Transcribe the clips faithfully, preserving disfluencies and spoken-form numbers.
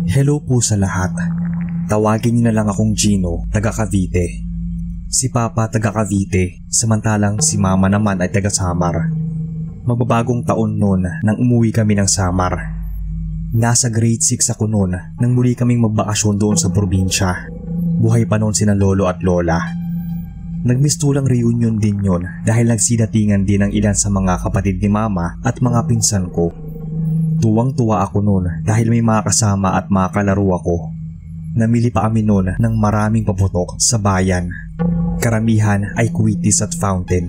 Hello po sa lahat. Tawagin niyo na lang akong Gino, taga Cavite. Si Papa taga Cavite, samantalang si Mama naman ay taga Samar. Magbabagong taon noon nang umuwi kami ng Samar. Nasa grade six ako noon nang muli kaming magbakasyon doon sa probinsya. Buhay pa noon sina lolo at lola. Nagmistulang reunion din yon dahil nagsidatingan din ang ilan sa mga kapatid ni Mama at mga pinsan ko. Tuwang-tuwa ako noon dahil may mga kasama at mga kalaro ako. Namili pa kami noon ng maraming paputok sa bayan. Karamihan ay kwitis at fountain.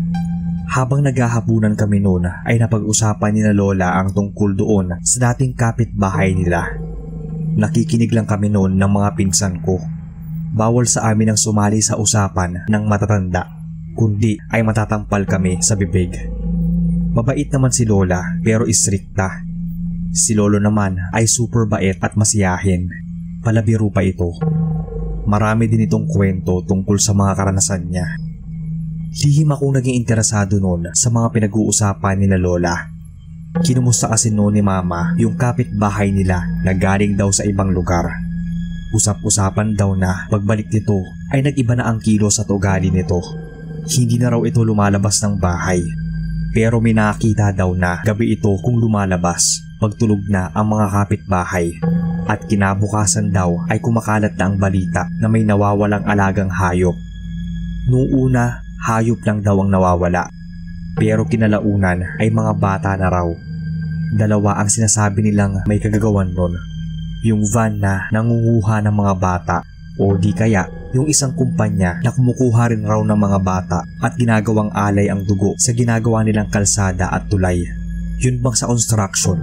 Habang naghahapunan kami noon ay napag-usapan ni na Lola ang tungkol doon sa dating kapitbahay nila. Nakikinig lang kami noon ng mga pinsan ko. Bawal sa amin ang sumali sa usapan ng matatanda, kundi ay matatampal kami sa bibig. Mabait naman si Lola pero istrikta. Si Lolo naman ay super bait at masiyahin. Palabiro pa ito. Marami din itong kwento tungkol sa mga karanasan niya. Lihim akong naging interesado noon sa mga pinag-uusapan ni na Lola. Kinumusta kasi noon ni Mama yung kapitbahay nila na galing daw sa ibang lugar. Usap-usapan daw na pagbalik nito ay nag-iba na ang kilos at ugali nito. Hindi na raw ito lumalabas ng bahay. Pero may nakakita daw na gabi ito kung lumalabas pagtulog na ang mga kapitbahay. At kinabukasan daw ay kumakalat na ang balita na may nawawalang alagang hayop. Noong una, hayop lang daw ang nawawala. Pero kinalaunan ay mga bata na raw. Dalawa ang sinasabi nilang may kagagawan nun. Yung van na nangunguha ng mga bata o di kaya yung isang kumpanya na kumukuha rin raw ng mga bata at ginagawang alay ang dugo sa ginagawa nilang kalsada at tulay. Yun bang sa construction?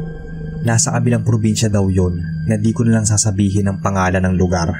Nasa kabilang probinsya daw yun na di ko nalang sasabihin ang pangalan ng lugar.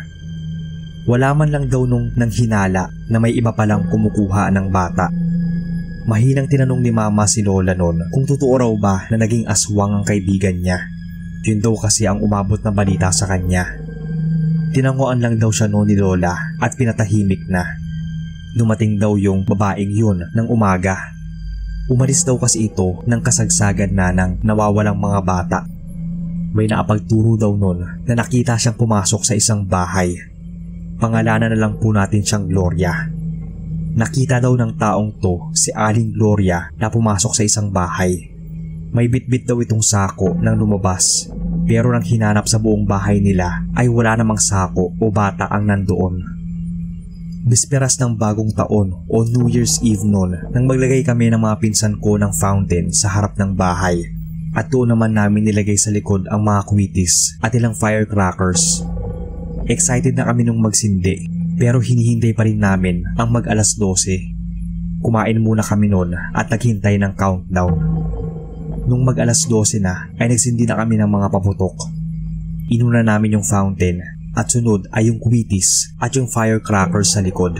Wala man lang daw nung nang hinala na may iba palang kumukuha ng bata. Mahinang tinanong ni Mama si Lola noon kung totoo raw ba na naging aswang ang kaibigan niya. Yun daw kasi ang umabot na balita sa kanya. Tinanguan lang daw siya noon ni Lola at pinatahimik na. Dumating daw yung babaeng yun ng umaga. Umalis daw kasi ito ng kasagsagan na ng nawawalang mga bata. May nakapagturo daw noon na nakita siyang pumasok sa isang bahay. Pangalanan na lang po natin siyang Gloria. Nakita daw ng taong to si Aling Gloria na pumasok sa isang bahay. May bitbit daw itong sako nang lumabas. Pero nang hinanap sa buong bahay nila ay wala namang sako o bata ang nandoon. Bisperas ng bagong taon o New Year's Eve noon nang maglagay kami ng mga pinsan ko ng fountain sa harap ng bahay. At doon naman namin nilagay sa likod ang mga kwitis at ilang firecrackers. Excited na kami nung magsindi pero hinihintay pa rin namin ang mag alas dose. Kumain muna kami noon at naghintay ng countdown. Nung mag alas dose na ay nagsindi na kami ng mga paputok. Inuna namin yung fountain at sunod ay yung kwitis at yung firecrackers sa likod.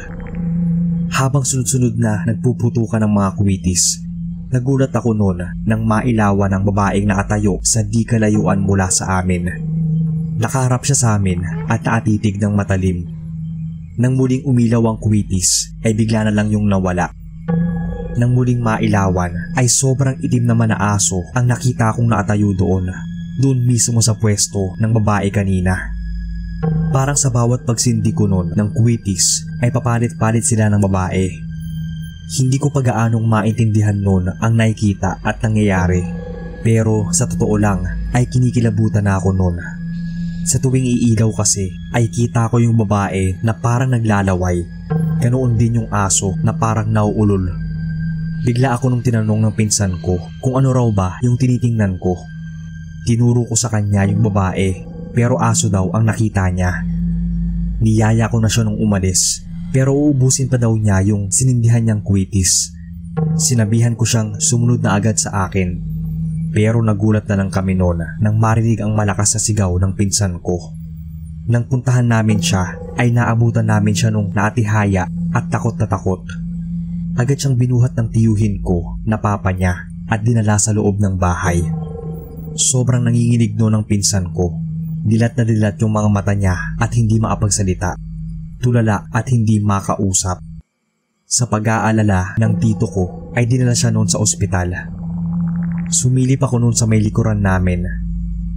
Habang sunod-sunod na nagpuputukan ng mga kwitis, nagulat ako noon nang mailawan ng babaeng nakatayo sa di kalayuan mula sa amin. Nakaharap siya sa amin at naatitig ng matalim. Nang muling umilaw ang kwitis ay bigla na lang yung nawala. Nang muling mailawan ay sobrang itim naman na aso ang nakita kong nakatayo doon. Doon mismo sa pwesto ng babae kanina. Parang sa bawat pagsindi ko noon ng kwitis ay papalit-palit sila ng babae. Hindi ko pa gaanong maintindihan noon ang nakikita at nangyayari. Pero sa totoo lang ay kinikilabutan na ako noon. Sa tuwing iilaw kasi ay kita ko yung babae na parang naglalaway. Ganoon din yung aso na parang nauulol. Bigla ako nung tinanong ng pinsan ko kung ano raw ba yung tinitingnan ko. Tinuro ko sa kanya yung babae. Pero aso daw ang nakita niya. Niyaya ko na siya nung umalis. Pero uubusin pa daw niya yung sinindihan niyang kwitis. Sinabihan ko siyang sumunod na agad sa akin. Pero nagulat na lang kami noon nang marinig ang malakas na sigaw ng pinsan ko. Nang puntahan namin siya ay naabutan namin siya nung natihaya at takot na takot. Agad siyang binuhat ng tiyuhin ko na papa niya at dinala sa loob ng bahay. Sobrang nanginginig noon ng pinsan ko. Dilat na dilat yung mga mata niya at hindi makapagsalita. Tulala at hindi makausap. Sa pag-aalala ng tito ko ay dinala siya noon sa ospital. Sumilip ako noon sa may likuran namin.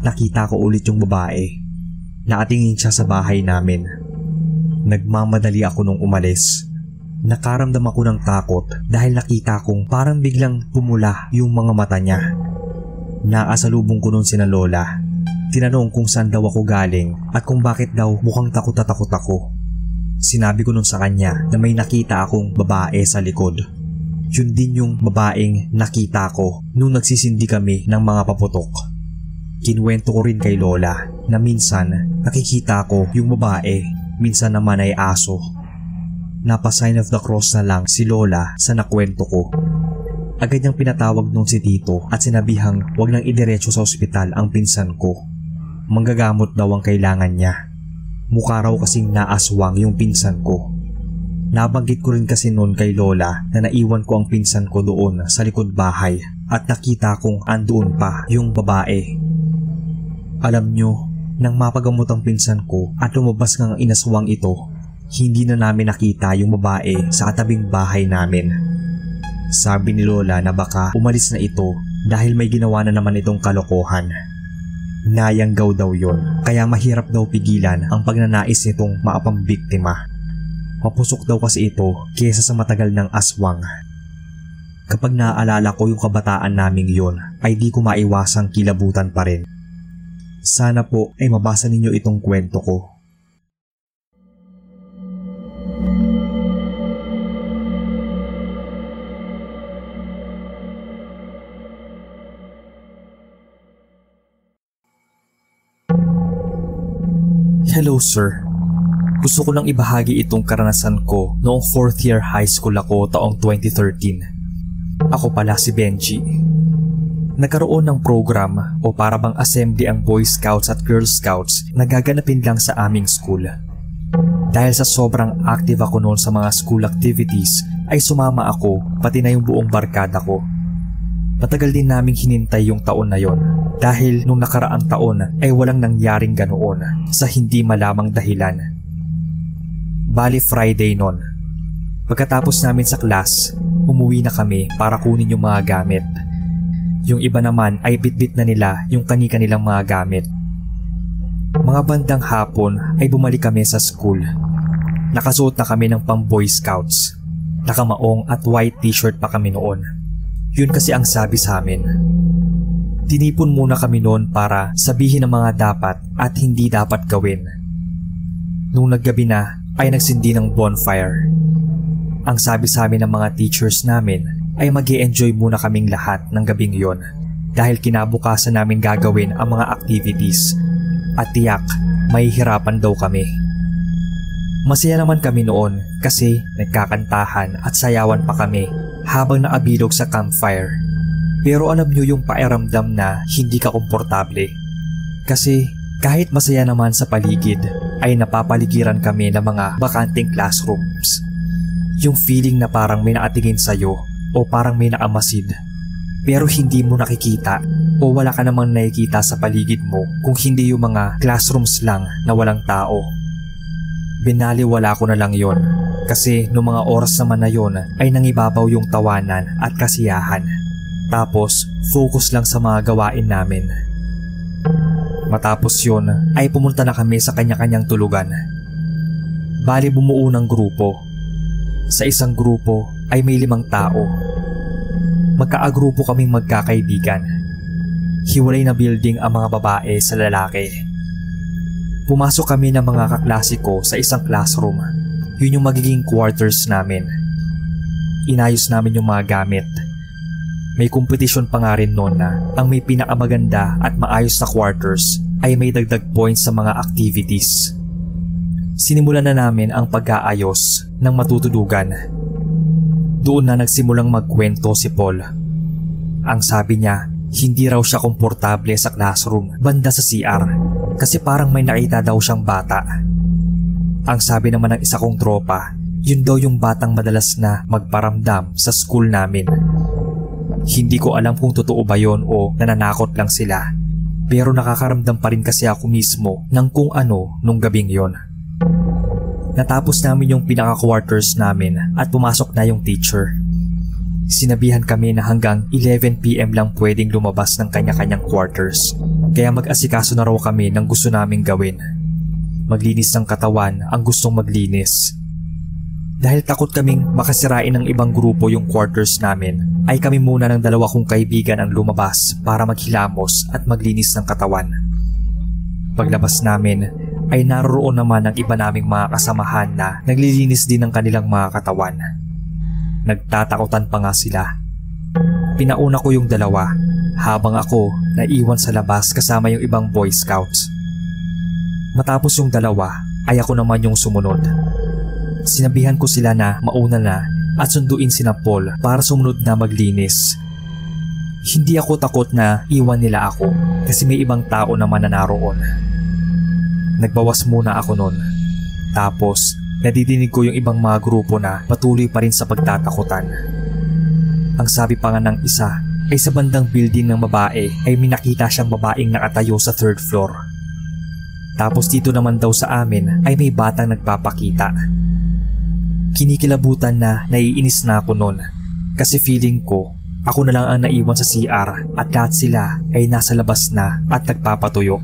nakita ko ulit yung babae. Nakatingin siya sa bahay namin. Nagmamadali ako nung umalis. Nakaramdam ako ng takot dahil nakita kong parang biglang pumula yung mga mata niya. Naasalubong ko nun sina Lola. Tinanong kung saan daw ako galing at kung bakit daw mukhang takot na takot ako. Sinabi ko nun sa kanya na may nakita akong babae sa likod. Yun din yung babaeng nakita ko nung nagsisindi kami ng mga paputok. Kinuwento ko rin kay Lola na minsan nakikita ko yung babae, minsan naman ay aso. Napa-sign of the cross na lang si Lola sa nakwento ko. Agad niyang pinatawag nung si Tito at sinabihang wag nang idiretso sa ospital ang pinsan ko. Manggagamot daw ang kailangan niya. Mukha raw kasing naaswang yung pinsan ko. Nabanggit ko rin kasi noon kay Lola na naiwan ko ang pinsan ko doon sa likod bahay at nakita kong andoon pa yung babae. Alam nyo, nang mapagamot ang pinsan ko at lumabas ng inaswang ito, hindi na namin nakita yung babae sa katabing bahay namin. Sabi ni Lola na baka umalis na ito dahil may ginawa na naman itong kalokohan. Nayanggaw daw yon, kaya mahirap daw pigilan ang pagnanais nitong maapambiktima. Mapusok daw kasi ito kesa sa matagal ng aswang. Kapag naaalala ko yung kabataan naming yon ay di ko maiwasang kilabutan pa rin. Sana po ay mabasa ninyo itong kwento ko. Hello sir. Gusto ko lang ibahagi itong karanasan ko noong fourth year high school ako taong twenty thirteen. Ako pala si Benji. Nagkaroon ng program o para bang assembly ang Boy Scouts at Girl Scouts na gaganapin lang sa aming school. Dahil sa sobrang active ako noon sa mga school activities ay sumama ako pati na yung buong barkada ko. Matagal din naming hinintay yung taon na yon dahil nung nakaraang taon ay walang nangyaring ganoon sa hindi malamang dahilan. Bali Friday nun. Pagkatapos namin sa class, umuwi na kami para kunin yung mga gamit. Yung iba naman ay bitbit na nila yung kani-kanilang mga gamit. Mga bandang hapon ay bumalik kami sa school. Nakasuot na kami ng pang Boy Scouts. Nakamaong at white t-shirt pa kami noon. Yun kasi ang sabi sa amin. Tinipon muna kami noon para sabihin ang mga dapat at hindi dapat gawin. Nung naggabi na ay nagsindi ng bonfire. Ang sabi sa amin ng mga teachers namin ay mag-i-enjoy muna kaming lahat ng gabing yon dahil kinabukasan namin gagawin ang mga activities at tiyak may hirapan daw kami. Masaya naman kami noon kasi nagkakantahan at sayawan pa kami habang nakabilog sa campfire. Pero alam nyo yung pakiramdam na hindi ka komportable. Kasi kahit masaya naman sa paligid ay napapaligiran kami ng mga bakanting classrooms. Yung feeling na parang may nakatingin sa'yo o parang may nakamasid pero hindi mo nakikita o wala ka namang nakikita sa paligid mo kung hindi yung mga classrooms lang na walang tao. Binaliwala ko na lang yon kasi noong mga oras naman na yon ay nangibabaw yung tawanan at kasiyahan. Tapos focus lang sa mga gawain namin. Matapos yon ay pumunta na kami sa kanya-kanyang tulugan. Bali bumuo ng grupo. Sa isang grupo ay may limang tao. Magkaagrupo kaming magkakaibigan. Hiwalay na building ang mga babae sa lalaki. Pumasok kami ng mga kaklase ko sa isang classroom. Yun yung magiging quarters namin. Inayos namin yung mga gamit. May competition pa nga rin noon na ang may pinakamaganda at maayos na quarters ay may dagdag points sa mga activities. Sinimulan na namin ang pag-aayos ng matutulugan. Doon na nagsimulang magkwento si Paul. Ang sabi niya, hindi raw siya komportable sa classroom banda sa C R kasi parang may nakita daw siyang bata. Ang sabi naman ng isa kong tropa, yun daw yung batang madalas na magparamdam sa school namin. Hindi ko alam kung totoo ba yon o nananakot lang sila. Pero nakakaramdam pa rin kasi ako mismo ng kung ano nung gabing yon. Natapos namin yung pinaka-quarters namin at pumasok na yung teacher. Sinabihan kami na hanggang eleven p m lang pwedeng lumabas ng kanya-kanyang quarters. Kaya mag-asikaso na raw kami ng gusto naming gawin. Maglinis ng katawan ang gustong maglinis. Dahil takot kaming makasirain ng ibang grupo yung quarters namin, ay kami muna ng dalawa kong kaibigan ang lumabas para maghilamos at maglinis ng katawan. Paglabas namin ay naroon naman ang iba naming mga kasamahan na naglilinis din ng kanilang mga katawan. Nagtatakutan pa nga sila. Pinauna ko yung dalawa habang ako naiwan sa labas kasama yung ibang Boy Scouts. Matapos yung dalawa ay ako naman yung sumunod. Sinabihan ko sila na mauna na at sunduin sina Paul para sumunod na maglinis. Hindi ako takot na iwan nila ako kasi may ibang tao naman na naroon. Nagbawas muna ako nun. Tapos nadidinig ko yung ibang mga grupo na patuloy pa rin sa pagtatakutan. Ang sabi pa nga ng isa ay sa bandang building ng babae ay may nakita siyang babaeng nakatayo sa third floor. Tapos dito naman daw sa amin ay may batang nagpapakita. Kinikilabutan na naiinis na ako nun kasi feeling ko ako na lang ang naiwan sa C R at lahat sila ay nasa labas na at nagpapatuyo.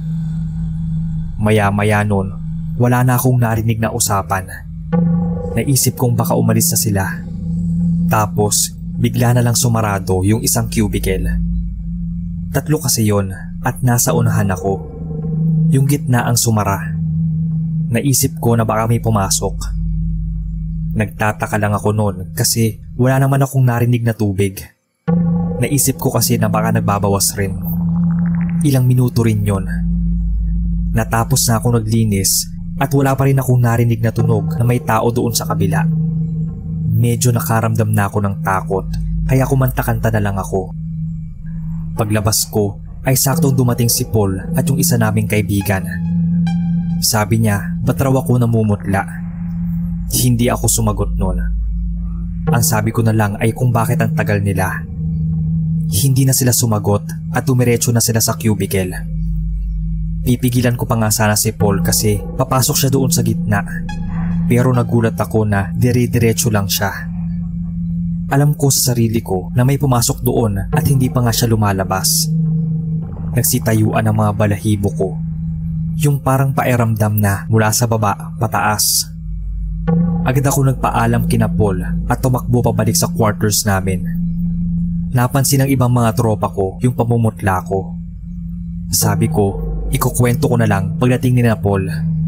Maya-maya nun, wala na akong narinig na usapan. Naisip kong baka umalis na sila. Tapos bigla na lang sumarado yung isang cubicle. Tatlo kasi yon at nasa unahan ako. Yung gitna ang sumara. Naisip ko na baka may pumasok. Nagtataka lang ako noon kasi wala naman akong narinig na tubig. Naisip ko kasi na baka nagbabawas rin. Ilang minuto rin yon. Natapos na ako naglinis at wala pa rin akong narinig na tunog na may tao doon sa kabila. Medyo nakaramdam na ako ng takot kaya kumanta-kanta na lang ako. Paglabas ko ay saktong dumating si Paul at yung isa naming kaibigan. Sabi niya, ba't raw ako namumutla? Hindi ako sumagot noon. Ang sabi ko na lang ay kung bakit ang tagal nila. Hindi na sila sumagot at dumiretso na sila sa cubicle. Pipigilan ko pa nga sana si Paul kasi papasok siya doon sa gitna. Pero nagulat ako na dire-diretso lang siya. Alam ko sa sarili ko na may pumasok doon at hindi pa nga siya lumalabas. Nagsitayuan ang mga balahibo ko. Yung parang paeramdam na mula sa baba pataas. Agad ako nagpaalam kina Paul at tumakbo pabalik sa quarters namin. Napansin ng ibang mga tropa ko yung pamumutla ko. Sabi ko, ikukwento ko na lang pagdating ni na Paul.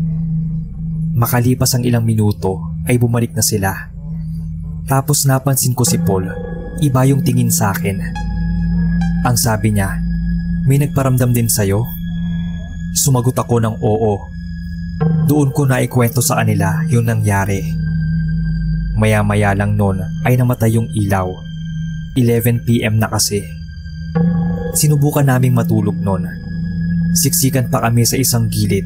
Makalipas ang ilang minuto ay bumalik na sila. Tapos napansin ko si Paul, iba yung tingin sa akin. Ang sabi niya, may nagparamdam din sa'yo? Sumagot ako ng oo. Doon ko na ikwento sa kanila yung nangyari. Maya-maya lang noon ay namatay yung ilaw. eleven p m na kasi. Sinubukan naming matulog noon. Siksikan pa kami sa isang gilid.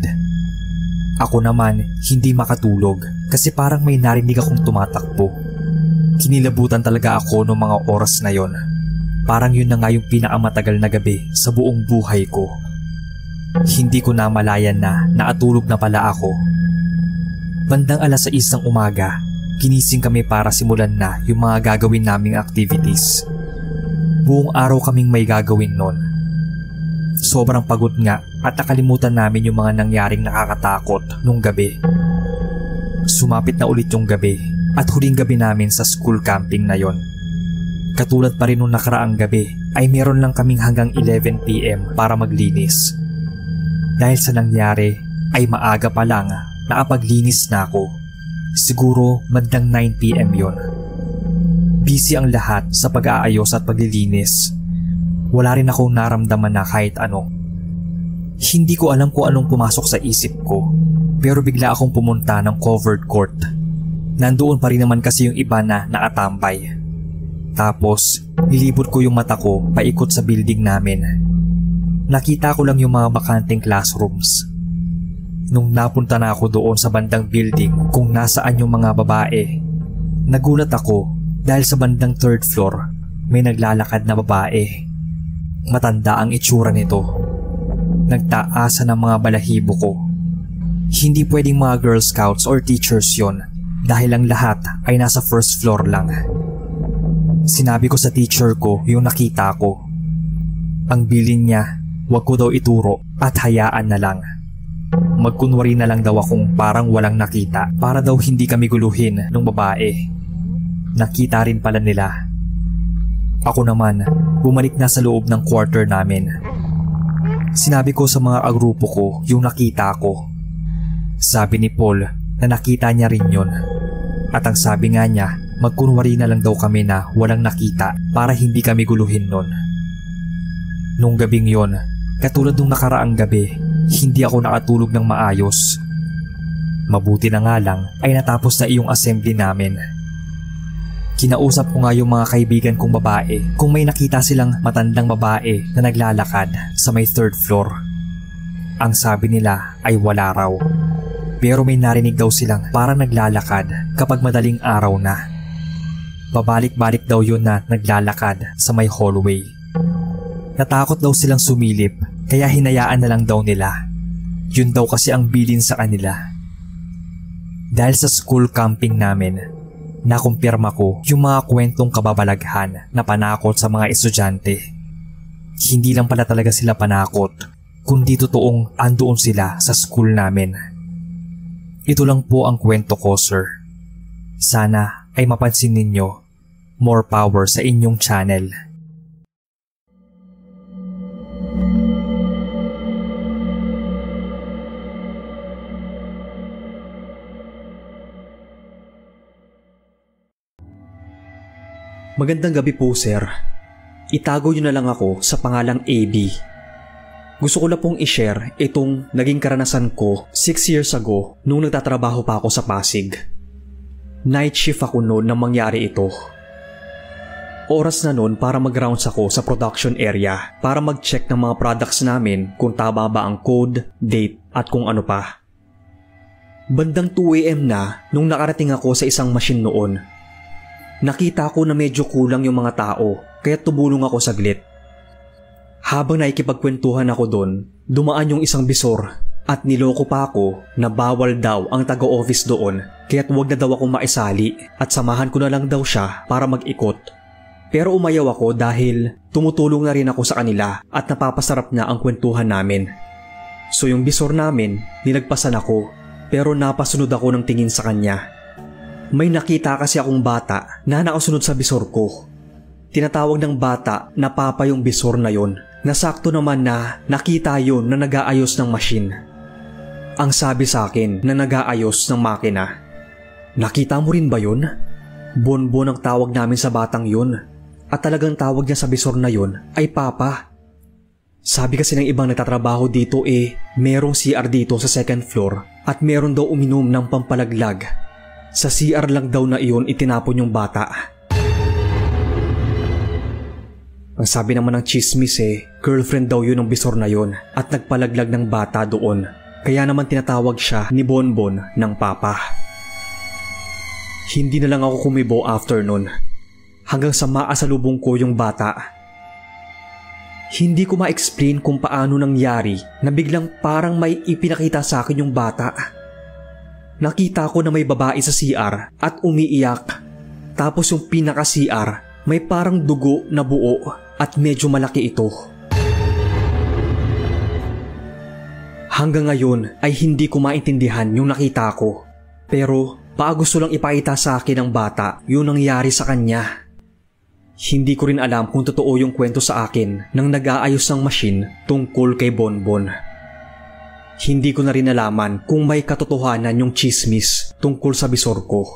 Ako naman hindi makatulog kasi parang may narinig akong tumatakbo. Kinilabutan talaga ako noong mga oras na yon. Parang yun na nga yung pinakamatagal na gabi sa buong buhay ko. Hindi ko namalayan na naatulog na pala ako. Bandang alas sais ng umaga, ginising kami para simulan na yung mga gagawin naming activities. Buong araw kaming may gagawin nun. Sobrang pagod nga at nakalimutan namin yung mga nangyaring nakakatakot nung gabi. Sumapit na ulit yung gabi at huling gabi namin sa school camping na yon. Katulad pa rin nung nakaraang gabi ay meron lang kaming hanggang eleven p m para maglinis. Dahil sa nangyari ay maaga pa lang nakapaglinis na ako. Siguro bandang nine p m yon. Busy ang lahat sa pag-aayos at paglilinis. Wala rin akong naramdaman na kahit ano. Hindi ko alam kung anong pumasok sa isip ko, pero bigla akong pumunta ng covered court. Nandoon pa rin naman kasi yung iba na nakatambay. Tapos nilibot ko yung mata ko paikot sa building namin. Nakita ko lang yung mga bakanting classrooms. Nung napunta na ako doon sa bandang building kung nasaan yung mga babae, nagulat ako dahil sa bandang third floor may naglalakad na babae. Matanda ang itsura nito. Nagtaasa ng mga balahibo ko. Hindi pwedeng mga Girl Scouts or teachers yon dahil ang lahat ay nasa first floor lang. Sinabi ko sa teacher ko yung nakita ko. Ang bilin niya, wag ko daw ituro at hayaan na lang. Magkunwari na lang daw akong parang walang nakita para daw hindi kami guluhin ng babae. Nakita rin pala nila. Ako naman, bumalik na sa loob ng quarter namin. Sinabi ko sa mga agrupo ko yung nakita ko. Sabi ni Paul na nakita niya rin yun. At ang sabi nga niya, magkunwari na lang daw kami na walang nakita para hindi kami guluhin nun. Nung gabing yon, katulad nung nakaraang gabi, hindi ako nakatulog ng maayos. Mabuti na nga lang ay natapos na iyong assembly namin. Kinausap ko nga yung mga kaibigan kong babae kung may nakita silang matandang babae na naglalakad sa may third floor. Ang sabi nila ay wala raw. Pero may narinig daw silang parang naglalakad kapag madaling araw na. Babalik-balik daw yun na naglalakad sa may hallway. Natakot daw silang sumilip kaya hinayaan na lang daw nila. Yun daw kasi ang bilin sa kanila. Dahil sa school camping namin, nakumpirma ko yung mga kwentong kababalaghan na panakot sa mga estudyante. Hindi lang pala talaga sila panakot, kundi totoong andoon sila sa school namin. Ito lang po ang kwento ko, sir. Sana ay mapansin ninyo. More power sa inyong channel. Magandang gabi po, sir. Itago niyo na lang ako sa pangalang A B. Gusto ko lang pong i-share itong naging karanasan ko six years ago nung nagtatrabaho pa ako sa Pasig. Night shift ako noon nang mangyari ito. Oras na noon para mag-rounds ako sa production area para mag-check ng mga products namin kung tama ba ang code, date at kung ano pa. Bandang two A M na nung nakarating ako sa isang machine noon. Nakita ko na medyo kulang yung mga tao kaya tumulong ako saglit. Habang nakikipagkwentuhan ako doon, dumaan yung isang bisor at niloko pa ako na bawal daw ang taga-office doon kaya't wag na daw akong maisali at samahan ko na lang daw siya para mag-ikot. Pero umayaw ako dahil tumutulong na rin ako sa kanila at napapasarap na ang kwentuhan namin. So yung bisor namin, nilagpasan ako pero napasunod ako ng tingin sa kanya. May nakita kasi akong bata na nakasunod sa bisor ko. Tinatawag ng bata na papa yung bisor na yon. Nasakto naman na nakita yon na nag-aayos ng machine. Ang sabi sa akin na nag-aayos ng makina. Nakita mo rin ba yun? Bonbon ang tawag namin sa batang yun. At talagang tawag niya sa bisor na yon ay papa. Sabi kasi ng ibang nagtatrabaho dito eh, merong C R dito sa second floor at meron daw uminom ng pampalaglag. Sa C R lang daw na iyon itinapon yung bata. Ang sabi naman ng chismis eh, girlfriend daw yun ng bisor na yun at nagpalaglag ng bata doon. Kaya naman tinatawag siya ni Bonbon ng papa. Hindi na lang ako kumibo after nun. Hanggang sa maasalubong ko yung bata. Hindi ko ma-explain kung paano nangyari na biglang parang may ipinakita sa akin yung bata. Nakita ko na may babae sa C R at umiiyak. Tapos yung pinaka-C R may parang dugo na buo at medyo malaki ito. Hanggang ngayon ay hindi ko maintindihan yung nakita ko. Pero paagusto lang ipakita sa akin ng bata yung nangyari sa kanya. Hindi ko rin alam kung totoo yung kwento sa akin ng nag-aayos ng machine tungkol kay Bonbon. Hindi ko na rin nalaman kung may katotohanan yung chismis tungkol sa bisor ko.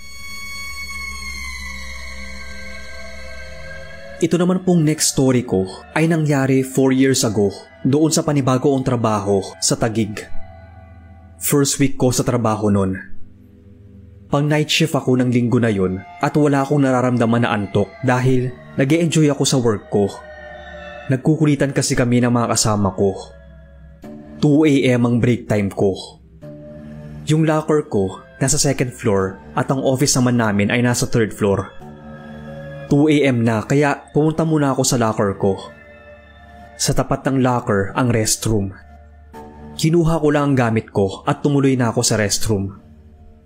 Ito naman pong next story ko ay nangyari four years ago doon sa panibago kong trabaho sa Taguig. First week ko sa trabaho nun. Pang night shift ako ng linggo na yun at wala akong nararamdaman na antok dahil nag-e-enjoy ako sa work ko. Nagkukulitan kasi kami ng mga kasama ko. two A M ang break time ko. Yung locker ko nasa second floor at ang office naman namin ay nasa third floor. two A M na kaya pumunta muna ako sa locker ko. Sa tapat ng locker ang restroom. Kinuha ko lang ang gamit ko at tumuloy na ako sa restroom.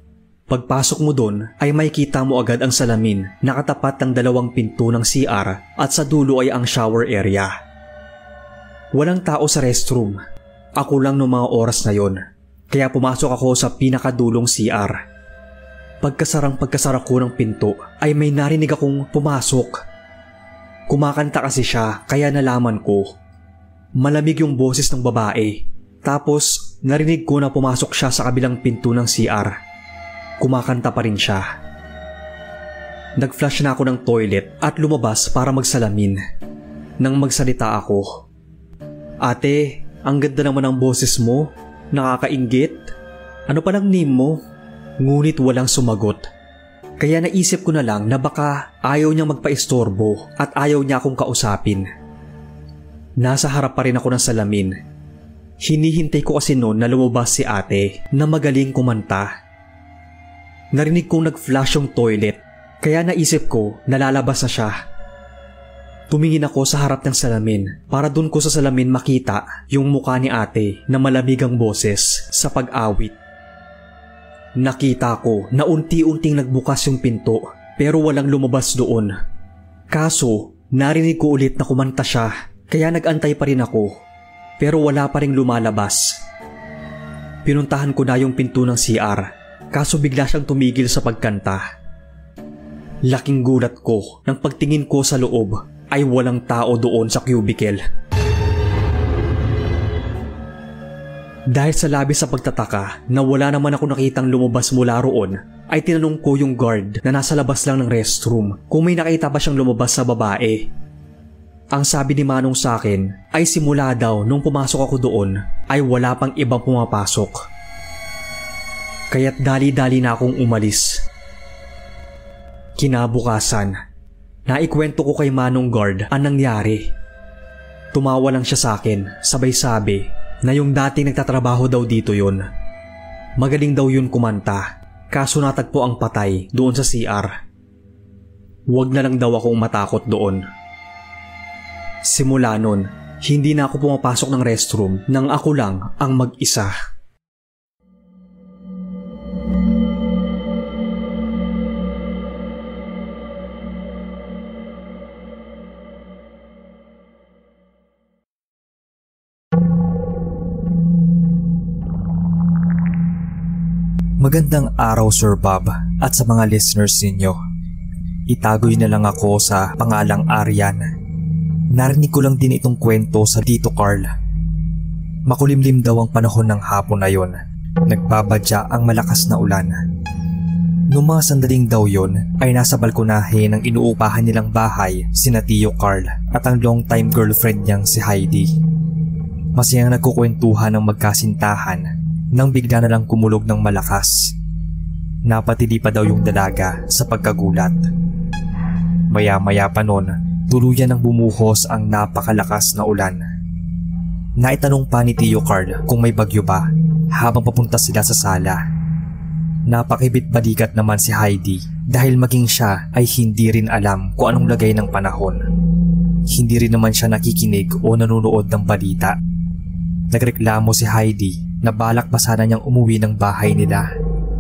Pagpasok mo doon ay makikita mo agad ang salamin na katapat ng dalawang pinto ng C R at sa dulo ay ang shower area. Walang tao sa restroom. Ako lang noong mga oras na yon. Kaya pumasok ako sa pinakadulong C R. Pagkasarang pagkasara ko ng pinto ay may narinig akong pumasok. Kumakanta kasi siya kaya nalaman ko. Malamig yung boses ng babae. Tapos narinig ko na pumasok siya sa kabilang pinto ng C R. Kumakanta pa rin siya. Nag-flush na ako ng toilet at lumabas para magsalamin. Nang magsalita ako, "Ate, ang ganda naman ng boses mo. Nakakainggit. Ano palang name mo?" Ngunit walang sumagot. Kaya naisip ko na lang na baka ayaw niyang magpaistorbo at ayaw niya akong kausapin. Nasa harap pa rin ako ng salamin. Hinihintay ko kasi noon na lumabas si ate na magaling kumanta. Narinig kong nag-flash yung toilet, kaya naisip ko na lalabas na siya. Tumingin ako sa harap ng salamin para dun ko sa salamin makita yung mukha ni ate na malamig ang boses sa pag-awit. Nakita ko na unti-unting nagbukas yung pinto pero walang lumabas doon. Kaso narinig ko ulit na kumanta siya kaya nag-antay pa rin ako pero wala pa ring lumalabas. Pinuntahan ko na yung pinto ng C R. Kaso bigla siyang tumigil sa pagkanta. Laking gulat ko nang pagtingin ko sa loob ay walang tao doon sa cubicle. Dahil sa labis sa pagtataka na wala naman ako nakitang lumabas mula roon, ay tinanong ko yung guard na nasa labas lang ng restroom kung may nakita ba siyang lumabas sa babae. Ang sabi ni Manong sa akin ay simula daw nung pumasok ako doon ay wala pang ibang pumapasok. Kaya't dali-dali na akong umalis. Kinabukasan, naikwento ko kay Manong Guard ang nangyari. Tumawa lang siya sa akin, sabay sabi na yung dating nagtatrabaho daw dito yun. Magaling daw yun kumanta, kaso natagpo ang patay doon sa C R. Huwag na lang daw akong matakot doon. Simula nun, hindi na ako pumapasok ng restroom nang ako lang ang mag-isa. Magandang araw Sir Bob at sa mga listeners ninyo. Itagoy na lang ako sa pangalang Aryan. Narinig ko lang din itong kwento sa Tito Carl. Makulimlim daw ang panahon ng hapon na yon. Nagbabadya ang malakas na ulan. Noong mga sandaling daw yon ay nasa balkonahe ng inuupahan nilang bahay sina Tio Carl at ang long time girlfriend niyang si Heidi. Masayang nagkukwentuhan ng magkasintahan nang bigla na lang kumulog ng malakas. Napatili pa daw yung dalaga sa pagkagulat. Maya-maya pa nun, tuluyan nang bumuhos ang napakalakas na ulan. Naitanong pa ni Tio Carl kung may bagyo ba habang papunta sila sa sala. Napakibit balikat naman si Heidi dahil maging siya ay hindi rin alam kung anong lagay ng panahon. Hindi rin naman siya nakikinig o nanonood ng balita. Nagreklamo si Heidi na balak pa sana niyang umuwi ng bahay nila.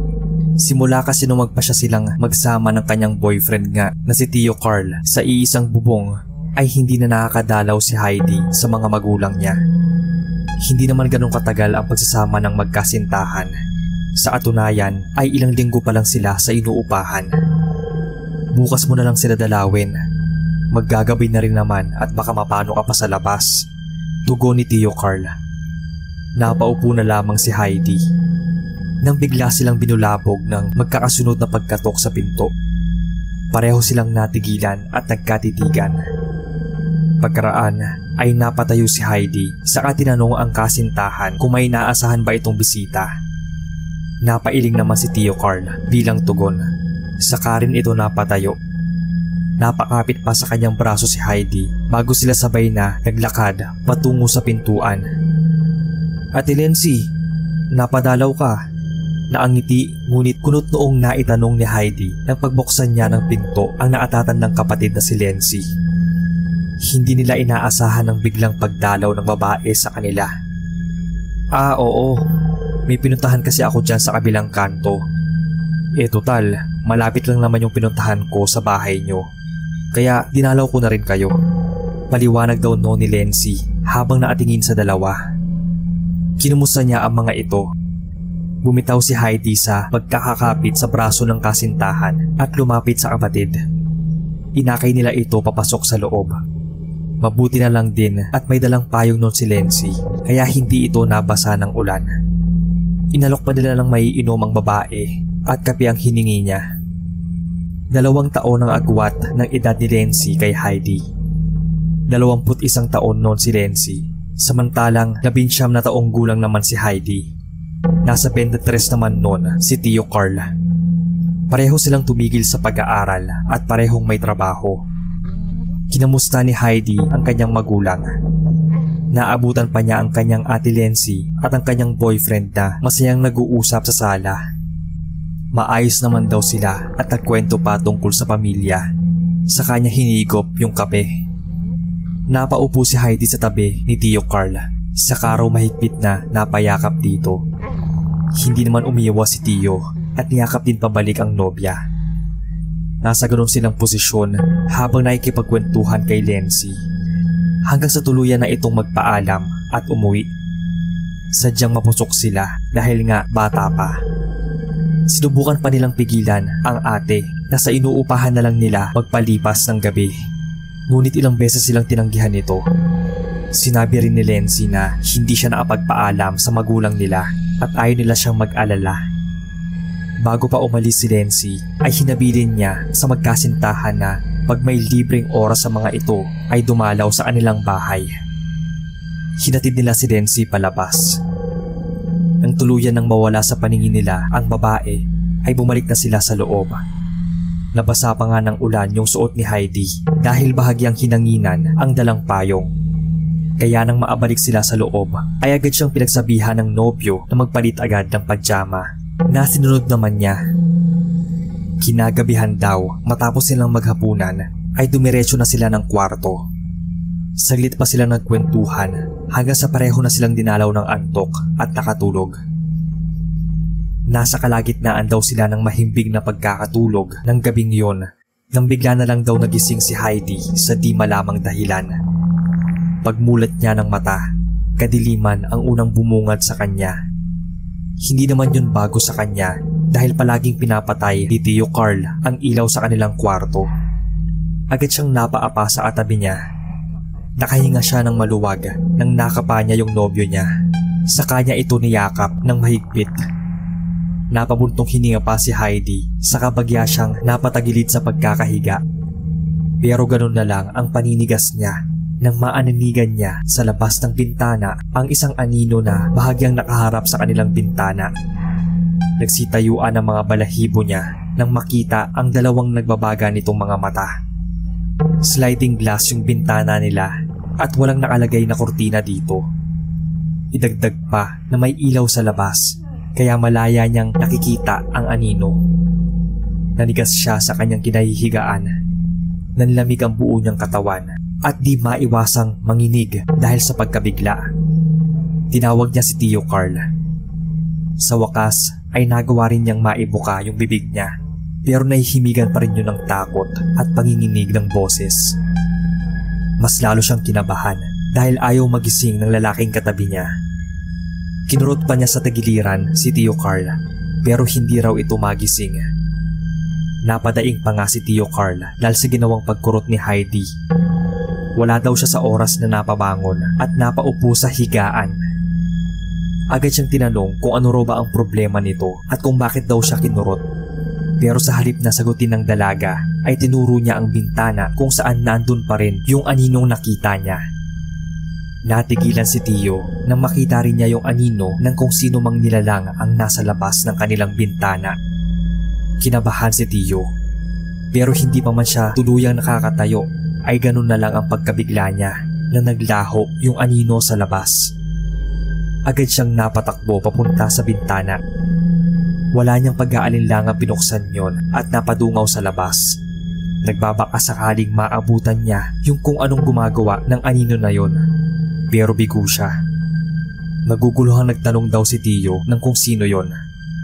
Simula kasi nung magpasya silang magsama ng kanyang boyfriend nga na si Tio Carl sa iisang bubong ay hindi na nakakadalaw si Heidi sa mga magulang niya. Hindi naman ganun katagal ang pagsasama ng magkasintahan. Sa katunayan ay ilang linggo pa lang sila sa inuupahan. Bukas mo na lang sila dalawin. Maggagabi na rin naman at baka mapano ka pa sa labas. Tugon ni Tio Carl. Napaupo na lamang si Heidi nang bigla silang binulabog ng magkakasunod na pagkatok sa pinto. Pareho silang natigilan at nagkatitigan. Pagkaraan ay napatayo si Heidi saka tinanong ang kasintahan kung may naasahan ba itong bisita. Napailing naman si Tio Carl bilang tugon. Saka rin ito napatayo. Napakapit pa sa kanyang braso si Heidi bago sila sabay na naglakad patungo sa pintuan. Ate Lency, napadalaw ka. Naangiti ngunit kunot noong naitanong ni Heidi nang pagbuksan niya ng pinto ang naatatan ng kapatid na si Lency. Hindi nila inaasahan ang biglang pagdalaw ng babae sa kanila. Ah oo, may pinuntahan kasi ako dyan sa kabilang kanto. Eh total, malapit lang naman yung pinuntahan ko sa bahay nyo. Kaya dinalaw ko na rin kayo. Paliwanag daw no ni Lency habang nakatingin sa dalawa. Kinumusta niya ang mga ito. Bumitaw si Heidi sa pagkakakapit sa braso ng kasintahan at lumapit sa kapatid. Inakay nila ito papasok sa loob. Mabuti na lang din at may dalang payong nun si Lency kaya hindi ito nabasa ng ulan. Inalok pa nila ng maiinom ang babae at kape ang hiningi niya. Dalawang taon ang agwat ng edad ni Lency kay Heidi. Dalawamput isang taon noon si Lency, samantalang labinsyam na taong gulang naman si Heidi. Nasa twenty-three naman noon si Tio Carl. Pareho silang tumigil sa pag-aaral at parehong may trabaho. Kinamusta ni Heidi ang kanyang magulang. Naabutan pa niya ang kanyang ate Lency at ang kanyang boyfriend na masayang nag-uusap sa sala. Maayos naman daw sila at nagkwento pa tungkol sa pamilya. Sa kanya hinigop yung kape. Napaupo si Heidi sa tabi ni Tio Carl. Sa karaw mahigpit na napayakap dito. Hindi naman umiwas si Tio at niyakap din pabalik ang nobya. Nasa ganun silang posisyon habang nakikipagkwentuhan kay Lency. Hanggang sa tuluyan na itong magpaalam at umuwi. Sadyang mapusok sila dahil nga bata pa. Sinubukan pa nilang pigilan ang ate na sa inuupahan na lang nila magpalipas ng gabi. Ngunit ilang beses silang tinanggihan ito. Sinabi rin ni Lency na hindi siya nakapagpaalam sa magulang nila at ayaw nila siyang mag-alala. Bago pa umalis si Lency ay hinabilin niya sa magkasintahan na pag may libreng oras sa mga ito ay dumalaw sa kanilang bahay. Hinatid nila si Lency palabas. Nang tuluyan ng mawala sa paningin nila ang babae ay bumalik na sila sa loob. Nabasa pa nga ng ulan yung suot ni Heidi dahil bahagyang hinanginan ang dalang payong. Kaya nang maabalik sila sa loob ay agad siyang pinagsabihan ng nobyo na magpalit agad ng pajama na sinunod naman niya. Kinagabihan daw matapos silang maghapunan ay dumiretso na sila ng kwarto. Saglit pa silang nagkwentuhan hanggang sa pareho na silang dinalaw ng antok at nakatulog. Nasa kalagitnaan daw sila ng mahimbing na pagkakatulog ng gabing yon nang bigla na lang daw nagising si Heidi sa di malamang dahilan. Pagmulat niya ng mata, kadiliman ang unang bumungad sa kanya. Hindi naman yun bago sa kanya dahil palaging pinapatay ni Tio Carl ang ilaw sa kanilang kwarto. Agad siyang napaapa sa katabi niya. Nakahinga siya ng maluwag nang nakapa niya yung nobyo niya. Sa kanya ito niyakap ng mahigpit. Napabuntong hininga pa si Heidi sa kabagya siyang napatagilid sa pagkakahiga. Pero ganun na lang ang paninigas niya nang maaninigan niya sa labas ng bintana ang isang anino na bahagyang nakaharap sa kanilang bintana. Nagsitayuan ang mga balahibo niya nang makita ang dalawang nagbabaga nitong mga mata. Sliding glass yung bintana nila at walang nakalagay na kurtina dito. Idagdag pa na may ilaw sa labas kaya malaya niyang nakikita ang anino. Nanigas siya sa kanyang kinahihigaan. Nanlamig ang buo niyang katawan at di maiwasang manginig dahil sa pagkabigla. Tinawag niya si Tio Carl. Sa wakas ay nagawa rin niyang maibuka yung bibig niya pero nahihimigan pa rin yun ng takot at panginginig ng boses. Mas lalo siyang kinabahan dahil ayaw magising ng lalaking katabi niya. Kinurot pa niya sa tagiliran si Tio Carl pero hindi raw ito magising. Napadaing pa nga si Tio Carl dahil sa ginawang pagkurot ni Heidi. Wala daw siya sa oras na napabangon at napaupo sa higaan. Agad siyang tinanong kung ano raw ba ang problema nito at kung bakit daw siya kinurot. Pero sa halip na sagutin ng dalaga ay tinuro niya ang bintana kung saan nandun pa rin yung aninong nakita niya. Natigilan si Tio nang makita rin niya yung anino ng kung sino mang nilalang ang nasa labas ng kanilang bintana. Kinabahan si Tio pero hindi pa man siya tuluyang nakakatayo ay ganun na lang ang pagkabigla niya na naglaho yung anino sa labas. Agad siyang napatakbo papunta sa bintana. Wala niyang pag-aalinlangang binuksan yon at napadungaw sa labas. Nagbabaka sakaling maabutan niya yung kung anong gumagawa ng anino na yon. Pero bigo siya. Naguguluhang nagtanong daw si Tio ng kung sino yon.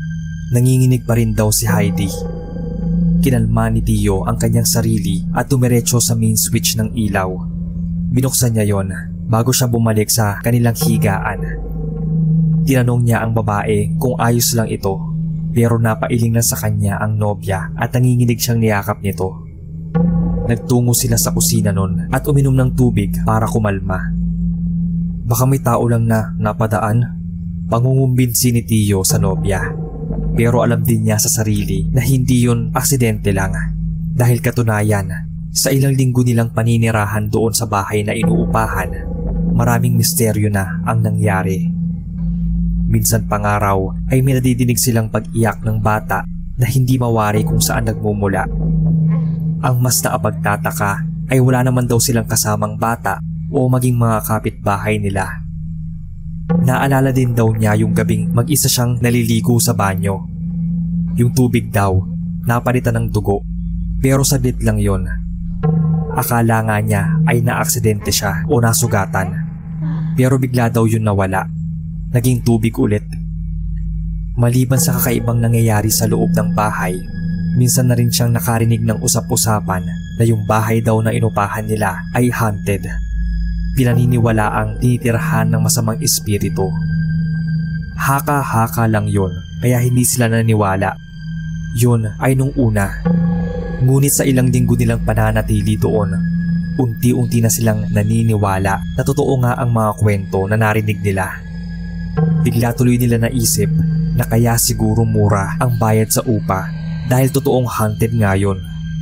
Nanginginig pa rin daw si Heidi. Kinalma ni Tio ang kanyang sarili at dumiretso sa main switch ng ilaw. Binuksan niya yon bago siya bumalik sa kanilang higaan. Tinanong niya ang babae kung ayos lang ito, pero napailing lang sa kanya ang nobya at nanginginig siyang niyakap nito. Nagtungo sila sa kusina nun at uminom ng tubig para kumalma. Baka may tao lang na napadaan, pangungumbinsi ni Tio sa nobya. Pero alam din niya sa sarili na hindi yun aksidente lang. Dahil katunayan, sa ilang linggo nilang paninirahan doon sa bahay na inuupahan, maraming misteryo na ang nangyari. Minsan pangaraw ay may nadidinig silang pag-iyak ng bata na hindi mawari kung saan nagmumula. Ang mas naapagtataka ay wala naman daw silang kasamang bata o maging mga kapitbahay nila. Naalala din daw niya yung gabing mag-isa siyang naliligo sa banyo. Yung tubig daw, napalitan ng dugo, pero saglit lang yon. Akala nga niya ay naaksidente siya o nasugatan, pero bigla daw yun nawala. Naging tubig ulit. Maliban sa kakaibang nangyayari sa loob ng bahay, minsan na rin siyang nakarinig ng usap-usapan na yung bahay daw na inupahan nila ay haunted. Pinaniniwala ang tinitirhan ng masamang espiritu. Haka-haka lang yun, kaya hindi sila naniwala. Yun ay nung una. Ngunit sa ilang linggo nilang pananatili doon, unti-unti na silang naniniwala na totoo nga ang mga kwento na narinig nila. Bigla tuloy nila naisip na kaya siguro mura ang bayad sa upa dahil totoong haunted nga yun.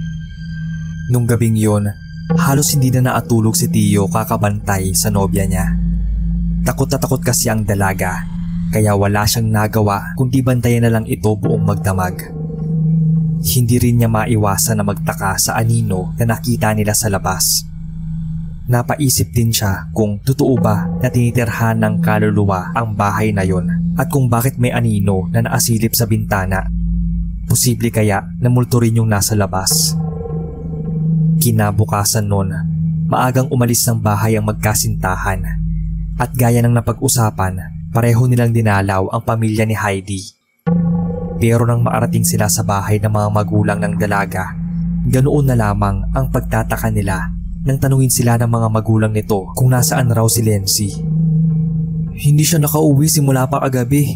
Nung gabing yun, halos hindi na naatulog si Tio kakabantay sa nobya niya. Takot na takot kasi ang dalaga, kaya wala siyang nagawa kundi bantayan na lang ito buong magdamag. Hindi rin niya maiwasan na magtaka sa anino na nakita nila sa labas. Napaisip din siya kung totoo ba na tinitirhan ng kaluluwa ang bahay na yon at kung bakit may anino na naasilip sa bintana. Posible kaya na multo rin yung nasa labas. Kinabukasan nun, maagang umalis ng bahay ang magkasintahan at gaya ng napag-usapan, pareho nilang dinalaw ang pamilya ni Heidi. Pero nang maarating sila sa bahay ng mga magulang ng dalaga, ganoon na lamang ang pagtataka nila nang tanungin sila ng mga magulang nito kung nasaan raw si Lency. Hindi siya nakauwi simula pa kagabi.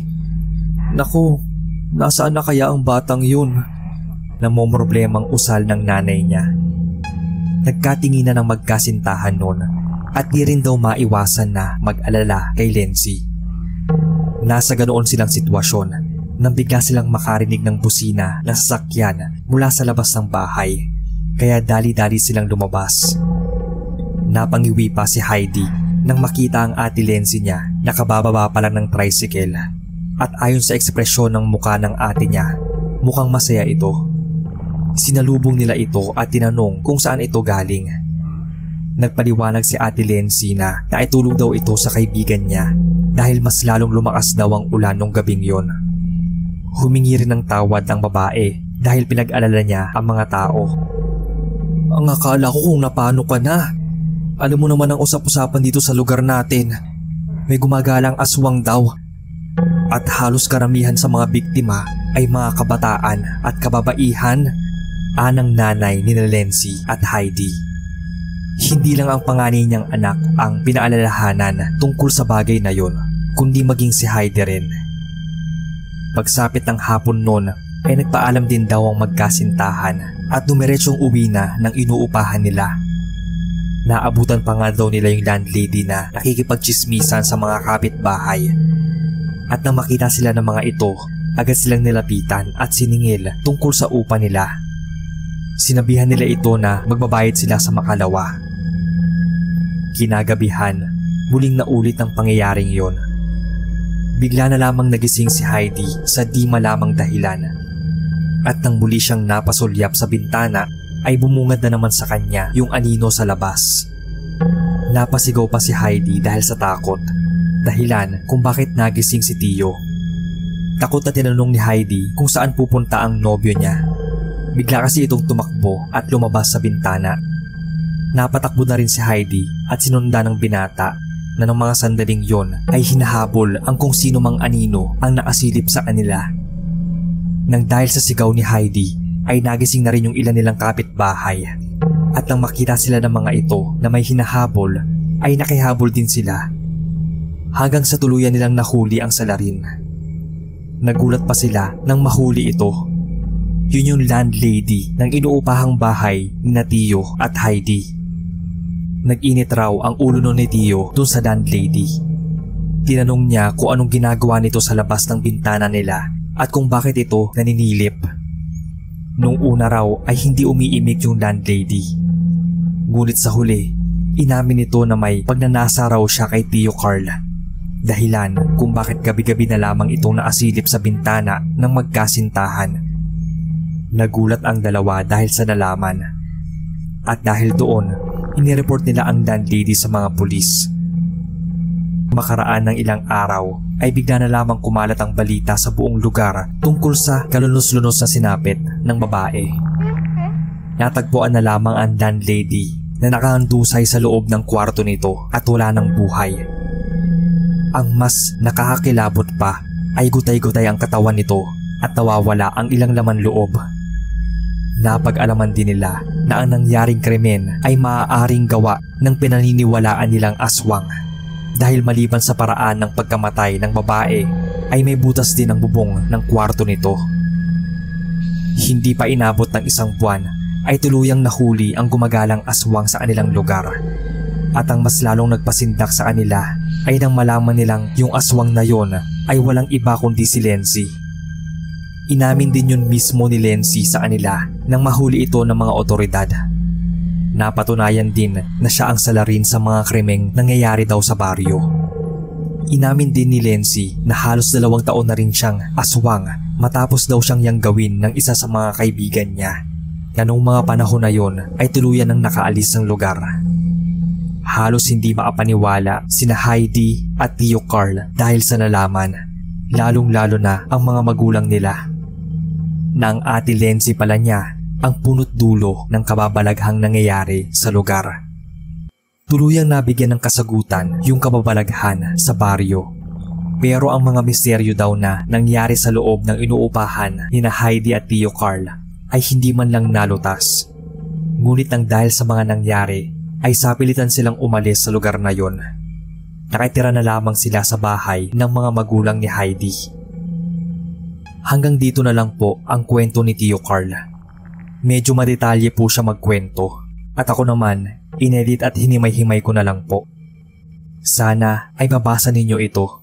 Naku, nasaan na kaya ang batang yun? Namomroblemang usal ng nanay niya. Nagkatinginan ng magkasintahan noon at di rin daw maiwasan na mag-alala kay Lency. Nasa ganoon silang sitwasyon nang bigla silang makarinig ng busina ng sasakyan mula sa labas ng bahay, kaya dali-dali silang lumabas. Napangiwi pa si Heidi nang makita ang ate Lency niya na kabababa pa lang ng tricycle, at ayon sa ekspresyon ng muka ng ate niya, mukhang masaya ito. Sinalubong nila ito at tinanong kung saan ito galing. Nagpaliwanag si ate Lency na naitulog daw ito sa kaibigan niya dahil mas lalong lumakas daw ang ulan nung gabing yon. Humingi rin ng tawad ang babae dahil pinag-alala niya ang mga tao. Ang akala ko kung napano ka na. Alam mo naman ang usap-usapan dito sa lugar natin. May gumagalang aswang daw. At halos karamihan sa mga biktima ay mga kabataan at kababaihan. Anang nanay ni Lency at Heidi. Hindi lang ang panganay niyang anak ang pinaalalahanan tungkol sa bagay na yon, kundi maging si Heidi rin. Pagsapit ng hapon noon ay nagpaalam din daw ang magkasintahan at dumiretsyong uwi na ng inuupahan nila. Naabutan pa nga daw nila yung landlady na nakikipagchismisan sa mga kapitbahay. At nang makita sila ng mga ito, agad silang nilapitan at siningil tungkol sa upa nila. Sinabihan nila ito na magbabayad sila sa makalawa. Kinagabihan, muling naulit ang pangyayaring yon. Bigla na lamang nagising si Heidi sa di malamang dahilan. At nang muli siyang napasulyap sa bintana, ay bumungad na naman sa kanya yung anino sa labas. Napasigaw pa si Heidi dahil sa takot, dahilan kung bakit nagising si Tio. Takot na tinanong ni Heidi kung saan pupunta ang nobyo niya. Bigla kasi itong tumakbo at lumabas sa bintana. Napatakbo na rin si Heidi at sinunda ng binata na ng mga sandaling yon ay hinahabol ang kung sino mang anino ang nakasilip sa kanila. Nang dahil sa sigaw ni Heidi ay nagising na rin yung ilan nilang kapitbahay. At nang makita sila ng mga ito na may hinahabol ay nakihabol din sila. Hanggang sa tuluyan nilang nahuli ang salarin. Nagulat pa sila nang mahuli ito. Yun yung landlady ng inuupahang bahay ni na Tio at Heidi. Nag-init raw ang ulo nun ni Tio dun sa landlady. Tinanong niya kung anong ginagawa nito sa labas ng bintana nila at kung bakit ito naninilip. Nung una raw ay hindi umiimik yung landlady. Ngunit sa huli, inamin nito na may pagnanasa raw siya kay Tio Carl. Dahilan kung bakit gabi-gabi na lamang itong naasilip sa bintana ng magkasintahan. Nagulat ang dalawa dahil sa nalaman. At dahil doon, inireport nila ang landlady sa mga pulis. Makaraan ng ilang araw ay bigla na lamang kumalat ang balita sa buong lugar tungkol sa kalunos-lunos na sinapit ng babae. Natagpuan na lamang ang landlady na nakahandusay sa loob ng kwarto nito at wala ng buhay. Ang mas nakakakilabot pa ay gutay-gutay ang katawan nito at nawawala ang ilang laman loob. Napag-alaman din nila na ang nangyaring krimen ay maaaring gawa ng pinaniniwalaan nilang aswang dahil maliban sa paraan ng pagkamatay ng babae ay may butas din ang bubong ng kwarto nito. Hindi pa inabot ng isang buwan ay tuluyang nahuli ang gumagalang aswang sa kanilang lugar. At ang mas lalong nagpasindak sa kanila ay nang malaman nilang yung aswang na yon ay walang iba kundi si Lenzi. Inamin din yun mismo ni Lenzi sa kanila nang mahuli ito ng mga otoridad. Napatunayan din na siya ang salarin sa mga krimeng nangyayari daw sa baryo. Inamin din ni Lenzi na halos dalawang taon na rin siyang aswang matapos daw siyang yang gawin ng isa sa mga kaibigan niya na noong mga panahon na yon ay tuluyan ng nakaalis ng lugar. Halos hindi makapaniwala sina Heidi at Tio Carl dahil sa nalaman, lalong-lalo na ang mga magulang nila. Na ang ate Lenzi pala niya ang punot dulo ng kababalaghang nangyayari sa lugar. Tuluyang nabigyan ng kasagutan yung kababalaghan sa baryo. Pero ang mga misteryo daw na nangyari sa loob ng inuupahan ni na Heidi at Tio Carl ay hindi man lang nalutas. Ngunit nang dahil sa mga nangyari ay sapilitan silang umalis sa lugar na yon. Nakatira na lamang sila sa bahay ng mga magulang ni Heidi. Hanggang dito na lang po ang kwento ni Tio Carl. Medyo madetalye po siya magkwento at ako naman inedit at hinimay-himay ko na lang po. Sana ay mabasa ninyo ito.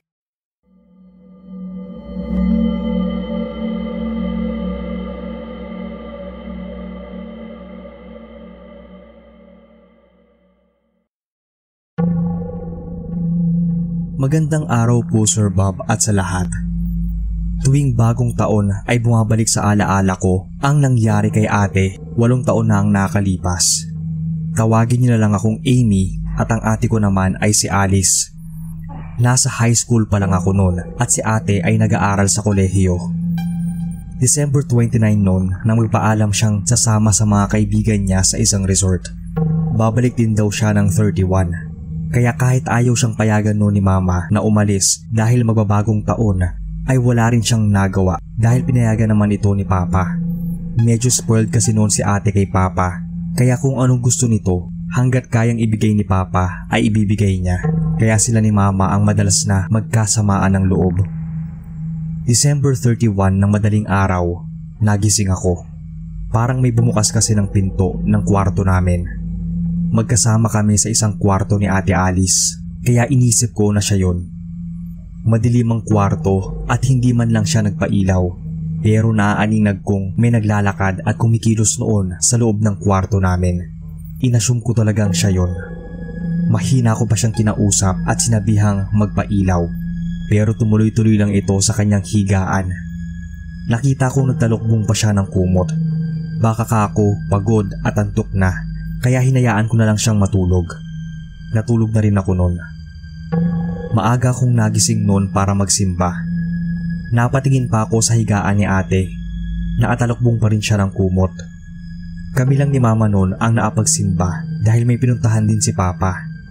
Magandang araw po Sir Bob at sa lahat. Tuwing bagong taon ay bumabalik sa alaala ko ang nangyari kay ate walong taon na ang nakalipas. Tawagin niyo na lang akong Amy at ang ate ko naman ay si Alice. Nasa high school pa lang ako noon at si ate ay nag-aaral sa kolehiyo. December twenty-nine noon nang magpaalam siyang sasama sa mga kaibigan niya sa isang resort. Babalik din daw siya ng thirty-one. Kaya kahit ayaw siyang payagan noon ni mama na umalis dahil magbabagong taon ay wala rin siyang nagawa dahil pinayagan naman ito ni papa. Medyo spoiled kasi noon si ate kay papa, kaya kung anong gusto nito hanggat kayang ibigay ni papa ay ibibigay niya. Kaya sila ni mama ang madalas na magkasamaan ng loob. December thirty-one ng madaling araw, nagising ako. Parang may bumukas kasi ng pinto ng kwarto namin. Magkasama kami sa isang kwarto ni ate Alice, kaya inisip ko na siya yon. Madilim ang kwarto at hindi man lang siya nagpailaw, pero naaaninag kong may naglalakad at kumikilos noon sa loob ng kwarto namin. Inassume ko talagang siya yon. Mahina ko pa siyang kinausap at sinabihang magpailaw, pero tumuloy-tuloy lang ito sa kanyang higaan. Nakita kong nagtalokbong pa siya ng kumot. Baka ka ako pagod at antok na, kaya hinayaan ko na lang siyang matulog. Natulog na rin ako noon. Maaga akong nagising noon para magsimba. Napatingin pa ako sa higaan ni ate. Nakatalokbong pa rin siya ng kumot. Kami lang ni mama noon ang naapagsimba dahil may pinuntahan din si papa.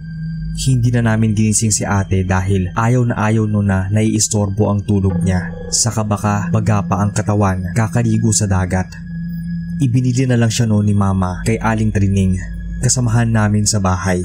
Hindi na namin ginising si ate dahil ayaw na ayaw no na naiistorbo ang tulog niya. Saka baka baga pa ang katawan kakaligo sa dagat. Ibinili na lang siya noon ni mama kay Aling Trining, kasamahan namin sa bahay.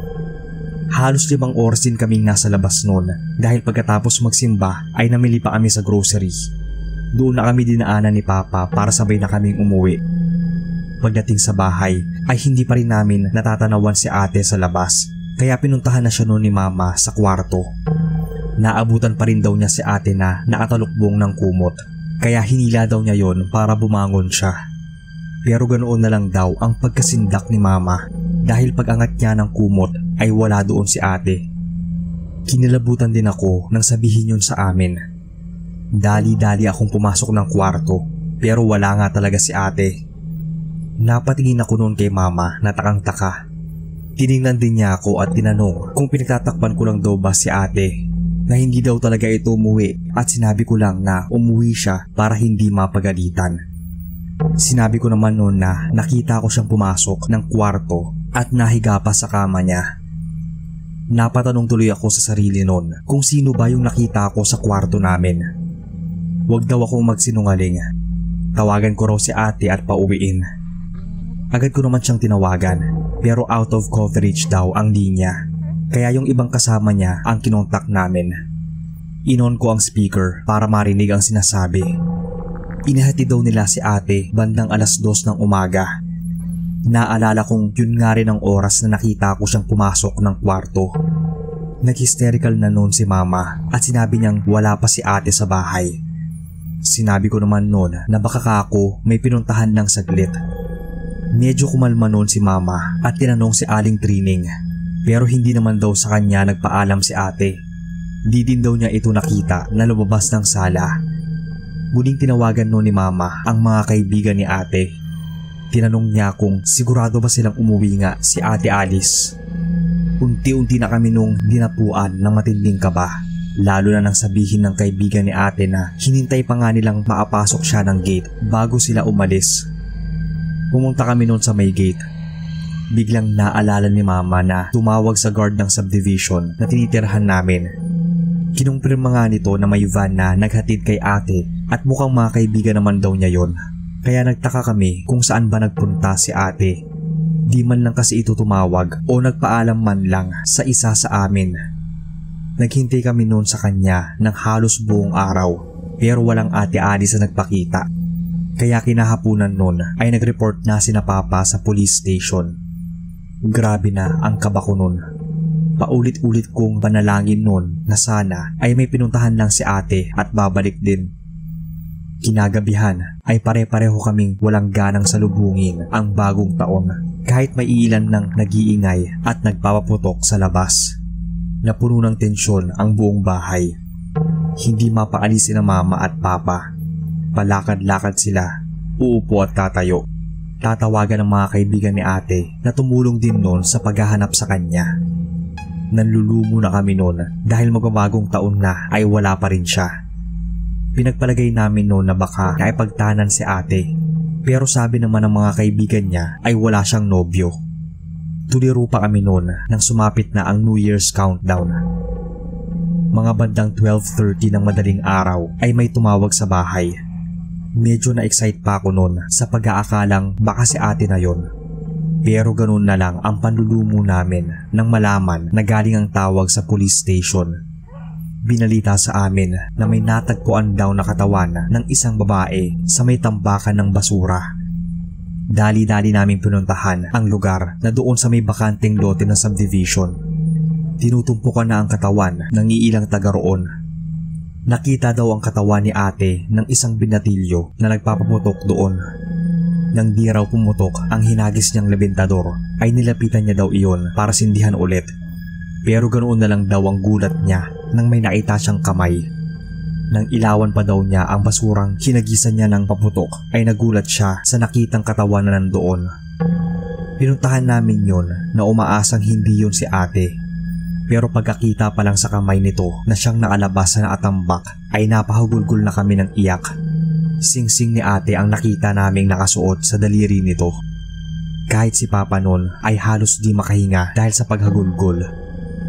Halos limang oras din kaming nasa labas noon dahil pagkatapos magsimba ay namili pa kami sa grocery. Doon na kami dinaanan ni Papa para sabay na kaming umuwi. Pagdating sa bahay ay hindi pa rin namin natatanawan si ate sa labas, kaya pinuntahan na siya noon ni mama sa kwarto. Naabutan pa rin daw niya si ate na nakatalukbong ng kumot, kaya hinila daw niya yon para bumangon siya. Pero ganoon na lang daw ang pagkasindak ni mama dahil pag-angat niya ng kumot ay wala doon si ate. Kinilabutan din ako nang sabihin yun sa amin. Dali-dali akong pumasok ng kwarto pero wala nga talaga si ate. Napatingin ako noon kay mama na takang-taka. Tiningnan din niya ako at tinanong kung pinagtatakpan ko lang daw ba si ate, na hindi daw talaga ito umuwi at sinabi ko lang na umuwi siya para hindi mapagalitan. Sinabi ko naman noon na nakita ko siyang pumasok ng kwarto at nahiga pa sa kama niya. Napatanong tuloy ako sa sarili noon kung sino ba yung nakita ko sa kwarto namin. Huwag daw akong magsinungaling. Tawagan ko raw si ate at pauwiin. Agad ko naman siyang tinawagan pero out of coverage daw ang linya, kaya yung ibang kasama niya ang kinontak namin. Inon ko ang speaker para marinig ang sinasabi. Inihati daw nila si ate bandang alas dos ng umaga. Naalala kong yun nga rin ang oras na nakita ko siyang pumasok ng kwarto. Nag-hysterical na noon si mama at sinabi niyang wala pa si ate sa bahay. Sinabi ko naman noon na baka ako may pinuntahan ng saglit. Medyo kumalma noon si mama at tinanong si Aling Trining, pero hindi naman daw sa kanya nagpaalam si ate. Di din daw niya ito nakita na lumabas ng sala. Muling tinawagan noon ni mama ang mga kaibigan ni ate. Tinanong niya kung sigurado ba silang umuwi nga si ate Alice. Unti-unti na kami nung dinapuan ng matinding kaba, lalo na nang sabihin ng kaibigan ni ate na hinintay pa nga nilang maapasok siya ng gate bago sila umalis. Pumunta kami noon sa may gate. Biglang naalala ni mama na tumawag sa guard ng subdivision na tinitirhan namin. Kinumpirma nga nito na may van na naghatid kay ate at mukhang mga kaibigan naman daw niya yon. Kaya nagtaka kami kung saan ba nagpunta si ate. Di man lang kasi ito tumawag o nagpaalam man lang sa isa sa amin. Naghintay kami noon sa kanya ng halos buong araw pero walang ate Alice na nagpakita. Kaya kinahapunan noon ay nag-report na sina Papa sa police station. Grabe na ang kaba ko noon. Paulit-ulit kong panalangin noon na sana ay may pinuntahan lang si ate at babalik din. Kinagabihan ay pare-pareho kaming walang ganang salubungin ang bagong taon kahit may ilan ng nag-iingay at nagpapaputok sa labas. Napuno ng tensyon ang buong bahay. Hindi mapaalis sina mama at papa. Palakad-lakad sila, uupo at tatayo. Tatawagan ng mga kaibigan ni ate na tumulong din noon sa paghahanap sa kanya. Nanlulumo na kami noon dahil magbabagong taon na ay wala pa rin siya. Pinagpalagay namin noon na baka naipagtanan si ate, pero sabi naman ng mga kaibigan niya ay wala siyang nobyo. Tuliro pa kami noon nang sumapit na ang New Year's countdown. Mga bandang twelve thirty ng madaling araw ay may tumawag sa bahay. Medyo na-excite pa ako noon sa pag-aakalang baka si ate na yon. Pero ganun na lang ang panlulumo namin nang malaman na galing ang tawag sa police station. Binalita sa amin na may natagpuan daw na katawan ng isang babae sa may tambakan ng basura. Dali-dali namin pinuntahan ang lugar na doon sa may bakanteng lote ng subdivision. Tinutumpukan na ang katawan ng iilang taga roon. Nakita daw ang katawan ni ate ng isang binatilyo na nagpapaputok doon. Nang di raw pumutok ang hinagis niyang labintador ay nilapitan niya daw iyon para sindihan ulit. Pero ganoon na lang daw ang gulat niya nang may nakita siyang kamay. Nang ilawan pa daw niya ang basurang hinagisan niya ng paputok ay nagulat siya sa nakitang katawan na nandoon. Pinuntahan namin yon na umaasang hindi yon si ate. Pero pagkakita pa lang sa kamay nito na siyang nakalabas na nakatambak ay napahugulgol na kami ng iyak. Singsing ni ate ang nakita naming nakasuot sa daliri nito. Kahit si Papa noon ay halos di makahinga dahil sa paghagulgol.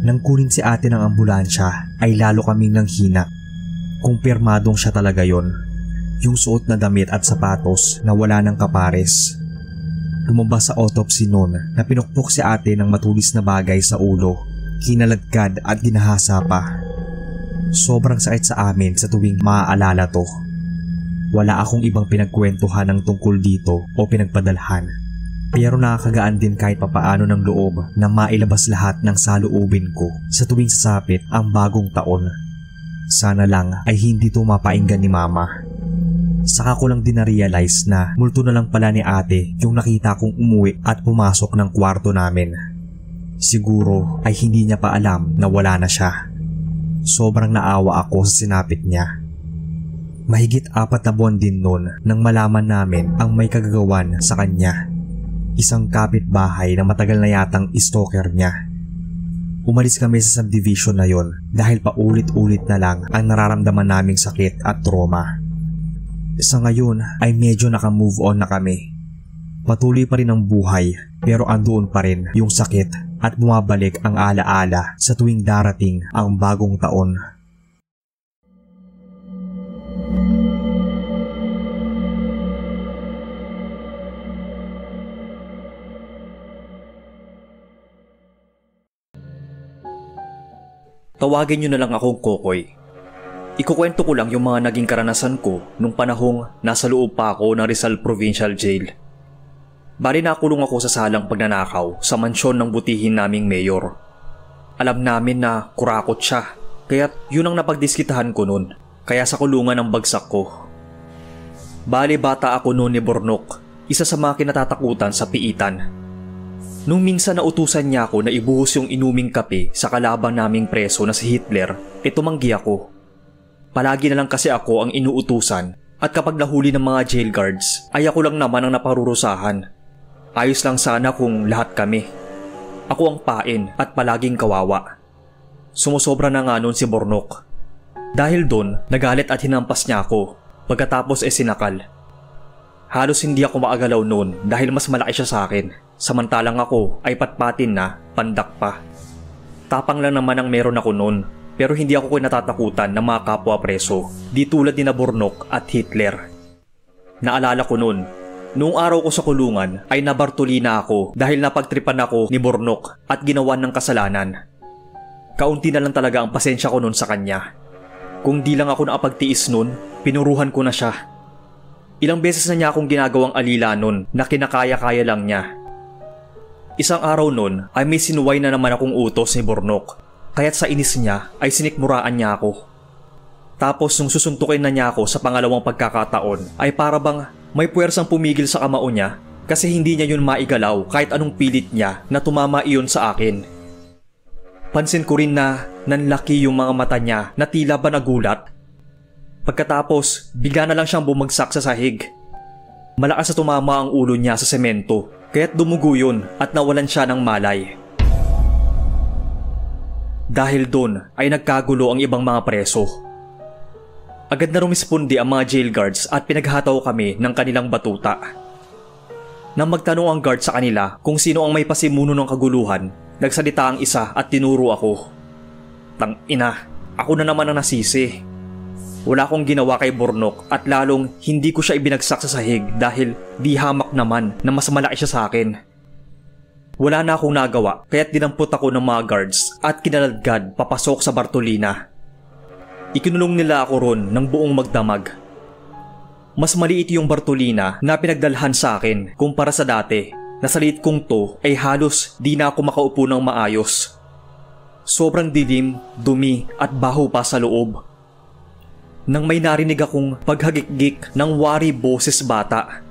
Nang kunin si ate ng ambulansya ay lalo kaming nanghina. Kumpirmadong siya talaga yon. Yung suot na damit at sapatos na wala ng kapares. Lumabas sa autopsy noon na pinukpok si ate ng matulis na bagay sa ulo, kinaladkad at ginahasa pa. Sobrang sakit sa amin sa tuwing maaalala to. Wala akong ibang pinagkwentuhan ng tungkol dito o pinagpadalhan. Pero nakakagaan din kahit papaano ng loob na mailabas lahat ng saloobin ko sa tuwing sasapit ang bagong taon. Sana lang ay hindi to mapainggan ni mama. Saka ko lang din na-realize na multo na lang pala ni ate yung nakita kong umuwi at pumasok ng kwarto namin. Siguro ay hindi niya pa alam na wala na siya. Sobrang naawa ako sa sinapit niya. Mahigit apat na buwan din noon nang malaman namin ang may kagagawan sa kanya. Isang kapitbahay na matagal na yatang stalker niya. Umalis kami sa subdivision na yon dahil paulit-ulit na lang ang nararamdaman naming sakit at trauma. Sa ngayon ay medyo naka-move on na kami. Patuloy pa rin ang buhay pero andoon pa rin yung sakit at bumabalik ang alaala sa tuwing darating ang bagong taon. Tawagin niyo na lang akong Kokoy. Ikukwento ko lang yung mga naging karanasan ko nung panahong nasa loob pa ako ng Rizal Provincial Jail. Bali nakulong ako sa salang pagnanakaw sa mansyon ng butihin naming mayor. Alam namin na kurakot siya, kaya yun ang napagdiskitahan ko nun, kaya sa kulungan ang bagsak ko. Bali bata ako noon ni Bornok, isa sa mga kinatatakutan sa piitan. Nung minsan nautusan niya ako na ibuhos yung inuming kape sa kalaban naming preso na si Hitler, e tumanggi ako. Palagi na lang kasi ako ang inuutusan at kapag nahuli ng mga jail guards ay ako lang naman ang naparurusahan. Ayos lang sana kung lahat kami. Ako ang pain at palaging kawawa. Sumusobra na nga nun si Bornok. Dahil doon, nagalit at hinampas niya ako pagkatapos e sinakal. Halos hindi ako maagalaw noon dahil mas malaki siya sa akin, samantalang ako ay patpatin na, pandak pa. Tapang lang naman ang meron ako noon, pero hindi ako kinatatakutan ng mga kapwa preso, di tulad ni Bornok at Hitler. Naalala ko noon, noong araw ko sa kulungan ay nabartolina ako dahil napagtripan ako ni Bornok at ginawan ng kasalanan. Kaunti na lang talaga ang pasensya ko noon sa kanya. Kung di lang ako nakapagtiis noon, pinuruhan ko na siya. Ilang beses na niya akong ginagawang alila nun na kinakaya-kaya lang niya. Isang araw nun ay may sinuway na naman akong utos ni Bornok, kaya't sa inis niya ay sinikmuraan niya ako. Tapos nung susuntukin na niya ako sa pangalawang pagkakataon ay para bang may puwersang pumigil sa kamao niya kasi hindi niya yun maigalaw kahit anong pilit niya na tumama iyon sa akin. Pansin ko rin na nanlaki yung mga mata niya na tila ba nagulat. Pagkatapos, bigla na lang siyang bumagsak sa sahig. Malakas na tumama ang ulo niya sa semento, kaya't dumugo yun at nawalan siya ng malay. Dahil doon ay nagkagulo ang ibang mga preso. Agad na rumispondi ang mga jail guards at pinaghataw kami ng kanilang batuta. Nang magtanong ang guard sa kanila kung sino ang may pasimuno ng kaguluhan, nagsalita ang isa at tinuro ako. Tang ina, ako na naman ang nasisi. Wala akong ginawa kay Bornok at lalong hindi ko siya ibinagsak sa sahig dahil di hamak naman na mas malaki siya sa akin. Wala na akong nagawa kaya't dinampot ako ng mga guards at kinaladkad papasok sa Bartolina. Ikinulong nila ako ron ng buong magdamag. Mas maliit yung Bartolina na pinagdalhan sa akin kumpara sa dati na sa liit kong to ay halos di na ako makaupo ng maayos. Sobrang dilim, dumi at baho pa sa loob. Nang may narinig akong paghagikgik ng wari boses bata.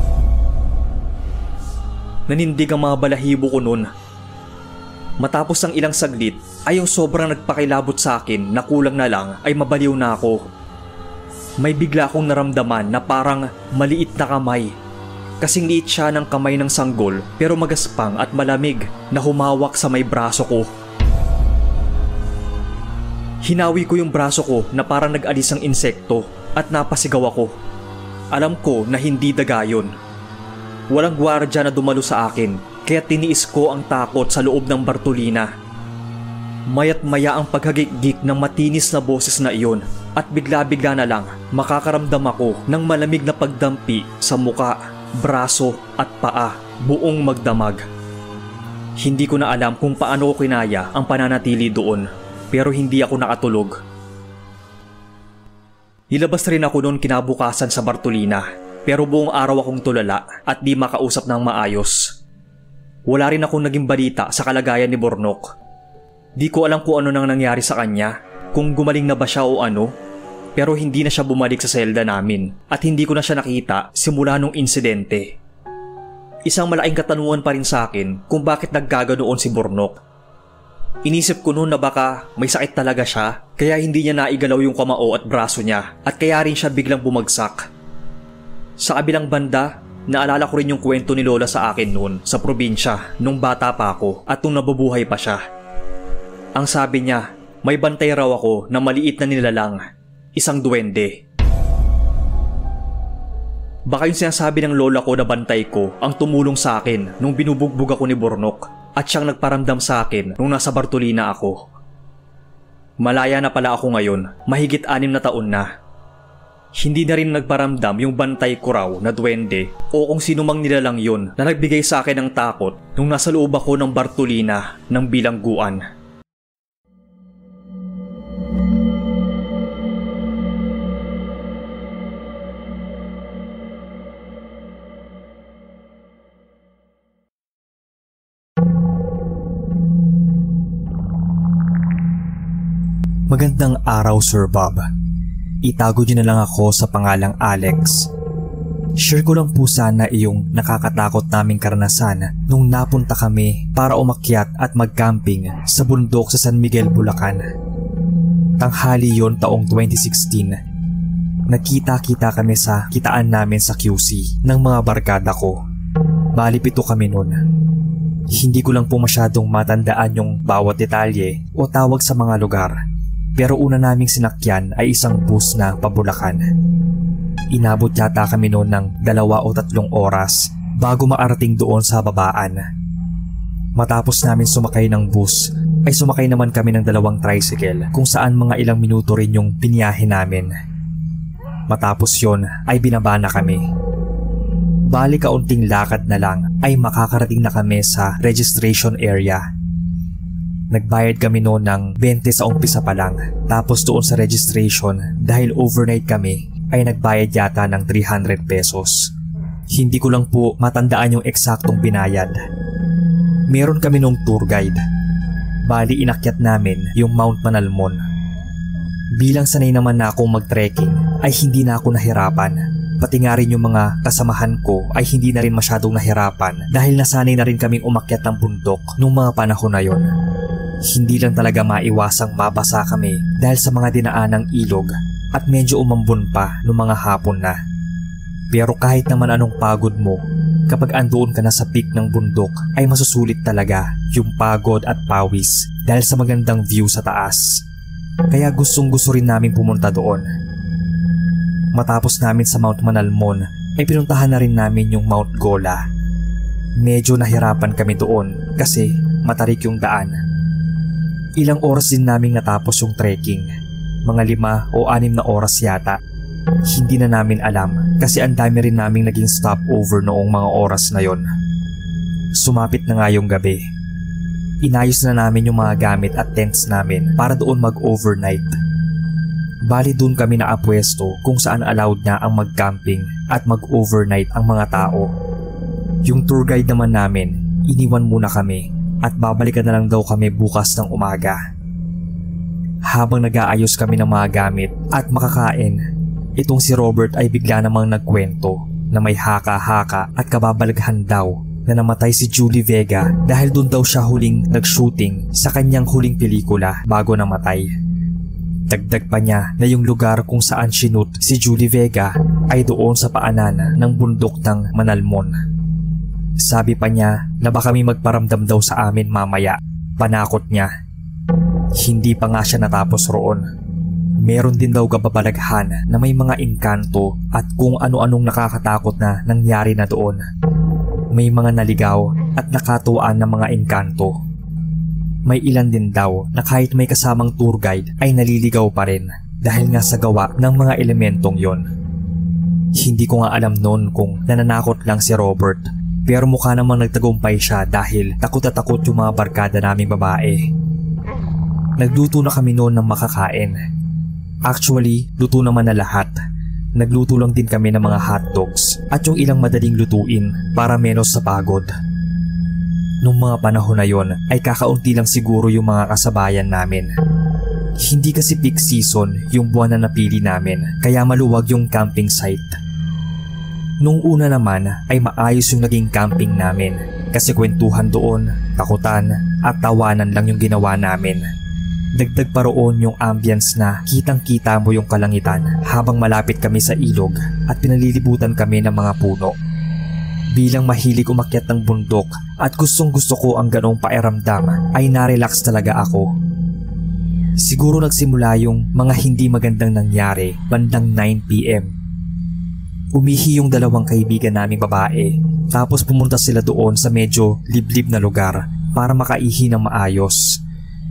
Nanindig ang mga balahibo ko nun. Matapos ang ilang saglit ay yung sobrang nagpakilabot sa akin na kulang na lang ay mabaliw na ako. May bigla akong naramdaman na parang maliit na kamay. Kasing liit siya ng kamay ng sanggol pero magaspang at malamig na humawak sa may braso ko. Hinawi ko yung braso ko na parang nag-alis ang insekto at napasigaw ako. Alam ko na hindi daga yun. Walang gwardya na dumalo sa akin kaya tiniis ko ang takot sa loob ng Bartolina. Maya't maya ang paghagikgik ng matinis na boses na iyon at bigla-bigla na lang makakaramdam ako ng malamig na pagdampi sa muka, braso at paa, buong magdamag. Hindi ko na alam kung paano ko kinaya ang pananatili doon, pero hindi ako nakatulog. Nilabas rin ako noon kinabukasan sa Bartolina, pero buong araw akong tulala at di makausap ng maayos. Wala rin akong naging balita sa kalagayan ni Bornok. Di ko alam kung ano nang nangyari sa kanya, kung gumaling na ba siya o ano, pero hindi na siya bumalik sa selda namin at hindi ko na siya nakita simula nung insidente. Isang malaking katanungan pa rin sa akin kung bakit naggaganoon si Bornok. Inisip ko noon na baka may sakit talaga siya kaya hindi niya naigalaw yung kamao at braso niya at kaya rin siya biglang bumagsak. Sa kabilang banda, naalala ko rin yung kwento ni Lola sa akin noon sa probinsya nung bata pa ako at nung nabubuhay pa siya. Ang sabi niya, may bantay raw ako na maliit na nilalang, isang duwende. Baka yung sinasabi ng lola ko na bantay ko ang tumulong sa akin nung binubugbog ako ni Bornok at siyang nagparamdam sa akin nung nasa Bartolina ako. Malaya na pala ako ngayon, mahigit anim na taon na. Hindi na rin nagparamdam yung bantay ko raw na duwende o kung sino mang nilalang yun na nagbigay sa akin ng takot nung nasa loob ako ng Bartolina ng bilangguan. Magandang araw, Sir Bob. Itago niyo na lang ako sa pangalang Alex. Share ko lang po sana iyong nakakatakot naming karanasan nung napunta kami para umakyat at mag-camping sa bundok sa San Miguel, Bulacan. Tanghali yon taong twenty sixteen. Nagkita-kita kami sa kitaan namin sa Q C ng mga barkada ko. Bali pito kami nun. Hindi ko lang po masyadong matandaan yung bawat detalye o tawag sa mga lugar. Pero una naming sinakyan ay isang bus na pabulakan. Inabot yata kami noon ng dalawa o tatlong oras bago maarating doon sa babaan. Matapos namin sumakay ng bus ay sumakay naman kami ng dalawang tricycle kung saan mga ilang minuto rin yung biniyahe namin. Matapos yon ay binaba na kami. Bali kaunting lakad na lang ay makakarating na kami sa registration area. Nagbayad kami noon ng twenty sa umpisa pa lang, tapos doon sa registration dahil overnight kami ay nagbayad yata ng three hundred pesos. Hindi ko lang po matandaan yung eksaktong binayad. Meron kami noong tour guide. Bali inakyat namin yung Mount Manalmon. Bilang sanay naman na akong mag-trekking ay hindi na ako nahirapan. Pati nga rin yung mga kasamahan ko ay hindi na rin masyadong nahirapan dahil nasanay na rin kaming umakyat ng bundok nung mga panahon na yon. Hindi lang talaga maiwasang mabasa kami dahil sa mga dinaanang ilog at medyo umambon pa noong mga hapon na. Pero kahit naman anong pagod mo, kapag andoon ka na sa peak ng bundok ay masusulit talaga yung pagod at pawis dahil sa magandang view sa taas. Kaya gustong gusto rin namin pumunta doon. Matapos namin sa Mount Manalmon ay pinuntahan na rin namin yung Mount Gola. Medyo nahirapan kami doon kasi matarik yung daan. Ilang oras din naming natapos yung trekking. Mga lima o anim na oras yata. Hindi na namin alam kasi ang dami rin naming naging stopover noong mga oras na yon. Sumapit na nga yung gabi. Inayos na namin yung mga gamit at tents namin para doon mag-overnight. Bali doon kami naapwesto kung saan allowed na ang mag-camping at mag-overnight ang mga tao. Yung tour guide naman namin, iniwan muna kami at babalikan na lang daw kami bukas ng umaga. Habang nag-aayos kami ng mga gamit at makakain, itong si Robert ay bigla namang nagkwento na may haka-haka at kababalaghan daw na namatay si Julie Vega dahil doon daw siya huling nag-shooting sa kanyang huling pelikula bago namatay. Dagdag pa niya na yung lugar kung saan sinut si Julie Vega ay doon sa paanan ng bundok ng Manalmon. Sabi pa niya na baka may magparamdam daw sa amin mamaya. Panakot niya. Hindi pa nga siya natapos roon. Meron din daw kababalaghan na may mga engkanto at kung ano-anong nakakatakot na nangyari na doon. May mga naligaw at nakatuwaan na mga engkanto. may ilan din daw na kahit may kasamang tour guide ay naliligaw pa rin dahil nga sa gawa ng mga elementong yon. Hindi ko nga alam noon kung nananakot lang si Robert, pero mukha namang nagtagumpay siya dahil takot na takot yung mga barkada naming babae. Nagluto na kami noon ng makakain. Actually, luto naman na lahat. Nagluto lang din kami ng mga hotdogs at yung ilang madaling lutuin para menos sa pagod. Nung mga panahon na yon ay kakaunti lang siguro yung mga kasabayan namin. Hindi kasi peak season yung buwan na napili namin kaya maluwag yung camping site. Nung una naman ay maayos yung naging camping namin kasi kwentuhan doon, takutan at tawanan lang yung ginawa namin. Dagdag pa roon yung ambience na kitang-kita mo yung kalangitan habang malapit kami sa ilog at pinalilibutan kami ng mga puno. Bilang mahilig umakyat ng bundok at gustong gusto ko ang ganong pakiramdam ay narelax talaga ako. Siguro nagsimula yung mga hindi magandang nangyari bandang nine p m Umihi yung dalawang kaibigan naming babae tapos pumunta sila doon sa medyo liblib na lugar para makaihi ng maayos.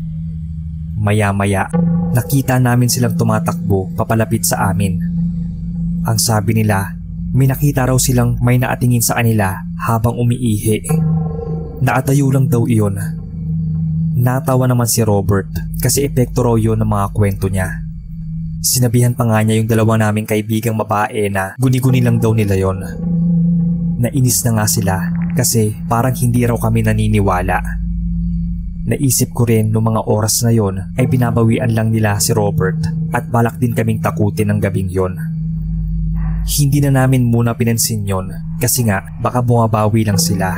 Maya-maya, nakita namin silang tumatakbo papalapit sa amin. Ang sabi nila, may nakita raw silang may naatingin sa kanila habang umiihi. Nakatayo lang daw iyon. Natawa naman si Robert kasi epekto raw yun ng mga kwento niya. Sinabihan pa nga niya yung dalawa naming kaibigang babae na guni-guni lang daw nila yon. Nainis na nga sila kasi parang hindi raw kami naniniwala. Naisip ko rin noong mga oras na yon ay binabawian lang nila si Robert at balak din kaming takutin ng gabing yon. Hindi na namin muna pinansin yon kasi nga baka bumabawi lang sila.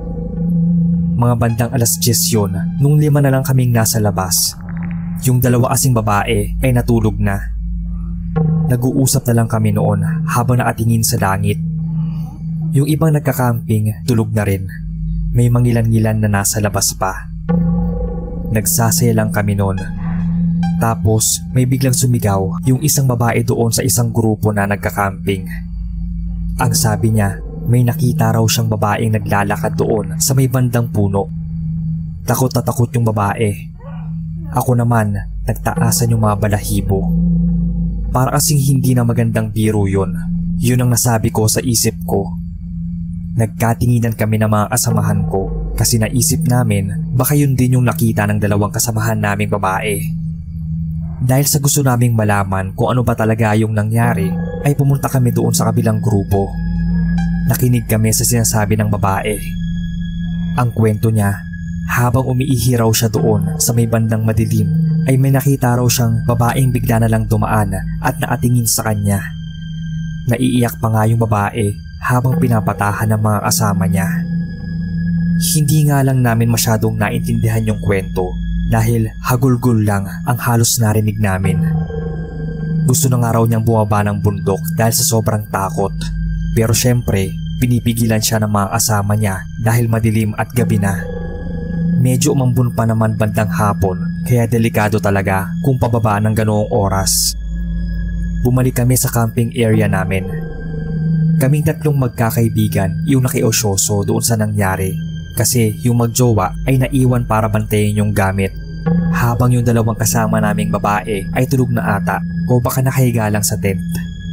Mga bandang alas diyes yon nung lima na lang kaming nasa labas. Yung dalawa kasing babae ay natulog na. Nag-uusap na lang kami noon habang nakatingin sa langit. Yung ibang nagkakamping tulog na rin. May mangilan-ngilan na nasa labas pa. Nagsasaya lang kami noon. Tapos may biglang sumigaw yung isang babae doon sa isang grupo na nagkakamping. Ang sabi niya, may nakita raw siyang babaeng naglalakad doon sa may bandang puno. Takot na takot yung babae. Ako naman, nagtaasan yung mga balahibo. Para kasing hindi na magandang biro yun. Yun ang nasabi ko sa isip ko. Nagkatinginan kami ng mga kasamahan ko kasi naisip namin baka yun din yung nakita ng dalawang kasamahan naming babae. Dahil sa gusto naming malaman kung ano ba talaga yung nangyari, ay pumunta kami doon sa kabilang grupo. Nakinig kami sa sinasabi ng babae. Ang kwento niya, habang umiihi raw siya doon sa may bandang madilim, ay may nakita raw siyang babaeng bigla na lang dumaan at nakatingin sa kanya. Naiiyak pa nga yung babae habang pinapatahan ng mga kasama niya. Hindi nga lang namin masyadong naintindihan yung kwento dahil hagulgul lang ang halos narinig namin. Gusto na nga raw niyang bumaba ng bundok dahil sa sobrang takot. Pero syempre, pinipigilan siya ng mga kasama niya dahil madilim at gabi na. Medyo umambon pa naman bandang hapon kaya delikado talaga kung pababa ng ganoong oras. Bumalik kami sa camping area namin. Kaming tatlong magkakaibigan yung nakiosyoso doon sa nangyari kasi yung magjowa ay naiwan para bantayan yung gamit habang yung dalawang kasama naming babae ay tulog na ata o baka nakahiga lang sa tent.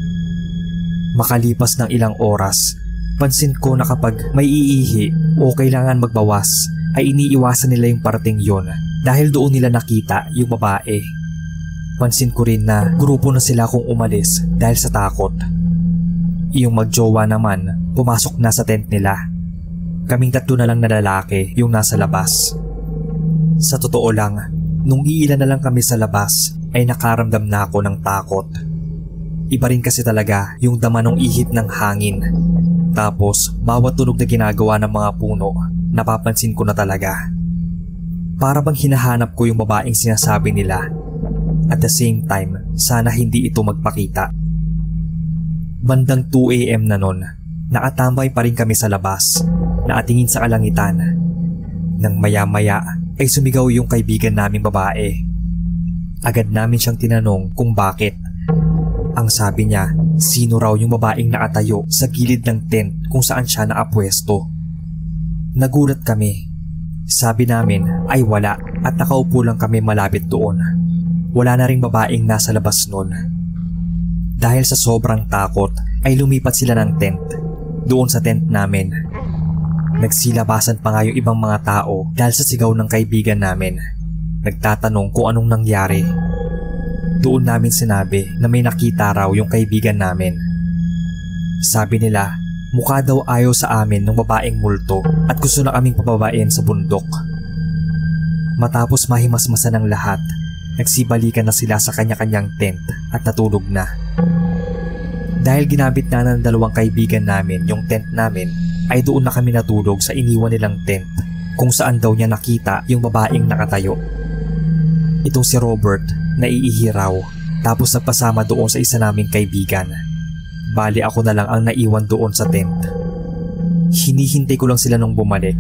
Makalipas ng ilang oras, pansin ko na kapag may iihi o kailangan magbawas ay iniiwasan nila yung parating yon dahil doon nila nakita yung babae. Pansin ko rin na grupo na sila kung umalis dahil sa takot. Yung magjowa naman, pumasok na sa tent nila. Kaming tatlo na lang na lalaki yung nasa labas. Sa totoo lang, nung iilan na lang kami sa labas, ay nakaramdam na ako ng takot. Iba rin kasi talaga yung dama ng ihip ng hangin. Tapos, bawat tunog na ginagawa ng mga puno, napapansin ko na talaga. Para bang hinahanap ko yung babaeng sinasabi nila. At the same time, sana hindi ito magpakita. Bandang two a m na nun, nakatambay pa rin kami sa labas, nakatingin sa kalangitan. Nang maya-maya ay sumigaw yung kaibigan naming babae. Agad namin siyang tinanong kung bakit. Ang sabi niya, sino raw yung babaeng nakatayo sa gilid ng tent kung saan siya naapwesto. Nagulat kami. Sabi namin ay wala at nakaupo lang kami malapit doon. Wala na ring babaeng nasa labas noon. Dahil sa sobrang takot ay lumipat sila ng tent doon sa tent namin. Nagsilabasan pa nga yung ibang mga tao dahil sa sigaw ng kaibigan namin. Nagtatanong kung anong nangyari. Doon namin sinabi na may nakita raw yung kaibigan namin. Sabi nila, mukha daw ayaw sa amin ng babaeng multo at gusto na kaming pababain sa bundok. Matapos mahimasmasan ng lahat, nagsibalikan na sila sa kanya-kanyang tent at natulog na. Dahil ginamit na ng dalawang kaibigan namin yung tent namin, ay doon na kami natulog sa iniwan nilang tent kung saan daw niya nakita yung babaeng nakatayo. Itong si Robert na iihiraw tapos nagpasama doon sa isa naming kaibigan. Bali ako na lang ang naiwan doon sa tent. Hinihintay ko lang sila nung bumalik.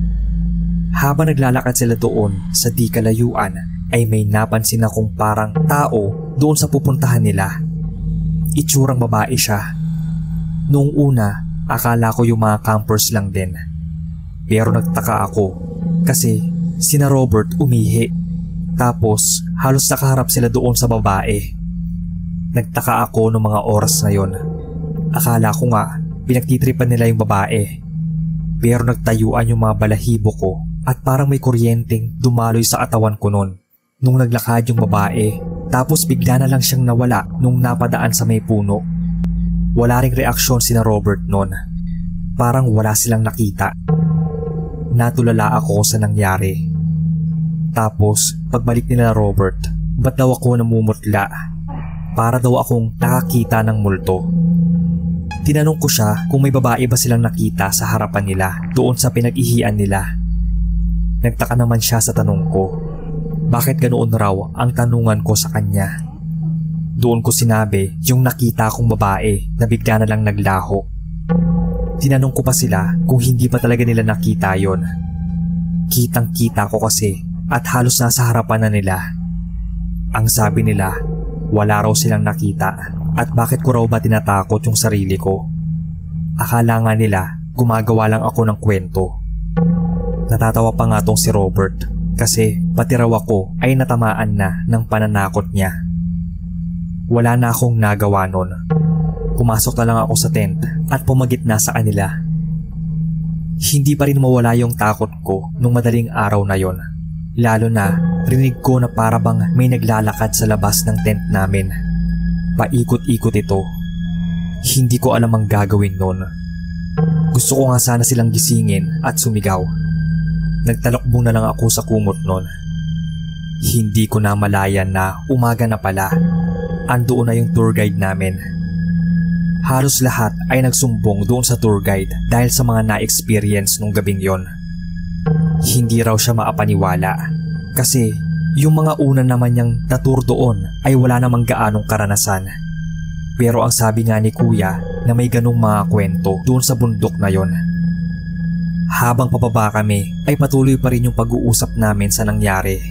Habang naglalakad sila doon sa di kalayuan ay may napansin akong parang tao doon sa pupuntahan nila. Itsurang babae siya. Noong una, akala ko yung mga campers lang din. Pero nagtaka ako kasi sina Robert umihi. Tapos halos nakaharap sila doon sa babae. Nagtaka ako noong mga oras na yon. Akala ko nga pinagtitripan nila yung babae. Pero nagtayuan yung mga balahibo ko at parang may kuryenteng dumaloy sa katawan ko noon. Nung naglakad yung babae, tapos bigla na lang siyang nawala nung napadaan sa may puno. Wala ring reaksyon sina Robert noon. Parang wala silang nakita. Natulala ako sa nangyari. Tapos pagbalik nila Robert, ba't daw ako namumutla? Para daw akong nakakita ng multo. Tinanong ko siya kung may babae ba silang nakita sa harapan nila doon sa pinag-ihian nila. Nagtaka naman siya sa tanong ko. Bakit ganoon raw ang tanungan ko sa kanya? Doon ko sinabi yung nakita kong babae na bigla na lang naglaho. Tinanong ko pa sila kung hindi pa talaga nila nakita yon. Kitang kita ko kasi at halos nasa harapan na nila. Ang sabi nila, wala raw silang nakita at bakit ko raw ba tinatakot yung sarili ko. Akala nga nila gumagawa lang ako ng kwento. Natatawa pa nga tong si Robert kasi pati raw ako ay natamaan na ng pananakot niya. Wala na akong nagawa nun. Pumasok na lang ako sa tent at pumagitna sa kanila. Hindi pa rin mawala yung takot ko nung madaling araw na yon. Lalo na rinig ko na para bang may naglalakad sa labas ng tent namin. Paikot-ikot ito. Hindi ko alam ang gagawin nun. Gusto ko nga sana silang gisingin at sumigaw. Nagtalokbong na lang ako sa kumot nun. Hindi ko na malayan na umaga na pala. Andoon na yung tour guide namin. Halos lahat ay nagsumbong doon sa tour guide dahil sa mga na-experience nung gabing yon. Hindi raw siya maapaniwala kasi yung mga una naman niyang natur doon ay wala namang gaanong karanasan. Pero ang sabi nga ni Kuya na may ganong mga kwento doon sa bundok na yon. Habang pababa kami ay patuloy pa rin yung pag-uusap namin sa nangyari.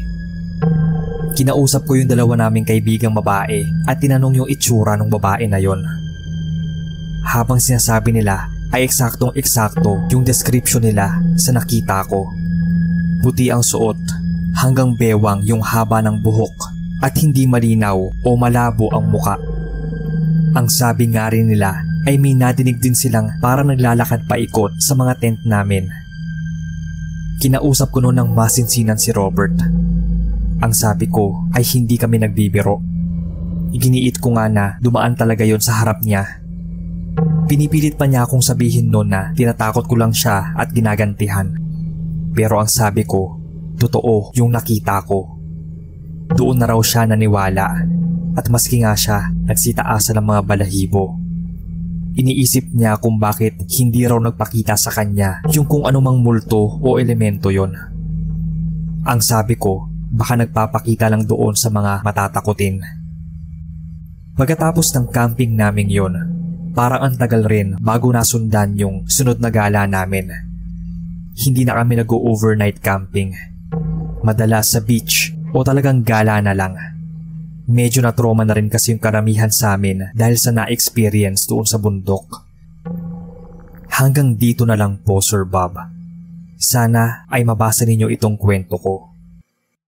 Kinausap ko yung dalawa naming kaibigang babae at tinanong yung itsura ng babae na yon. Habang sinasabi nila ay eksaktong eksakto yung description nila sa nakita ko. Puti ang suot, hanggang bewang yung haba ng buhok at hindi malinaw o malabo ang muka. Ang sabi nga rin nila ay may nadinig din silang parang naglalakad paikot sa mga tent namin. Kinausap ko noon ng masinsinan si Robert. Ang sabi ko ay hindi kami nagbibiro. Iginiit ko nga na dumaan talaga yon sa harap niya. Pinipilit pa niya akong sabihin noon na tinatakot ko lang siya at ginagantihan. Pero ang sabi ko, totoo yung nakita ko. Doon na raw siya naniwala at maski nga siya nagsitaasan ng mga balahibo. Iniisip niya kung bakit hindi raw nagpakita sa kanya yung kung anumang multo o elemento yon. Ang sabi ko, baka nagpapakita lang doon sa mga matatakutin. Pagkatapos ng camping naming yon, parang ang tagal rin bago nasundan yung sunod na gala namin. Hindi na kami nag-overnight camping. Madalas sa beach o talagang gala na lang. Medyo na-trauma na rin kasi yung karamihan sa amin dahil sa na-experience doon sa bundok. Hanggang dito na lang po, Sir Bob. Sana ay mabasa ninyo itong kwento ko.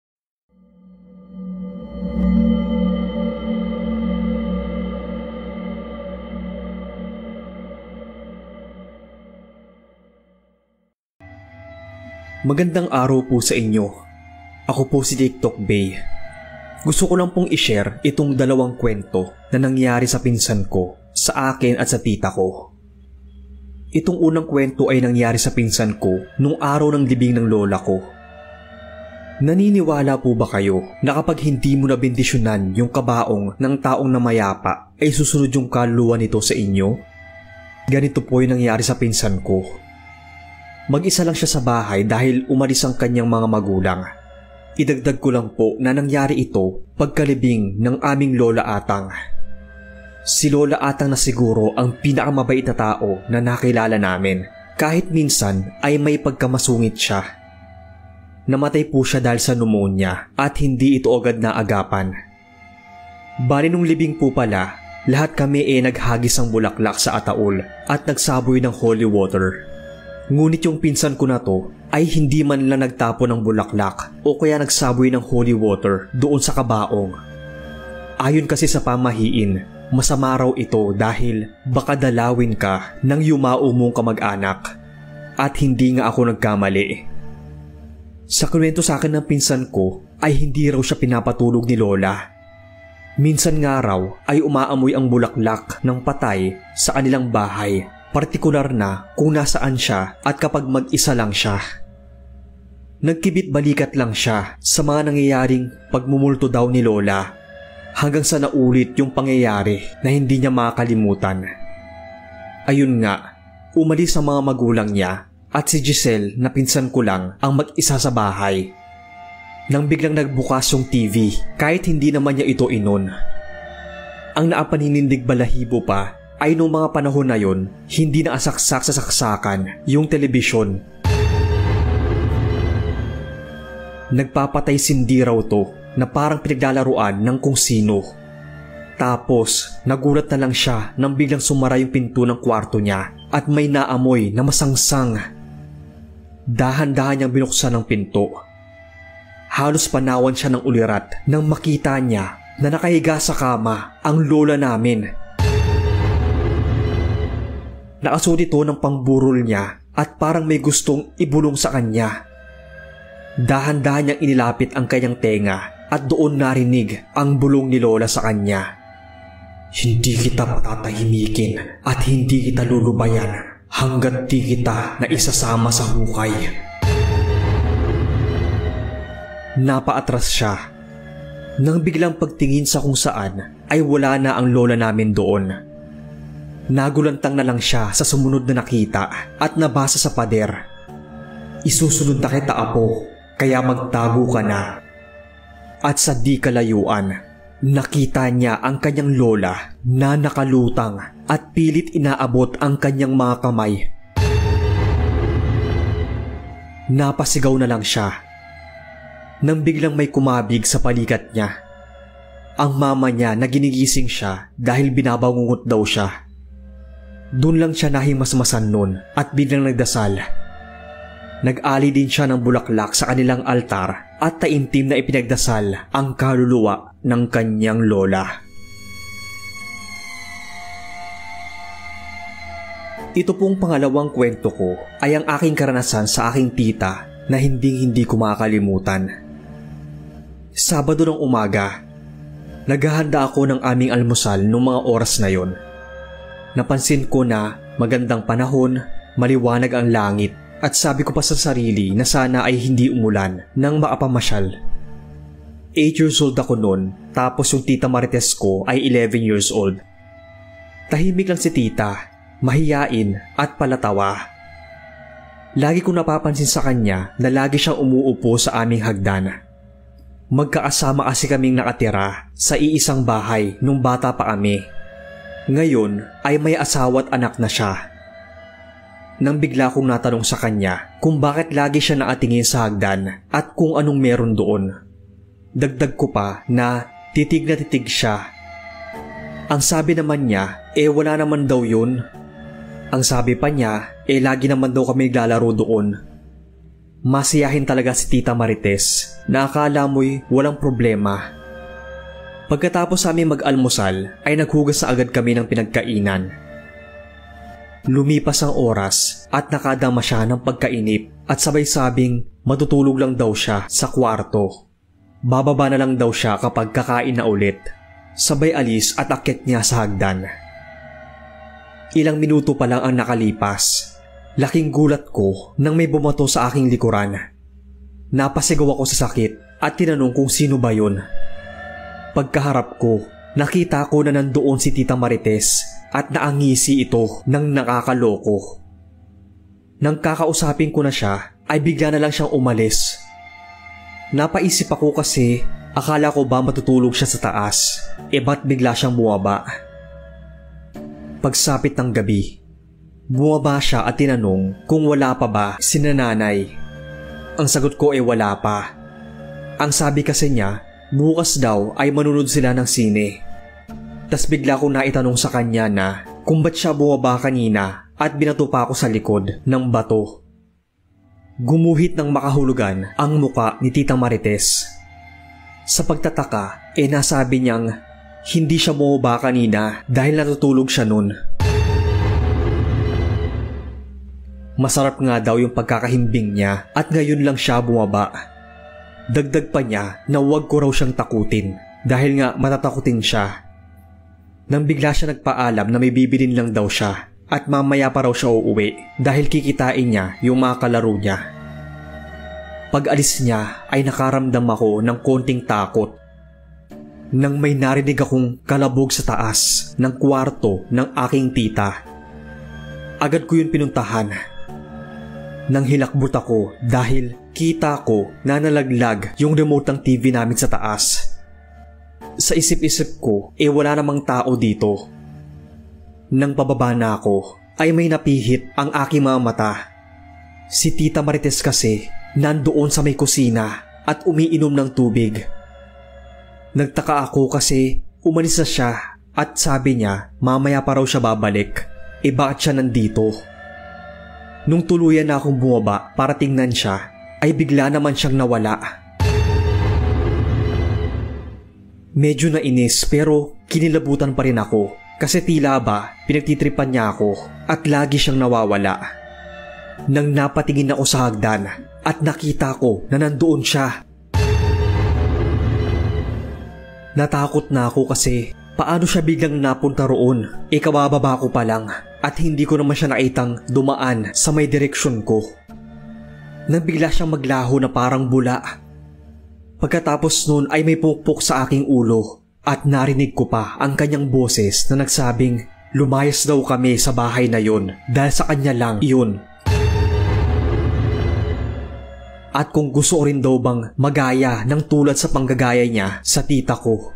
Magandang araw po sa inyo. Ako po si TikTok Bay. Gusto ko lang pong i-share itong dalawang kwento na nangyari sa pinsan ko, sa akin at sa tita ko. Itong unang kwento ay nangyari sa pinsan ko nung araw ng libing ng lola ko. Naniniwala po ba kayo na kapag hindi mo nabindisyonan yung kabaong ng taong namayapa ay susunod yung kaluluwa nito sa inyo? Ganito po yung nangyari sa pinsan ko. Mag-isa lang siya sa bahay dahil umalis ang kanyang mga magulang. Idagdag ko lang po na nangyari ito pagkalibing ng aming Lola Atang. Si Lola Atang na siguro ang pinakamabait na tao na nakilala namin, kahit minsan ay may pagkamasungit siya. Namatay po siya dahil sa pneumonia at hindi ito agad na agapan. Bali nung libing po pala, lahat kami ay naghagis ng bulaklak sa ataol at nagsaboy ng holy water. Ngunit yung pinsan ko na to ay hindi man lang nagtapo ng bulaklak o kaya nagsaboy ng holy water doon sa kabaong. Ayon kasi sa pamahiin, masama raw ito dahil baka dalawin ka ng yumao mong kamag-anak. At hindi nga ako nagkamali. Sa kwento sa akin ng pinsan ko ay hindi raw siya pinapatulog ni Lola. Minsan nga raw ay umaamoy ang bulaklak ng patay sa kanilang bahay, partikular na kung nasaan siya at kapag mag-isa lang siya. Nagkibit balikat lang siya sa mga nangyayaring pagmumulto daw ni Lola hanggang sa naulit yung pangyayari na hindi niya makakalimutan. Ayun nga, umalis ang mga magulang niya at si Giselle na pinsan ko lang ang mag-isa sa bahay. Nang biglang nagbukas yung T V kahit hindi naman niya ito inon. Ang naapaninindig balahibo pa ay nung mga panahon na yon hindi na asaksak sa saksakan yung telebisyon. Nagpapatay sindi raw to na parang pinaglalaruan ng kung sino. Tapos nagulat na lang siya nang biglang sumara yung pinto ng kwarto niya at may naamoy na masangsang. Dahan-dahan niyang binuksan ang pinto. Halos panawan siya ng ulirat nang makita niya na nakahiga sa kama ang lola namin. Nakasuot ito ng pangburol niya at parang may gustong ibulong sa kanya. Dahan-dahan niyang inilapit ang kanyang tenga at doon narinig ang bulong ni Lola sa kanya. Hindi kita patatahimikin at hindi kita lulubayan hanggat di kita na isasama sa hukay. Napaatras siya. Nang biglang pagtingin sa kung saan ay wala na ang lola namin doon. Nagulantang na lang siya sa sumunod na nakita at nabasa sa pader. Isusunod na kita, apo, kaya magtago ka na. At sa di kalayuan, nakita niya ang kanyang lola na nakalutang at pilit inaabot ang kanyang mga kamay. Napasigaw na lang siya nang biglang may kumabig sa palikat niya. Ang mama niya na ginigising siya dahil binabangungot daw siya. Doon lang siya nahimasmasan nun at biglang nagdasal. Nag-ali din siya ng bulaklak sa kanilang altar at taimtim na ipinagdasal ang kaluluwa ng kanyang lola. Ito pong pangalawang kwento ko ay ang aking karanasan sa aking tita na hinding-hindi ko makakalimutan. Sabado ng umaga, naghahanda ako ng aming almusal noong mga oras na yon. Napansin ko na magandang panahon, maliwanag ang langit at sabi ko pa sa sarili na sana ay hindi umulan nang maapamasyal. eight years old ako noon tapos yung tita Marites ko ay eleven years old. Tahimik lang si tita, mahiyain at palatawa. Lagi kong napapansin sa kanya na lagi siyang umuupo sa aming hagdan. Magkakasama kasi kaming nakatira sa iisang bahay nung bata pa kami. Ngayon ay may asawa at anak na siya. Nang bigla kong natanong sa kanya kung bakit lagi siya nakatingin sa hagdan at kung anong meron doon. Dagdag ko pa na titig na titig siya. Ang sabi naman niya, eh wala naman daw yun. Ang sabi pa niya, eh lagi naman daw kami naglalaro doon. Masiyahin talaga si Tita Marites na akala mo'y walang problema. Pagkatapos sa aming mag-almusal ay naghugas na agad kami ng pinagkainan. Lumipas ang oras at nakadama siya ng pagkainip at sabay sabing matutulog lang daw siya sa kwarto. Bababa na lang daw siya kapag kakain na ulit. Sabay alis at akyat niya sa hagdan. Ilang minuto pa lang ang nakalipas. Laking gulat ko nang may bumato sa aking likuran. Napasigaw ako sa sakit at tinanong kung sino ba yun. Pagkaharap ko, nakita ko na nandoon si Tita Marites at naangisi ito ng nakakaloko. Nang kakausapin ko na siya, ay bigla na lang siyang umalis. Napaisip ako kasi akala ko ba matutulog siya sa taas, e ba't bigla siyang bumaba? Pagsapit ng gabi, bumaba siya at tinanong kung wala pa ba si nanay. Ang sagot ko ay wala pa. Ang sabi kasi niya, bukas daw ay manunod sila ng sine. Tas bigla ko naitanong sa kanya na kung ba't siya bumaba kanina at binato pa ako sa likod ng bato. Gumuhit ng makahulugan ang muka ni Tita Marites. Sa pagtataka, eh nasabi niyang hindi siya bumaba kanina dahil natutulog siya nun. Masarap nga daw yung pagkakahimbing niya at ngayon lang siya bumaba. Dagdag pa niya na huwag ko raw siyang takutin dahil nga matatakutin siya. Nang bigla siya nagpaalam na may bibilin lang daw siya at mamaya pa raw siya uuwi dahil kikitain niya yung mga kalaro niya. Pag alis niya ay nakaramdam ako ng konting takot. Nang may narinig akong kalabog sa taas ng kwarto ng aking tita. Agad ko yun pinuntahan. Nang hilakbot ako dahil kita ko na nalaglag yung remote ng T V namin sa taas. Sa isip-isip ko, eh wala namang tao dito. Nang pababa na ako, ay may napihit ang aking mga mata. Si Tita Marites kasi nandoon sa may kusina at umiinom ng tubig. Nagtaka ako kasi umalis na siya at sabi niya mamaya pa raw siya babalik. E bakit siya nandito? Nung tuluyan na akong bumaba para tingnan siya, ay bigla naman siyang nawala. Medyo nainis pero kinilabutan pa rin ako kasi tila ba pinagtitripan niya ako at lagi siyang nawawala. Nang napatingin ako sa hagdan at nakita ko na nandoon siya. Natakot na ako kasi paano siya biglang napunta roon? E kabababa ko pa lang at hindi ko naman siya nakitang dumaan sa may direksyon ko. Nang bigla siyang maglaho na parang bula. Pagkatapos nun ay may pukpok sa aking ulo at narinig ko pa ang kanyang boses na nagsabing lumayas daw kami sa bahay na yun dahil sa kanya lang yun. At kung gusto rin daw bang magaya ng tulad sa panggagaya niya sa tita ko.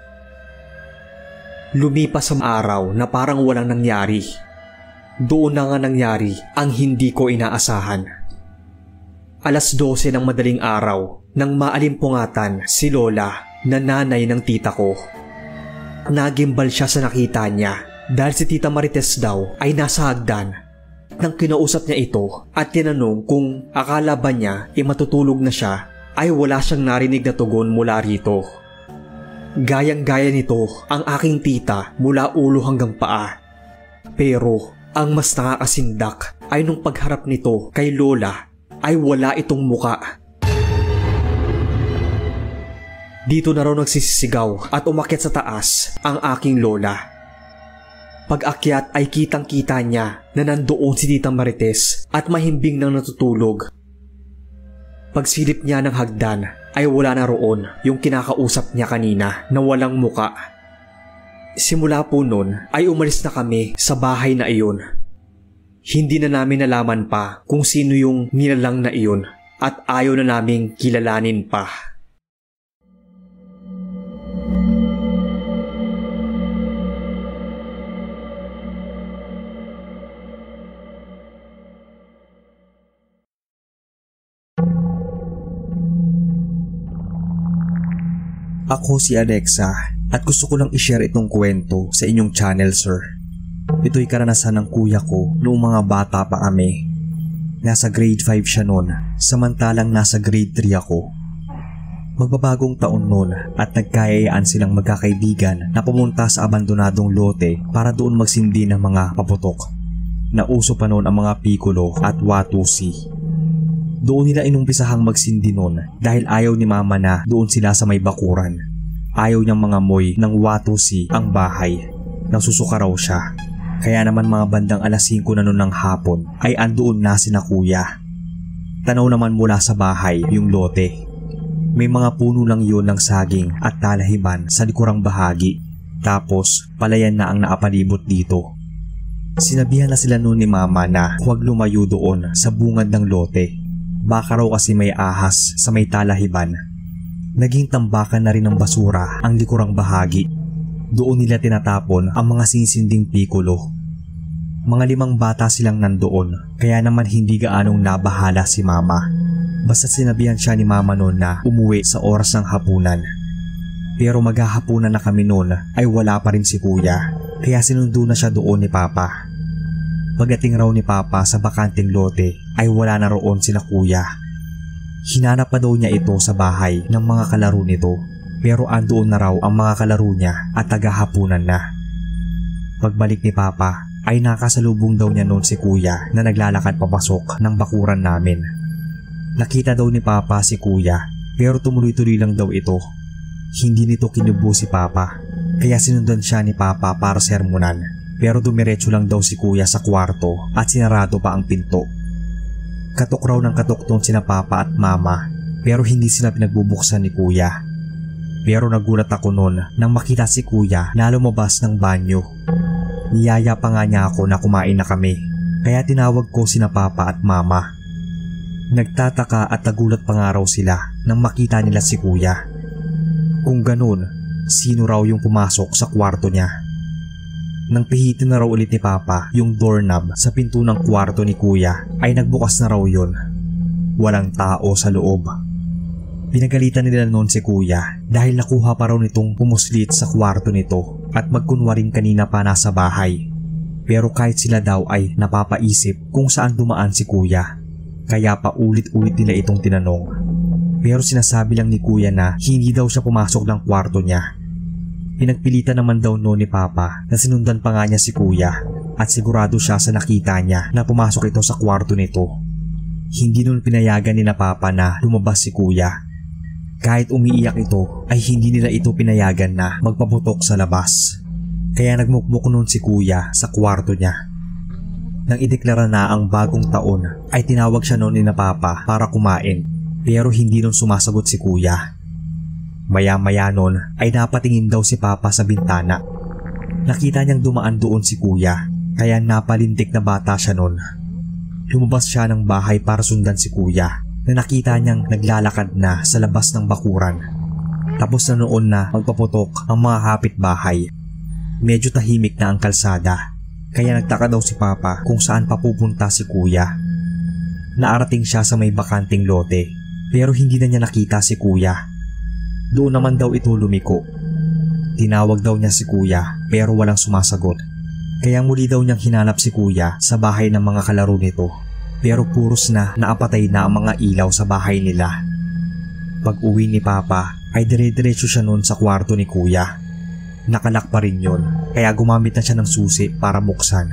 Lumipas ang araw na parang walang nangyari. Doon na nga nangyari ang hindi ko inaasahan. Alas dose ng madaling araw nang maalimpungatan si Lola na nanay ng tita ko. Nagimbal siya sa nakita niya dahil si Tita Marites daw ay nasa hagdan. Nang kinausap niya ito at tinanong kung akala ba niya ay matutulog na siya ay wala siyang narinig na tugon mula rito. Gayang-gaya nito ang aking tita mula ulo hanggang paa. Pero ang mas nakakasindak ay nung pagharap nito kay Lola ay wala itong muka. Dito na raw nagsisisigaw at umakyat sa taas ang aking lola. Pag-akyat ay kitang-kita niya na nandoon si Tita Marites at mahimbing nang natutulog. Pagsilip niya ng hagdan ay wala na roon yung kinakausap niya kanina na walang muka. Simula po nun ay umalis na kami sa bahay na iyon. Hindi na namin nalaman pa kung sino yung nilalang na iyon at ayaw na naming kilalanin pa. Ako si Alexa at gusto ko lang i-share itong kwento sa inyong channel, sir. Ito'y karanasan ng kuya ko noong mga bata pa kami. Nasa grade five siya noon, samantalang nasa grade three ako. Magbabagong taon noon at nagkayayaan silang magkakaibigan na pumunta sa abandonadong lote para doon magsindi ng mga paputok. Nauso pa noon ang mga piccolo at watusi. Doon nila inumpisahang magsindi nun dahil ayaw ni mama na doon sila sa may bakuran. Ayaw niyang mga moy ng watusi ang bahay. Nasusuka raw siya. Kaya naman mga bandang alas singko na noon ng hapon ay andoon na sina kuya. Tanaw naman mula sa bahay yung lote. May mga puno lang yun ng saging at talahiban sa likurang bahagi. Tapos palayan na ang naapalibot dito. Sinabihan na sila noon ni mama na huwag lumayo doon sa bungad ng lote. Baka raw kasi may ahas sa may talahiban. Naging tambakan na rin ng basura ang likurang bahagi. Doon nila tinatapon ang mga sinisinding pikulo. Mga limang bata silang nandoon kaya naman hindi gaanong nabahala si mama. Basta sinabihan siya ni mama noon na umuwi sa oras ng hapunan. Pero maghahapunan na kami noon ay wala pa rin si kuya kaya sinundo na siya doon ni papa. Pagdating raw ni papa sa bakanting lote ay wala na roon sina kuya. Hinanap pa daw niya ito sa bahay ng mga kalaro nito pero andoon na raw ang mga kalaro niya at tagahapunan na. Pagbalik ni papa ay nakasalubong daw niya noon si kuya na naglalakad papasok ng bakuran namin. Nakita daw ni papa si kuya pero tumuloy-tuloy lang daw ito. Hindi nito kinubo si papa kaya sinundan siya ni papa para sermonan. Pero dumiretso lang daw si kuya sa kwarto at sinarado pa ang pinto. Katok raw ng katok doon sina papa at mama pero hindi sila pinagbubuksan ni kuya. Pero nagulat ako noon nang makita si kuya na lumabas ng banyo. Niyaya pa nga niya ako na kumain na kami kaya tinawag ko sina papa at mama. Nagtataka at nagulat pa nga raw sila nang makita nila si kuya. Kung ganun, sino raw yung pumasok sa kwarto niya? Nang pihitin na raw ulit ni papa yung doorknob sa pinto ng kwarto ni kuya ay nagbukas na raw yun. Walang tao sa loob. Pinagalitan nila noon si kuya dahil nakuha pa raw nitong pumuslit sa kwarto nito at magkunwaring kanina pa nasa bahay. Pero kahit sila daw ay napapaisip kung saan dumaan si kuya. Kaya pa ulit-ulit nila itong tinanong. Pero sinasabi lang ni kuya na hindi daw siya pumasok ng kwarto niya. Pinagpilitan naman daw noon ni papa na sinundan pa nga niya si kuya at sigurado siya sa nakita niya na pumasok ito sa kwarto nito. Hindi noon pinayagan ni na papa na lumabas si kuya. Kahit umiiyak ito ay hindi nila ito pinayagan na magpaputok sa labas. Kaya nagmukmuk noon si kuya sa kwarto niya. Nang ideklara na ang bagong taon ay tinawag siya noon ni na papa para kumain pero hindi noon sumasagot si kuya. Maya-maya noon ay napatingin daw si papa sa bintana. Nakita niyang dumaan doon si kuya kaya napalintik na bata siya noon. Lumabas siya ng bahay para sundan si kuya na nakita niyang naglalakad na sa labas ng bakuran. Tapos na noon na magpaputok ang mga kapitbahay. Medyo tahimik na ang kalsada kaya nagtaka daw si papa kung saan papupunta si kuya. Naarating siya sa may bakanting lote pero hindi na niya nakita si kuya. Doon naman daw ito lumiko. Tinawag daw niya si kuya pero walang sumasagot. Kaya muli daw niyang hinanap si kuya sa bahay ng mga kalaro nito. Pero puros na naapatay na ang mga ilaw sa bahay nila. Pag uwi ni papa ay dire-diretso siya noon sa kwarto ni kuya. Nakalak pa rin yun kaya gumamit na siya ng susi para buksan.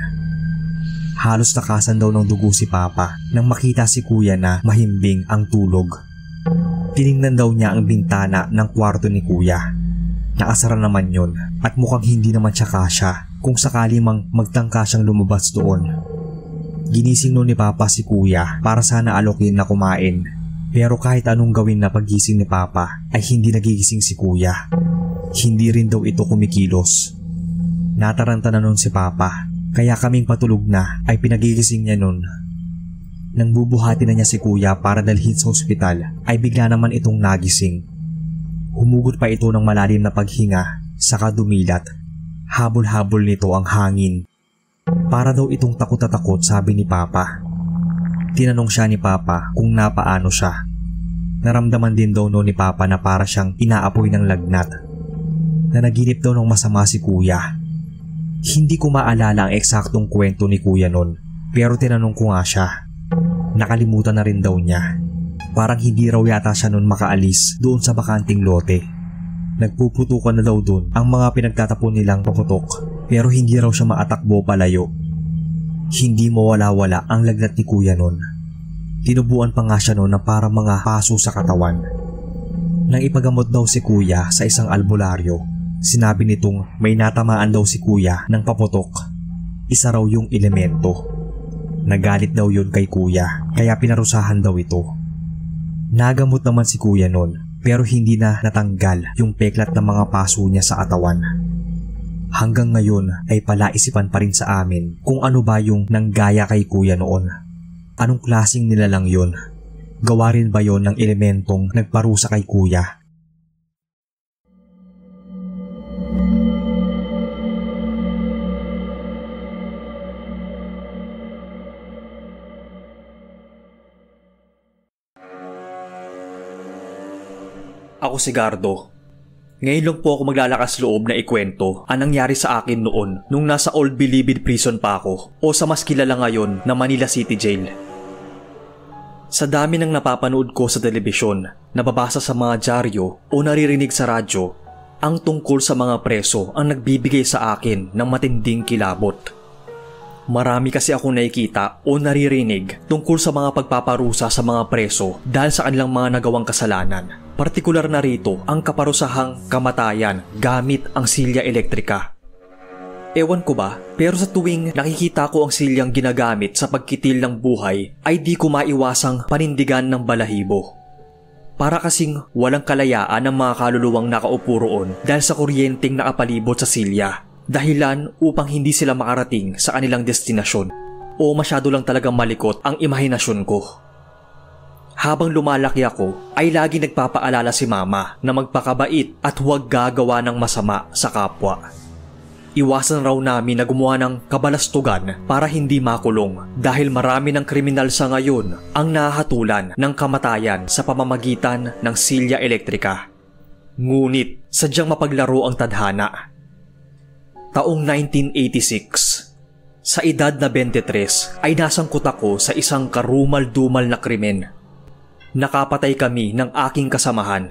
Halos nakasan daw ng dugo si papa nang makita si kuya na mahimbing ang tulog. Tiningnan daw niya ang bintana ng kwarto ni kuya. Nakasara naman yun at mukhang hindi naman siya kasya kung sakali mang magtangka siyang lumabas doon. Ginising noon ni papa si kuya para sana alokin na kumain. Pero kahit anong gawin na paggising ni papa ay hindi nagigising si kuya. Hindi rin daw ito kumikilos. Nataranta na noon si papa kaya kaming patulog na ay pinagigising niya noon. Nang bubuhati na niya si kuya para dalhin sa ospital ay bigla naman itong nagising. Humugot pa ito ng malalim na paghinga saka dumilat. Habol-habol nito ang hangin. Para daw itong takot na takot sabi ni papa. Tinanong siya ni papa kung napaano siya. Naramdaman din daw noon ni papa na para siyang inaapoy ng lagnat. Nanaginip daw ng masama si kuya. Hindi ko maalala ang eksaktong kwento ni kuya noon pero tinanong ko nga siya. Nakalimutan na rin daw niya. Parang hindi raw yata siya noon makaalis doon sa bakanting lote. Nagpuputukan na daw doon ang mga pinagtatapon nilang paputok pero hindi raw siya maatakbo palayo. Hindi mawala-wala ang lagnat ni kuya noon. Tinubuan pa nga siya noon na parang mga paso sa katawan. Nang ipagamot daw si kuya sa isang albularyo, sinabi nitong may natamaan daw si kuya ng paputok. Isa raw yung elemento. Nagalit daw yun kay kuya kaya pinarusahan daw ito. Nagamot naman si kuya noon pero hindi na natanggal yung peklat ng mga paso niya sa katawan. Hanggang ngayon ay palaisipan pa rin sa amin kung ano ba yung nanggaya kay kuya noon. Anong klaseng nilalang yun? Gawa rin ba yun ng elementong nagparusa kay kuya? Ako si Gardo. Ngayon lang po ako maglalakas loob na ikwento ang nangyari sa akin noon nung nasa Old Bilibid Prison pa ako o sa mas kilala ngayon na Manila City Jail. Sa dami ng napapanood ko sa telebisyon, nababasa sa mga dyaryo o naririnig sa radyo, ang tungkol sa mga preso ang nagbibigay sa akin ng matinding kilabot. Marami kasi akong nakikita o naririnig tungkol sa mga pagpaparusa sa mga preso dahil sa kanilang mga nagawang kasalanan. Partikular na rito ang kaparusahang kamatayan gamit ang silya elektrika. Ewan ko ba, pero sa tuwing nakikita ko ang silyang ginagamit sa pagkitil ng buhay ay di ko maiwasang panindigan ng balahibo. Para kasing walang kalayaan ng mga kaluluwang nakaupo roon dahil sa kuryenteng nakapalibot sa silya. Dahilan upang hindi sila makarating sa kanilang destinasyon o masyado lang talagang malikot ang imahinasyon ko. Habang lumalaki ako ay lagi nagpapaalala si mama na magpakabait at huwag gagawa ng masama sa kapwa. Iwasan raw namin na gumawa ng kabalastugan para hindi makulong dahil marami ng kriminal sa ngayon ang nahatulan ng kamatayan sa pamamagitan ng silya elektrika. Ngunit sadyang mapaglaro ang tadhana. Taong nineteen eighty-six, sa edad na twenty-three ay nasangkot ako sa isang karumal-dumal na krimen. Nakapatay kami ng aking kasamahan.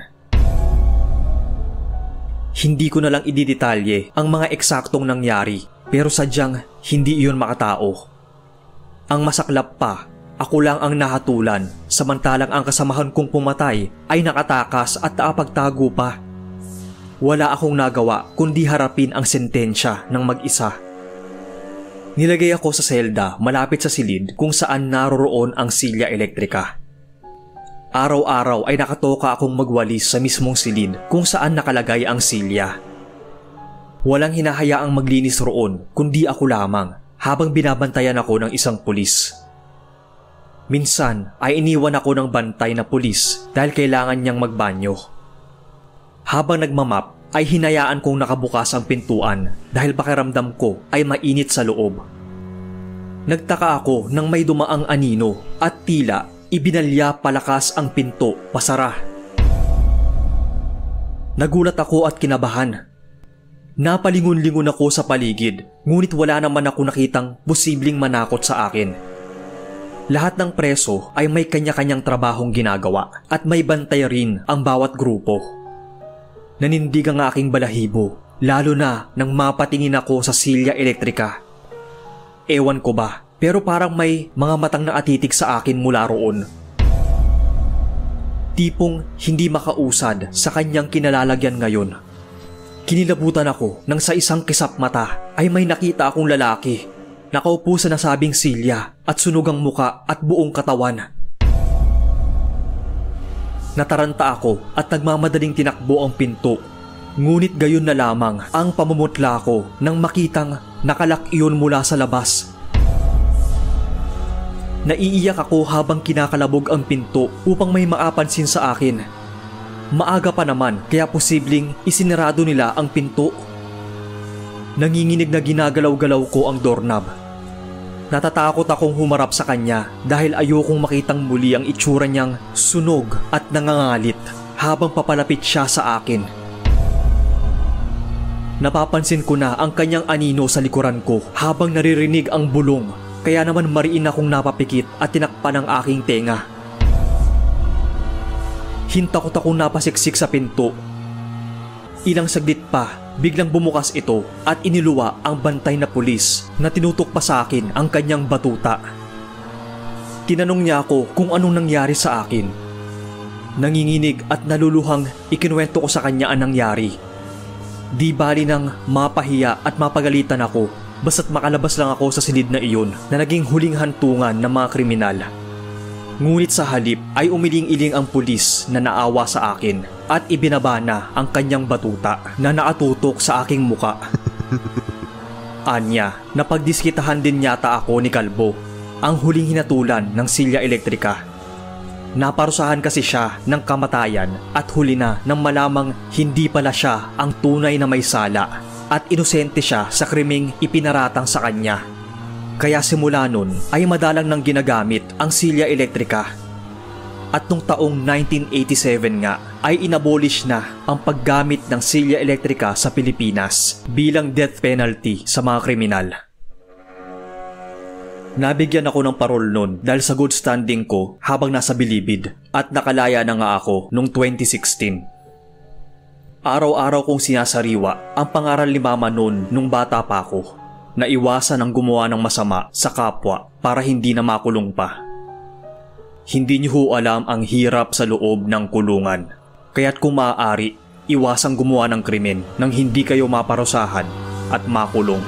Hindi ko na lang ididetalye ang mga eksaktong nangyari pero sadyang hindi iyon makatao. Ang masaklap pa, ako lang ang nahatulan samantalang ang kasamahan kong pumatay ay nakatakas at nakapagtago pa. Wala akong nagawa kundi harapin ang sentensya ng mag-isa. Nilagay ako sa selda malapit sa silid kung saan naroroon ang silya elektrika. Araw-araw ay nakatoka akong magwalis sa mismong silid kung saan nakalagay ang silya. Walang hinahayaang maglinis roon kundi ako lamang habang binabantayan ako ng isang pulis. Minsan ay iniwan ako ng bantay na pulis dahil kailangan niyang magbanyo. Habang nagmamap ay hinayaan kong nakabukas ang pintuan dahil pakiramdam ko ay mainit sa loob. Nagtaka ako nang may dumaang anino at tila ibinalya palakas ang pinto pasara. Nagulat ako at kinabahan. Napalingon-lingon ako sa paligid ngunit wala naman ako nakitang posibleng manakot sa akin. Lahat ng preso ay may kanya-kanyang trabahong ginagawa at may bantay rin ang bawat grupo. Nanindig ang aking balahibo lalo na nang mapatingin ako sa silya elektrika. Ewan ko ba, pero parang may mga matang nakatitig sa akin mula roon. Tipong hindi makausad sa kanyang kinalalagyan ngayon. Kinilabutan ako nang sa isang kisap mata ay may nakita akong lalaki. Nakaupo sa nasabing silya at sunugang muka at buong katawan. Nataranta ako at nagmamadaling tinakbo ang pinto. Ngunit gayon na lamang ang pamumutla ko nang makitang nakalak iyon mula sa labas. Naiiyak ako habang kinakalabog ang pinto upang may maapansin sa akin. Maaga pa naman kaya posibleng isinarado nila ang pinto. Nanginginig na ginagalaw-galaw ko ang doorknob. Natatakot akong humarap sa kanya dahil ayokong makitang muli ang itsura niyang sunog at nangangalit habang papalapit siya sa akin. Napapansin ko na ang kanyang anino sa likuran ko habang naririnig ang bulong. Kaya naman mariin akong napapikit at tinakpan ang aking tenga. Hintakot akong napasiksik sa pinto. Ilang saglit pa, biglang bumukas ito at iniluwa ang bantay na pulis na tinutok pa sa akin ang kanyang batuta. Tinanong niya ako kung anong nangyari sa akin. Nanginginig at naluluhang ikinuwento ko sa kanya ang nangyari. Di bali nang mapahiya at mapagalitan ako basta't makalabas lang ako sa silid na iyon na naging huling hantungan ng mga kriminal. Ngunit sa halip ay umiling-iling ang pulis na naawa sa akin at ibinaba na ang kanyang batuta na nakatutok sa aking muka. Anya, napagdiskitahan din yata ako ni Kalbo, ang huling hinatulan ng silya elektrika. Naparusahan kasi siya ng kamatayan at huli na nang malamang hindi pala siya ang tunay na may sala at inosente siya sa krimeng ipinaratang sa kanya. Kaya simula nun ay madalang nang ginagamit ang silya elektrika. At nung taong nineteen eighty-seven nga ay inabolish na ang paggamit ng silya elektrika sa Pilipinas bilang death penalty sa mga kriminal. Nabigyan ako ng parol nun dahil sa good standing ko habang nasa bilibid at nakalaya na nga ako noong twenty sixteen. Araw-araw kong sinasariwa ang pangaral ni Mama nun nung bata pa ako, na iwasan ang gumawa ng masama sa kapwa para hindi na makulong pa. Hindi niyo ho alam ang hirap sa loob ng kulungan, kaya't kung maaari, iwasang gumawa ng krimen nang hindi kayo maparusahan at makulong.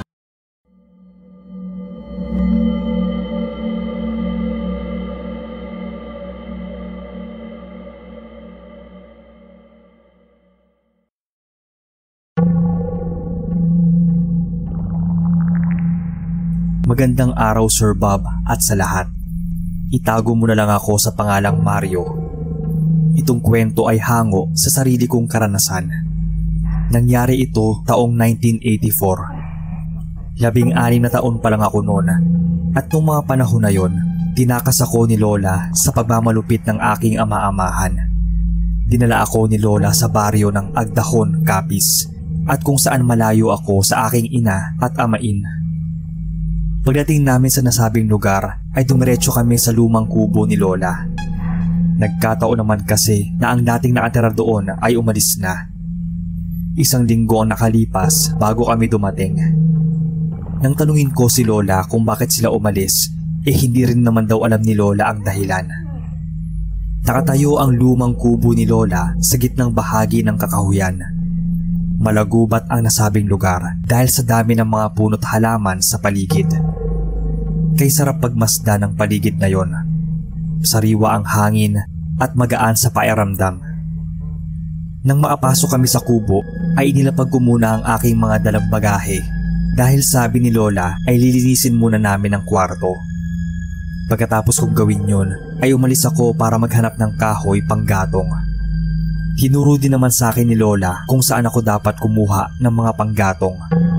Magandang araw Sir Bob at sa lahat. Itago mo na lang ako sa pangalang Mario. Itong kwento ay hango sa sarili kong karanasan. Nangyari ito taong nineteen eighty-four. Labing-anim na taon pa lang ako noon at nung mga panahon na yon, tinakas ako ni Lola sa pagmamalupit ng aking ama-amahan. Dinala ako ni Lola sa baryo ng Agdahon, Capiz at kung saan malayo ako sa aking ina at amain. Pagdating namin sa nasabing lugar ay dumiretso kami sa lumang kubo ni Lola. Nagkataon naman kasi na ang dating nakatira doon ay umalis na. Isang linggo ang nakalipas bago kami dumating. Nang tanungin ko si Lola kung bakit sila umalis, eh hindi rin naman daw alam ni Lola ang dahilan. Nakatayo ang lumang kubo ni Lola sa gitnang bahagi ng kakahuyan. Malagubat ang nasabing lugar dahil sa dami ng mga puno't halaman sa paligid. Kay sarap pagmasda ng paligid na yon. Sariwa ang hangin at magaan sa pakiramdam. Nang makapasok kami sa kubo ay inilapag ko muna ang aking mga dalang bagahe dahil sabi ni Lola ay lilinisin muna namin ang kwarto. Pagkatapos kong gawin yon ay umalis ako para maghanap ng kahoy panggatong. Tinuro din naman sa akin ni Lola kung saan ako dapat kumuha ng mga panggatong.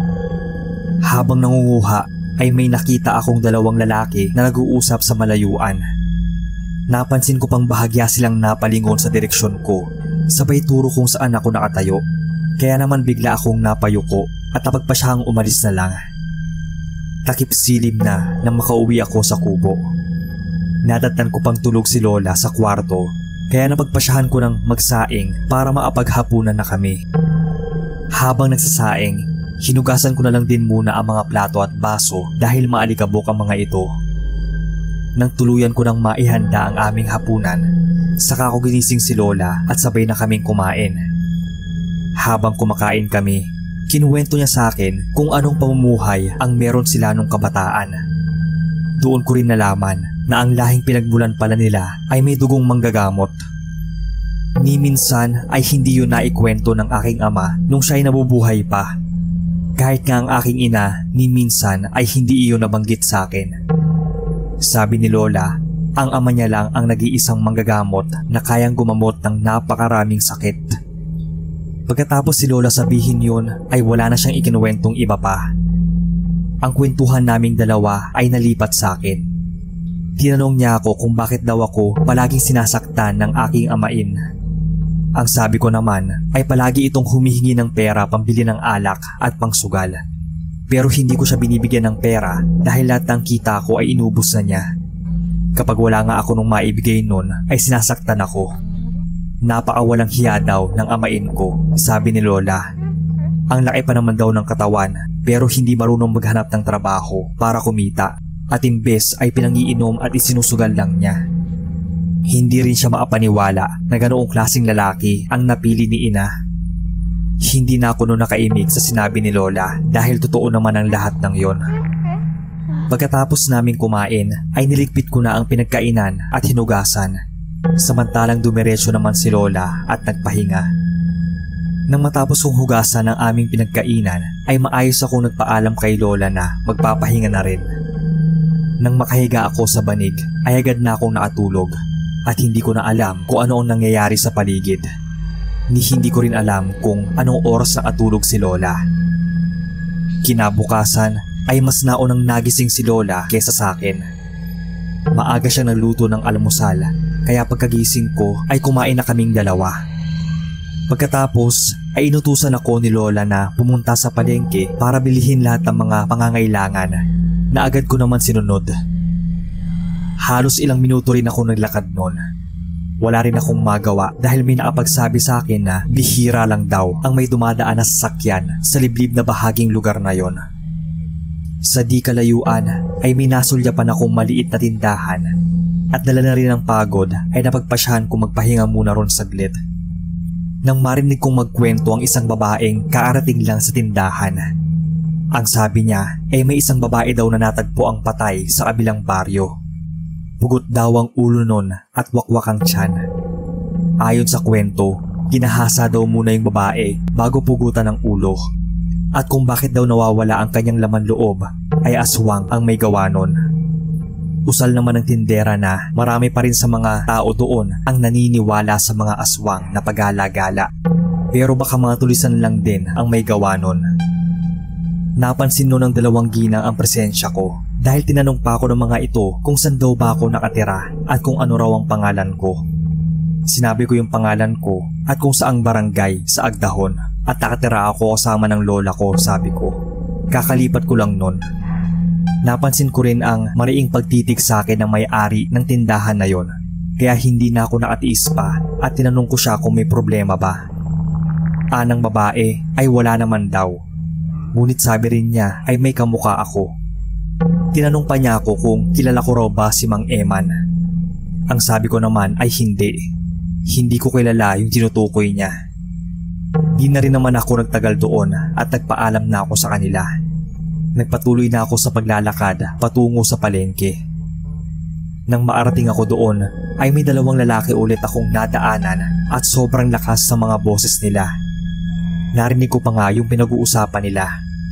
Habang nangunguha ay may nakita akong dalawang lalaki na nag-uusap sa malayuan. Napansin ko pang bahagya silang napalingon sa direksyon ko, sabay turo kung saan ako nakatayo. Kaya naman bigla akong napayuko at napagpasyahang umalis na lang. Takip silim na nang makauwi ako sa kubo. Nadatnan ko pang tulog si Lola sa kwarto. Kaya napagpasyahan ko ng magsaing para maapaghapunan na kami. Habang nagsasaing, hinugasan ko na lang din muna ang mga plato at baso dahil maalikabok ang mga ito. Nang tuluyan ko nang maihanda ang aming hapunan, saka ko ginising si Lola at sabay na kaming kumain. Habang kumakain kami, kinuwento niya sa akin kung anong pamumuhay ang meron sila nung kabataan. Doon ko rin nalaman na ang lahing pinagmulan pala nila ay may dugong manggagamot. Ni minsan ay hindi yun naikwento ng aking ama nung siya'y nabubuhay pa. Kahit nga ang aking ina ni minsan ay hindi iyon nabanggit sa akin. Sabi ni Lola, ang ama niya lang ang nag-iisang manggagamot na kayang gumamot ng napakaraming sakit. Pagkatapos si Lola sabihin yun ay wala na siyang ikinuwentong iba pa. Ang kwentuhan naming dalawa ay nalipat sa akin. Tinanong niya ako kung bakit daw ako palaging sinasaktan ng aking amain. Ang sabi ko naman ay palagi itong humihingi ng pera pambili ng alak at pangsugal. Pero hindi ko siya binibigyan ng pera dahil lahat ng kita ko ay inubos na niya. Kapag wala nga ako nung maibigay nun ay sinasaktan ako. Napakawalang hiya daw ng amain ko, sabi ni Lola. Ang laki pa naman daw ng katawan pero hindi marunong maghanap ng trabaho para kumita at imbes ay pinangiinom at isinusugal lang niya. Hindi rin siya maapaniwala na ganoong klaseng lalaki ang napili ni ina. Hindi na ako noon nakaimik sa sinabi ni Lola dahil totoo naman ang lahat ng yon. Pagkatapos naming kumain ay niligpit ko na ang pinagkainan at hinugasan, samantalang dumiretso naman si Lola at nagpahinga. Nang matapos kong hugasan ang aming pinagkainan ay maayos akong nagpaalam kay Lola na magpapahinga na rin. Nang makahiga ako sa banig ay agad na akong nakatulog at hindi ko na alam kung ano ang nangyayari sa paligid. Ni hindi ko rin alam kung anong oras nakatulog si Lola. Kinabukasan ay mas naunang nagising si Lola kesa sa akin. Maaga siya nagluto ng almusal kaya pagkagising ko ay kumain na kaming dalawa. Pagkatapos ay inutusan ako ni Lola na pumunta sa palengke para bilihin lahat ng mga pangangailangan na agad ko naman sinunod. Halos ilang minuto rin ako naglakad noon. Wala rin akong magawa dahil may nakapagsabi sa akin na bihira lang daw ang may dumadaan na sasakyan sa liblib na bahaging lugar na yon. Sa di kalayuan ay may nasulyapan akong maliit na tindahan at dala na rin ng pagod ay napagpasyahan kong magpahinga muna ron saglit. Nang marinig kong magkwento ang isang babaeng kaarating lang sa tindahan. Ang sabi niya ay may isang babae daw na natagpo ang patay sa kabilang baryo. Pugot daw ang ulo nun at wakwak ang tiyan. Ayon sa kwento, ginahasa daw muna yung babae bago pugutan ang ulo. At kung bakit daw nawawala ang kanyang laman loob ay aswang ang may gawa nun. Usal naman ng tindera na marami pa rin sa mga tao doon ang naniniwala sa mga aswang na pagala-gala. Pero baka mga tulisan lang din ang may gawa nun. Napansin nun ng dalawang ginang ang presensya ko dahil tinanong pa ako ng mga ito kung saan daw ba ako nakatira at kung ano raw ang pangalan ko. Sinabi ko yung pangalan ko at kung saang barangay sa Agdahon at nakatira ako kasama ng lola ko, sabi ko. Kakalipat ko lang nun. Napansin ko rin ang mariing pagtitig sa akin ng may-ari ng tindahan na yon. Kaya hindi na ako nakatiis pa at tinanong ko siya kung may problema ba. Anang babae ay wala naman daw. Ngunit sabi rin niya ay may kamukha ako. Tinanong pa niya ako kung kilala ko raw ba si Mang Eman. Ang sabi ko naman ay hindi. Hindi ko kilala yung tinutukoy niya. Di na rin naman ako nagtagal doon at nagpaalam na ako sa kanila. Nagpatuloy na ako sa paglalakad patungo sa palengke. Nang maarating ako doon ay may dalawang lalaki ulit akong nadaanan at sobrang lakas sa mga boses nila. Narinig ko pa nga yung pinag-uusapan nila.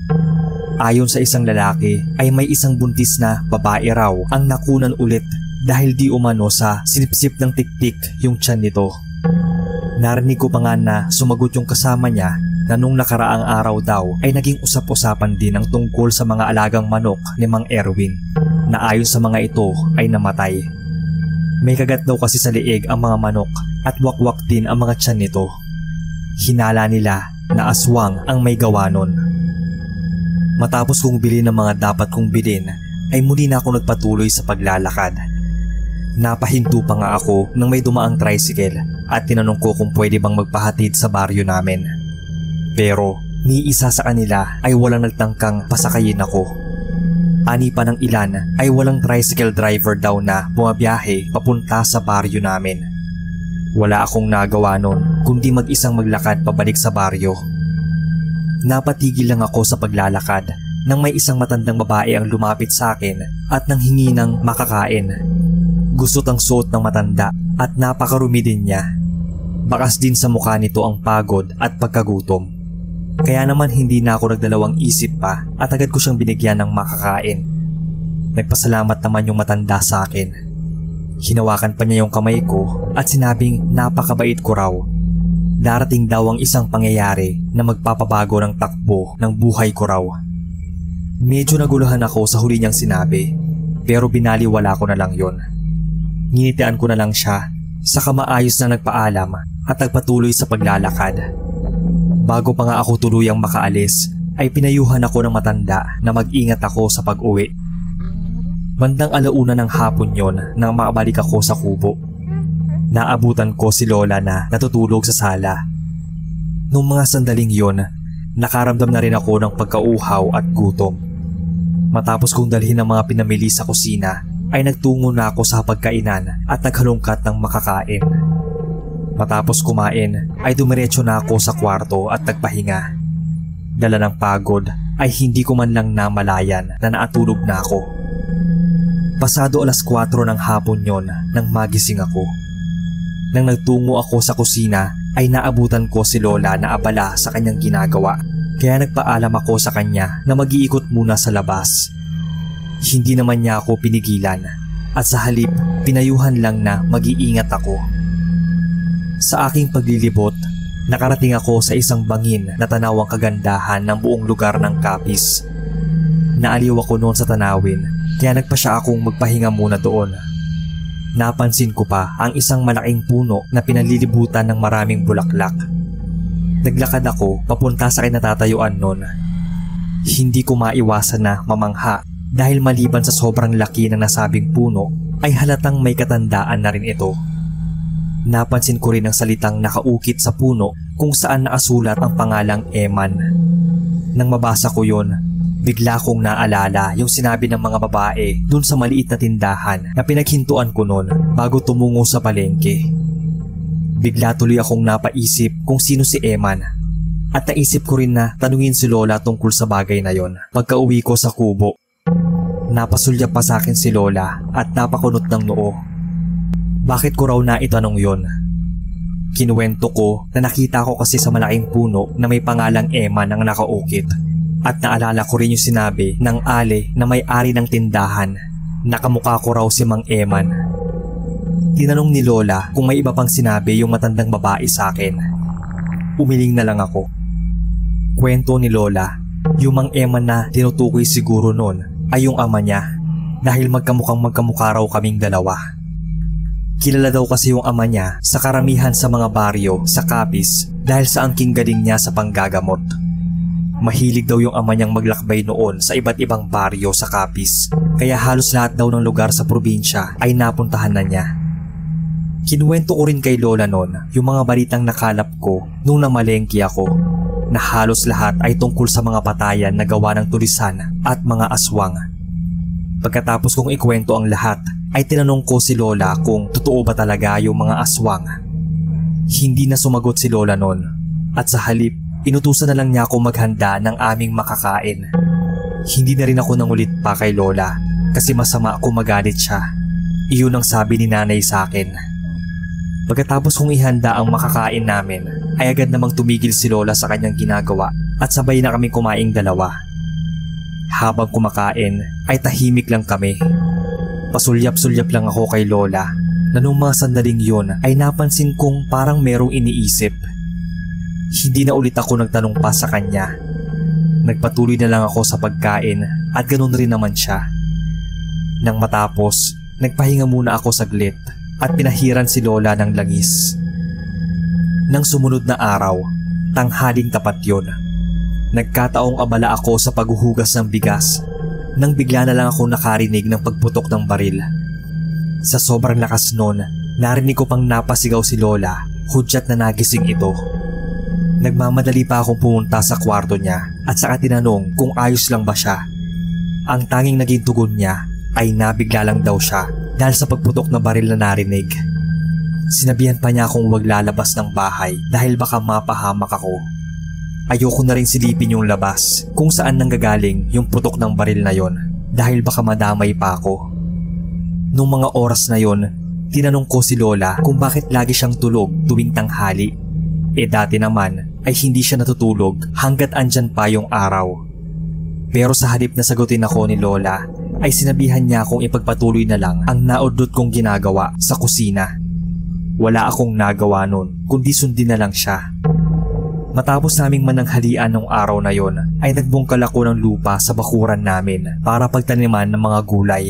Ayon sa isang lalaki ay may isang buntis na babae raw ang nakunan ulit dahil di umano sa sinipsip ng tiktik yung tiyan nito. Narinig ko pa nga na sumagot yung kasama niya na nung nakaraang araw daw ay naging usap-usapan din ang tungkol sa mga alagang manok ni Mang Erwin na ayon sa mga ito ay namatay. May kagat daw kasi sa liig ang mga manok at wakwak din ang mga tiyan nito. Hinala nila na aswang ang may gawa nun. Matapos kong bilhin ang mga dapat kong bilhin ay muli na ako nagpatuloy sa paglalakad. Napahinto pa nga ako nang may dumaang tricycle at tinanong ko kung pwede bang magpahatid sa baryo namin. Pero ni isa sa kanila ay walang nagtangkang pasakayin ako. Ani pa ng ilan ay walang tricycle driver daw na bumabiyahe papunta sa baryo namin. Wala akong nagawa nun kundi mag-isang maglakad pabalik sa baryo. Napatigil lang ako sa paglalakad nang may isang matandang babae ang lumapit sa akin at nanghingi ng makakain. Gusot ang suot ng matanda at napakarumi din niya. Bakas din sa mukha nito ang pagod at pagkagutom. Kaya naman hindi na ako nagdalawang isip pa at agad ko siyang binigyan ng makakain. Nagpasalamat naman yung matanda sa akin. Hinawakan pa niya yung kamay ko at sinabing napakabait ko raw. Darating daw ang isang pangyayari na magpapabago ng takbo ng buhay ko raw. Medyo naguluhan ako sa huli niyang sinabi pero binaliwala ko na lang yon. Nginitian ko na lang siya, saka maayos na nagpaalam at nagpatuloy sa paglalakad. Bago pa nga ako tuluyang makaalis, ay pinayuhan ako ng matanda na mag-ingat ako sa pag-uwi. Bandang alauna ng hapon yon nang makabalik ako sa kubo. Naabutan ko si Lola na natutulog sa sala. Noong mga sandaling yon, nakaramdam na rin ako ng pagkauhaw at gutom. Matapos kong dalhin ang mga pinamili sa kusina, ay nagtungo na ako sa pagkainan at naghalungkat ng makakain. Matapos kumain, ay dumiretso na ako sa kwarto at nagpahinga. Dala ng pagod, ay hindi ko man lang namalayan na naatulog na ako. Pasado alas kwatro ng hapon yon nang magising ako. Nang nagtungo ako sa kusina, ay naabutan ko si Lola na abala sa kanyang ginagawa. Kaya nagpaalam ako sa kanya na mag-iikot muna sa labas. Hindi naman niya ako pinigilan at sa halip pinayuhan lang na mag-iingat ako. Sa aking paglilibot, nakarating ako sa isang bangin na tanawang kagandahan ng buong lugar ng Capiz. Naaliw ako noon sa tanawin kaya nagpasya akong magpahinga muna doon. Napansin ko pa ang isang malaking puno na pinalilibutan ng maraming bulaklak. Naglakad ako papunta sa kinatatayuan noon. Hindi ko maiwasan na mamangha dahil maliban sa sobrang laki ng nasabing puno ay halatang may katandaan na rin ito. Napansin ko rin ang salitang nakaukit sa puno kung saan naasulat ang pangalang Eman. Nang mabasa ko yon, bigla kong naalala yung sinabi ng mga babae dun sa maliit na tindahan na pinaghintuan ko noon bago tumungo sa palengke. Bigla tuloy akong napaisip kung sino si Eman at naisip ko rin na tanungin si Lola tungkol sa bagay na yon pagka uwi ko sa kubo. Napasulyap pa sa akin si Lola at napakunot ng noo. Bakit ko raw na itanong yon? Kinuwento ko na nakita ko kasi sa malaking puno na may pangalang Eman ang nakaukit. At naalala ko rin yung sinabi ng ale na may-ari ng tindahan. Nakamukha ko raw si Mang Eman. Tinanong ni Lola kung may iba pang sinabi yung matandang babae sa akin. Umiling na lang ako. Kwento ni Lola, yung Mang Eman na tinutukoy siguro noon ay yung ama niya dahil magkamukhang magkamukha raw kaming dalawa. Kilala daw kasi yung ama niya sa karamihan sa mga baryo sa Capiz dahil sa angking galing niya sa panggagamot. Mahilig daw yung ama niyang maglakbay noon sa iba't ibang baryo sa Capiz, kaya halos lahat daw ng lugar sa probinsya ay napuntahan na niya. Kinuwento ko rin kay Lola noon yung mga balitang nakalap ko nung namalengke ako, na halos lahat ay tungkol sa mga patayan na gawa ng tulisan at mga aswang. Pagkatapos kong ikwento ang lahat, ay tinanong ko si Lola kung totoo ba talaga yung mga aswang. Hindi na sumagot si Lola noon, at sa halip, inutusan na lang niya ako maghanda ng aming makakain. Hindi na rin ako nangulit pa kay Lola kasi masama ako magalit siya. Iyon ang sabi ni nanay sa akin. Pagkatapos kong ihanda ang makakain namin, ay agad namang tumigil si Lola sa kanyang ginagawa at sabay na kaming kumaing dalawa. Habang kumakain ay tahimik lang kami. Pasulyap-sulyap lang ako kay Lola na nung mga sandaling yun ay napansin kong parang merong iniisip. Hindi na ulit ako nagtanong pa sa kanya. Nagpatuloy na lang ako sa pagkain at ganun rin naman siya. Nang matapos, nagpahinga muna ako saglit at pinahiran si Lola ng langis. Nang sumunod na araw, tanghaling tapat yun. Nagkataong abala ako sa paghuhugas ng bigas nang bigla na lang ako nakarinig ng pagputok ng baril. Sa sobrang lakas nun, narinig ko pang napasigaw si Lola, hudyat na nagising ito. Nagmamadali pa akong pumunta sa kwarto niya at saka tinanong kung ayos lang ba siya. Ang tanging naging tugon niya ay nabigla lang daw siya dahil sa pagputok na baril na narinig. Sinabihan pa niya akong huwag lalabas ng bahay dahil baka mapahamak ako. Ayoko na rin silipin yung labas kung saan nanggagaling yung putok ng baril na yon dahil baka madamay pa ako. Nung mga oras na yon, tinanong ko si Lola kung bakit lagi siyang tulog tuwing tanghali. Eh dati naman ay hindi siya natutulog hanggat andyan pa yung araw. Pero sa halip na sagutin ako ni Lola ay sinabihan niya akong ipagpatuloy na lang ang naudlot kong ginagawa sa kusina. Wala akong nagawa nun kundi sundin na lang siya. Matapos naming mananghalian nung araw na yon ay nagbungkal ako ng lupa sa bakuran namin para pagtaniman ng mga gulay.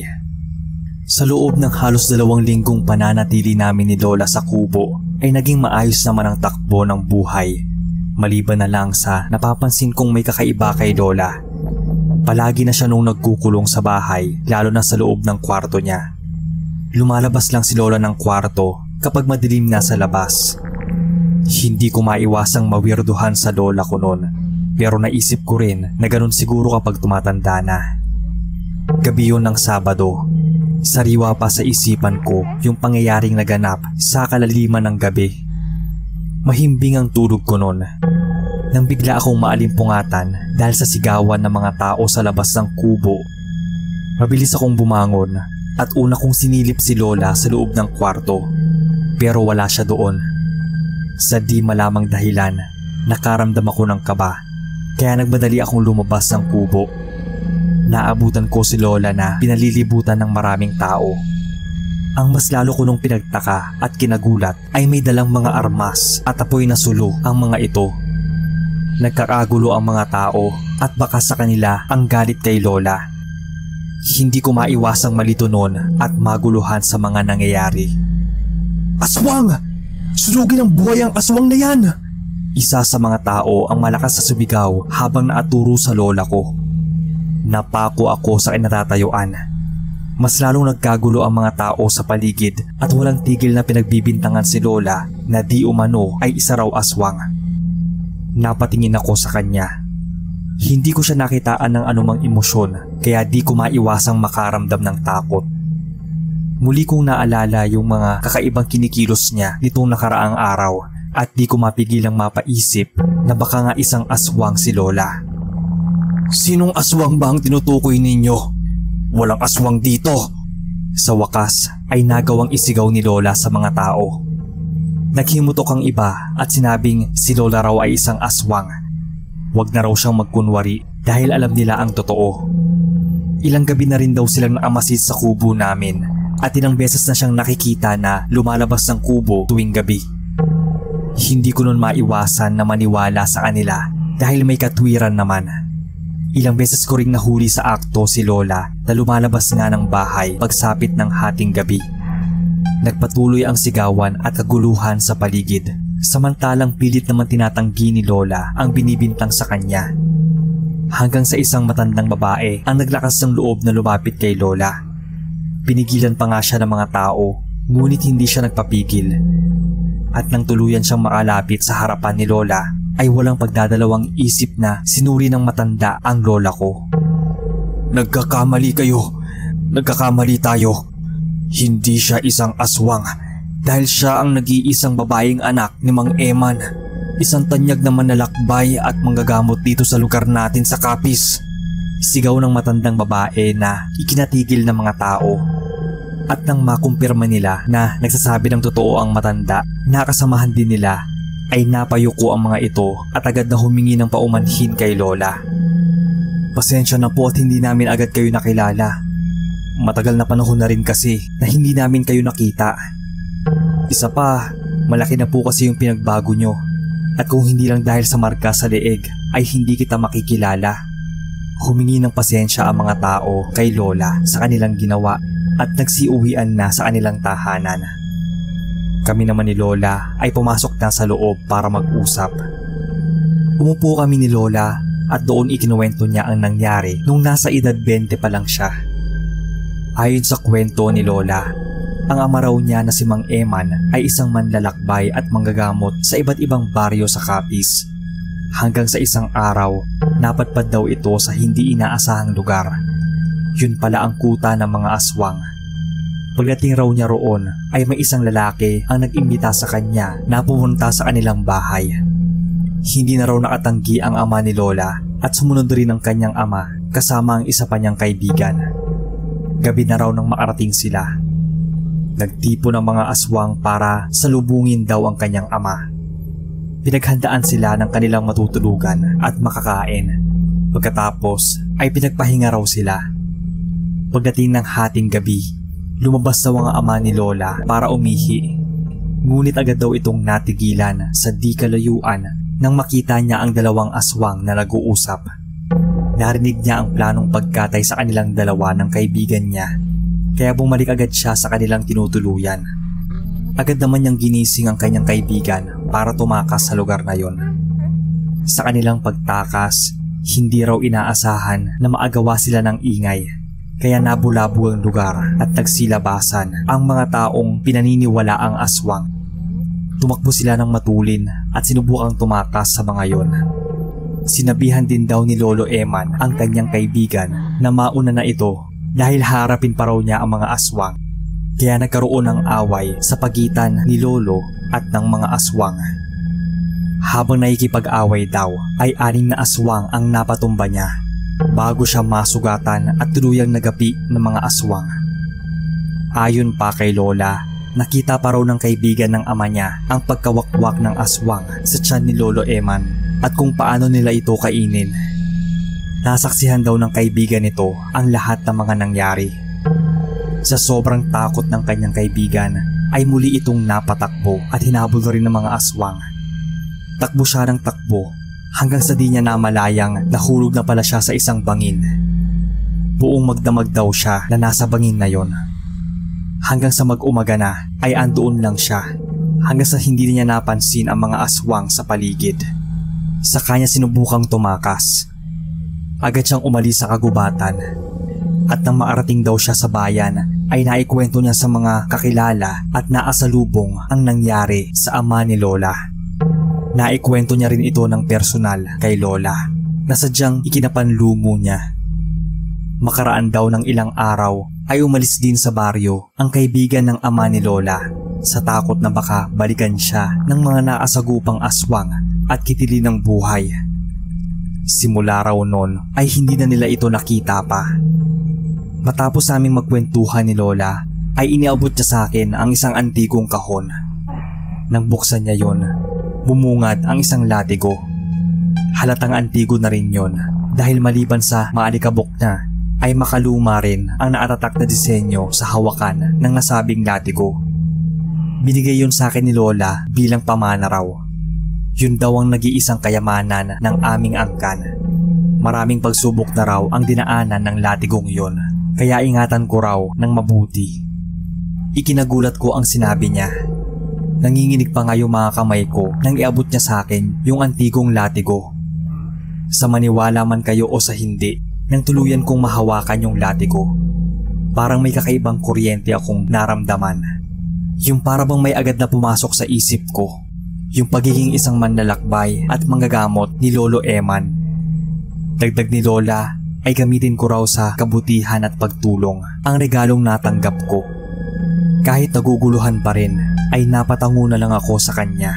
Sa loob ng halos dalawang linggong pananatili namin ni Lola sa kubo ay naging maayos naman ang takbo ng buhay. Maliban na lang sa napapansin kong may kakaiba kay Lola. Palagi na siya nung nagkukulong sa bahay, lalo na sa loob ng kwarto niya. Lumalabas lang si Lola ng kwarto kapag madilim na sa labas. Hindi ko maiwasang mawirduhan sa Lola ko noon, pero naisip ko rin na ganun siguro kapag tumatanda na. Gabi yun ng Sabado. Sariwa pa sa isipan ko yung pangyayaring naganap sa kalaliman ng gabi. Mahimbing ang tulog ko noon nang bigla akong maalimpungatan dahil sa sigawan ng mga tao sa labas ng kubo. Mabilis akong bumangon at una kong sinilip si Lola sa loob ng kwarto, pero wala siya doon. Sa di malamang dahilan, nakaramdam ako ng kaba, kaya nagmadali akong lumabas ng kubo. Naabutan ko si Lola na pinalilibutan ng maraming tao. Ang mas lalo ko nung pinagtaka at kinagulat ay may dalang mga armas at apoy na sulo ang mga ito. Nagkakagulo ang mga tao at baka sa kanila ang galit kay Lola. Hindi ko maiwasang malito noon at maguluhan sa mga nangyayari. "Aswang! Sunugin ang buhay ang aswang na yan!" Isa sa mga tao ang malakas sa sumigaw habang naaturo sa lola ko. Napako ako sa kinatatayuan. Mas lalong nagkagulo ang mga tao sa paligid at walang tigil na pinagbibintangan si Lola na di umano ay isa raw aswang. Napatingin ako sa kanya. Hindi ko siya nakitaan ng anumang emosyon kaya di ko maiwasang makaramdam ng takot. Muli kong naalala yung mga kakaibang kinikilos niya nitong nakaraang araw at di ko mapigilang mapaisip na baka nga isang aswang si Lola. "Sinong aswang ba ang tinutukoy ninyo? Walang aswang dito!" Sa wakas ay nagawang isigaw ni Lola sa mga tao. Naghimutok ang iba at sinabing si Lola raw ay isang aswang. Huwag na raw siyang magkunwari dahil alam nila ang totoo. Ilang gabi na rin daw silang naamasid sa kubo namin at ilang beses na siyang nakikita na lumalabas ng kubo tuwing gabi. Hindi ko nun maiwasan na maniwala sa kanila dahil may katwiran naman. Ilang beses ko ring nahuli sa akto si Lola na lumalabas nga ng bahay pagsapit ng hating gabi. Nagpatuloy ang sigawan at kaguluhan sa paligid, samantalang pilit naman tinatanggi ni Lola ang binibintang sa kanya. Hanggang sa isang matandang babae ang naglakas ng loob na lumapit kay Lola. Pinigilan pa nga siya ng mga tao, ngunit hindi siya nagpapigil. At nang tuluyan siyang makalapit sa harapan ni Lola, ay walang pagdadalawang isip na sinuri ng matanda ang lola ko. "Nagkakamali kayo. Nagkakamali tayo. Hindi siya isang aswang dahil siya ang nag-iisang babaeng anak ni Mang Eman. Isang tanyag na manlalakbay at manggagamot dito sa lugar natin sa Capiz." Sigaw ng matandang babae na ikinatigil ng mga tao. At nang makumpirma nila na nagsasabi ng totoo ang matanda na kasamahan din nila, ay napayuko ang mga ito at agad na humingi ng paumanhin kay Lola. "Pasensya na po at hindi namin agad kayo nakilala. Matagal na panahon na rin kasi na hindi namin kayo nakita. Isa pa, malaki na po kasi yung pinagbago nyo. At kung hindi lang dahil sa marka sa leeg ay hindi kita makikilala." Humingi ng pasensya ang mga tao kay Lola sa kanilang ginawa at nagsiuwian na sa kanilang tahanan. Kami naman ni Lola ay pumasok na sa loob para mag-usap. Umupo kami ni Lola at doon ikinuwento niya ang nangyari nung nasa edad twenty pa lang siya. Ayon sa kwento ni Lola, ang ama raw niya na si Mang Eman ay isang manlalakbay at manggagamot sa iba't ibang baryo sa Capiz. Hanggang sa isang araw, napadpad daw ito sa hindi inaasahang lugar. Yun pala ang kuta ng mga aswang. Pagdating raw niya roon ay may isang lalaki ang nag-imbita sa kanya na pumunta sa kanilang bahay. Hindi na raw nakatanggi ang ama ni Lola at sumunod rin ang kanyang ama kasama ang isa pa niyang kaibigan. Gabi na raw nang makarating sila. Nagtipo ng mga aswang para salubungin daw ang kanyang ama. Pinaghandaan sila ng kanilang matutulugan at makakain. Pagkatapos ay pinagpahinga raw sila. Pagdating ng hating gabi, lumabas daw ang ama ni Lola para umihi. Ngunit agad daw itong natigilan sa di kalayuan nang makita niya ang dalawang aswang na nag-uusap. Narinig niya ang planong pagkatay sa kanilang dalawa ng kaibigan niya, kaya bumalik agad siya sa kanilang tinutuluyan. Agad naman niyang ginising ang kanyang kaibigan para tumakas sa lugar na yon. Sa kanilang pagtakas, hindi raw inaasahan na maagawa sila ng ingay. Kaya nabulabo ang lugar at nagsilabasan ang mga taong pinaniniwala ang aswang. Tumakbo sila ng matulin at sinubukang tumakas sa mga yon. Sinabihan din daw ni Lolo Eman ang kanyang kaibigan na mauna na ito dahil harapin pa raw niya ang mga aswang. Kaya nagkaroon ng away sa pagitan ni Lolo at ng mga aswang. Habang nakikipag-away daw ay anim na aswang ang napatumba niya bago siya masugatan at tuluyang nagapi ng mga aswang. Ayon pa kay Lola, nakita pa raw ng kaibigan ng ama niya ang pagkawakwak ng aswang sa tiyan ni Lolo Eman at kung paano nila ito kainin. Nasaksihan daw ng kaibigan nito ang lahat ng mga nangyari. Sa sobrang takot ng kanyang kaibigan ay muli itong napatakbo at hinabol rin ng mga aswang. Takbo siya ng takbo hanggang sa di niya namalayang nahulog na pala siya sa isang bangin. Buong magdamag daw siya na nasa bangin na yon. Hanggang sa mag-umaga na ay andoon lang siya hanggang sa hindi niya napansin ang mga aswang sa paligid. Sa kanya sinubukang tumakas. Agad siyang umalis sa kagubatan at nang maarating daw siya sa bayan ay naikwento niya sa mga kakilala at naasalubong ang nangyari sa ama ni Lola. Naikwento niya rin ito ng personal kay Lola na sadyang ikinapanlumo niya. Makaraan daw ng ilang araw ay umalis din sa baryo ang kaibigan ng ama ni Lola sa takot na baka balikan siya ng mga naasagupang aswang at kitili ng buhay. Simula raw noon ay hindi na nila ito nakita pa. Matapos naming magkwentuhan ni Lola ay iniabot niya sa akin ang isang antigong kahon. Nang buksan niya yon, bumungad ang isang latigo. Halatang antigo na rin yon dahil maliban sa maalikabok na ay makaluma rin ang naatatak na disenyo sa hawakan ng nasabing latigo. Binigay yon sa akin ni Lola bilang pamana raw. Yun daw ang nag-iisang kayamanan ng aming angkan. Maraming pagsubok na raw ang dinaanan ng latigong yon, kaya ingatan ko raw ng mabuti. Ikinagulat ko ang sinabi niya. Nanginginig pa nga yung mga kamay ko nang iabot niya sa akin yung antigong latigo. Sa maniwala man kayo o sa hindi, nang tuluyan kong mahawakan yung latigo, parang may kakaibang kuryente akong naramdaman. Yung parabang may agad na pumasok sa isip ko, yung pagiging isang manlalakbay at manggagamot ni Lolo Eman. Dagdag ni Lola ay gamitin ko raw sa kabutihan at pagtulong ang regalong natanggap ko. Kahit naguguluhan pa rin ay napatango na lang ako sa kanya.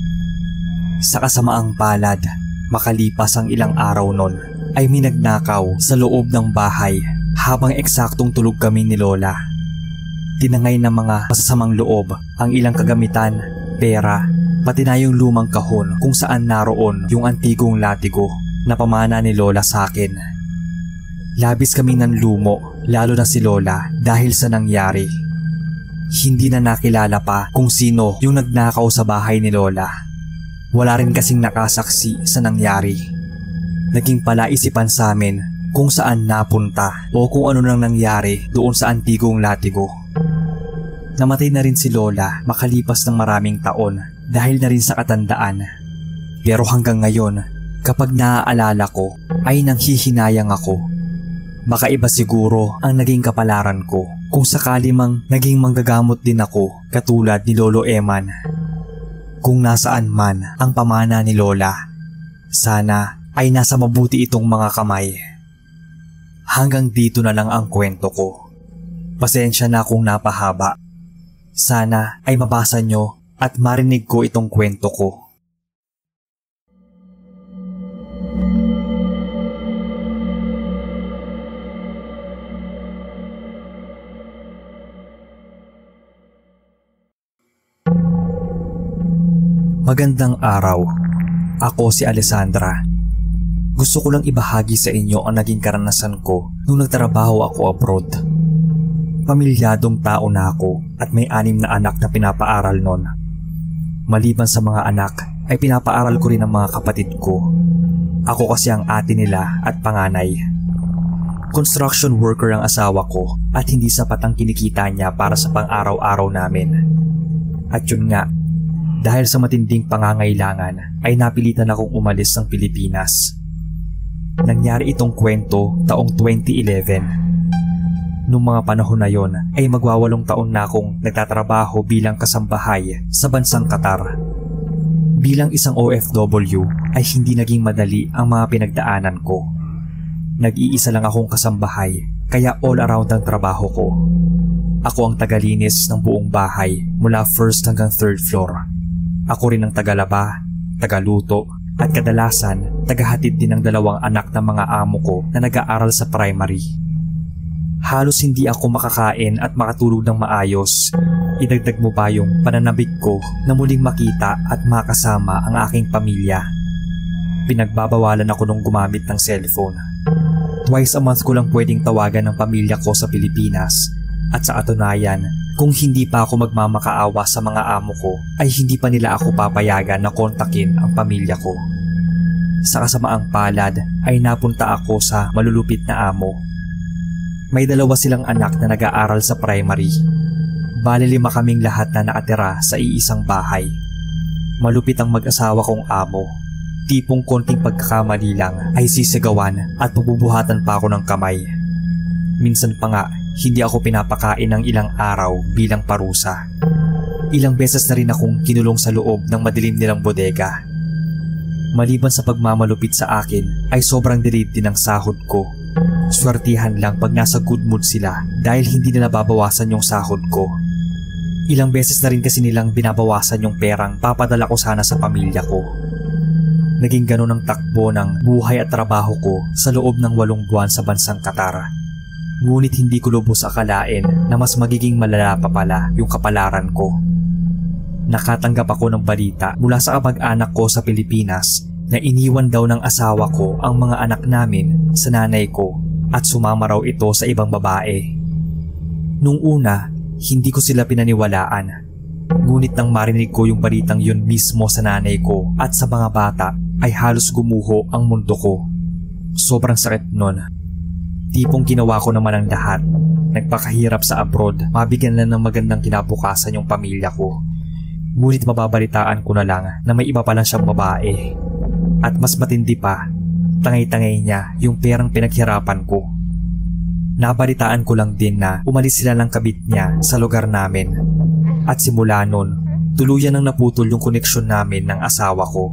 Sa kasamaang palad, makalipas ang ilang araw nun ay may nagnakaw sa loob ng bahay habang eksaktong tulog kami ni Lola. Tinangay ng mga masasamang loob ang ilang kagamitan, pera, pati na yung lumang kahon kung saan naroon yung antigong latigo na pamana ni Lola sa akin. Labis kami ng lumo, lalo na si Lola dahil sa nangyari. Hindi na nakilala pa kung sino yung nagnakaw sa bahay ni Lola. Wala rin kasing nakasaksi sa nangyari. Naging palaisipan sa amin kung saan napunta o kung ano nang nangyari doon sa antigong latigo. Namatay na rin si Lola makalipas ng maraming taon dahil na rin sa katandaan. Pero hanggang ngayon, kapag naaalala ko ay nanghihinayang ako. Makaiba siguro ang naging kapalaran ko kung sakali mang naging manggagamot din ako katulad ni Lolo Eman. Kung nasaan man ang pamana ni Lola, sana ay nasa mabuti itong mga kamay. Hanggang dito na lang ang kwento ko. Pasensya na kung napahaba. Sana ay mabasa nyo at marinig ko itong kwento ko. Magandang araw. Ako si Alessandra. Gusto ko lang ibahagi sa inyo ang naging karanasan ko nung nagtrabaho ako abroad. Pamilyadong tao na ako at may anim na anak na pinapaaral nun. Maliban sa mga anak ay pinapaaral ko rin ang mga kapatid ko. Ako kasi ang ate nila at panganay. Construction worker ang asawa ko at hindi sapat ang kinikita niya para sa pang-araw-araw namin. At yun nga, dahil sa matinding pangangailangan ay napilitan akong umalis ng Pilipinas. Nangyari itong kwento taong twenty eleven. Noong mga panahon na yon ay magwawalong taon na akong nagtatrabaho bilang kasambahay sa bansang Qatar. Bilang isang O F W ay hindi naging madali ang mga pinagdaanan ko. Nag-iisa lang akong kasambahay, kaya all around ang trabaho ko. Ako ang tagalinis ng buong bahay mula first hanggang third floor. Ako rin ang tagalaba, tagaluto, at kadalasan tagahatid din ng dalawang anak ng mga amo ko na nag-aaral sa primary. Halos hindi ako makakain at makatulog ng maayos. Idagdag mo pa yung pananabik ko na muling makita at makasama ang aking pamilya. Pinagbabawalan ako nung gumamit ng cellphone. Twice a month ko lang pwedeng tawagan ng pamilya ko sa Pilipinas. At sa katunayan, kung hindi pa ako magmamakaawa sa mga amo ko, ay hindi pa nila ako papayagan na kontakin ang pamilya ko. Sa kasamaang palad ay napunta ako sa malulupit na amo. May dalawa silang anak na nag-aaral sa primary. Bali lima kaming lahat na nakatira sa iisang bahay. Malupit ang mag-asawa kong amo. Tipong konting pagkakamali lang ay sisigawan at pupubuhatan pa ako ng kamay. Minsan pa nga, hindi ako pinapakain ng ilang araw bilang parusa. Ilang beses na rin akong kinulong sa loob ng madilim nilang bodega. Maliban sa pagmamalupit sa akin ay sobrang delayed din ang sahod ko. Swertihan lang pag nasa good mood sila dahil hindi nila babawasan yung sahod ko. Ilang beses na rin kasi nilang binabawasan yung perang papadala ko sana sa pamilya ko. Naging ganun ang takbo ng buhay at trabaho ko sa loob ng walong buwan sa bansang Qatar. Ngunit hindi ko lubos akalain na mas magiging malala pa pala yung kapalaran ko. Nakatanggap ako ng balita mula sa kamag-anak ko sa Pilipinas na iniwan daw ng asawa ko ang mga anak namin sa nanay ko at sumama raw ito sa ibang babae. Nung una, hindi ko sila pinaniwalaan. Ngunit nang marinig ko yung balitang yun mismo sa nanay ko at sa mga bata ay halos gumuho ang mundo ko. Sobrang sakit nun. Tipong ginawa ko naman ang lahat. Nagpakahirap sa abroad, mabigyan lang ng magandang kinabukasan yung pamilya ko. Ngunit mababalitaan ko na lang na may iba pa lang siyang babae. At mas matindi pa, tangay-tangay niya yung perang pinaghirapan ko. Nabalitaan ko lang din na umalis sila ng kabit niya sa lugar namin. At simula nun, tuluyan nang naputol yung koneksyon namin ng asawa ko.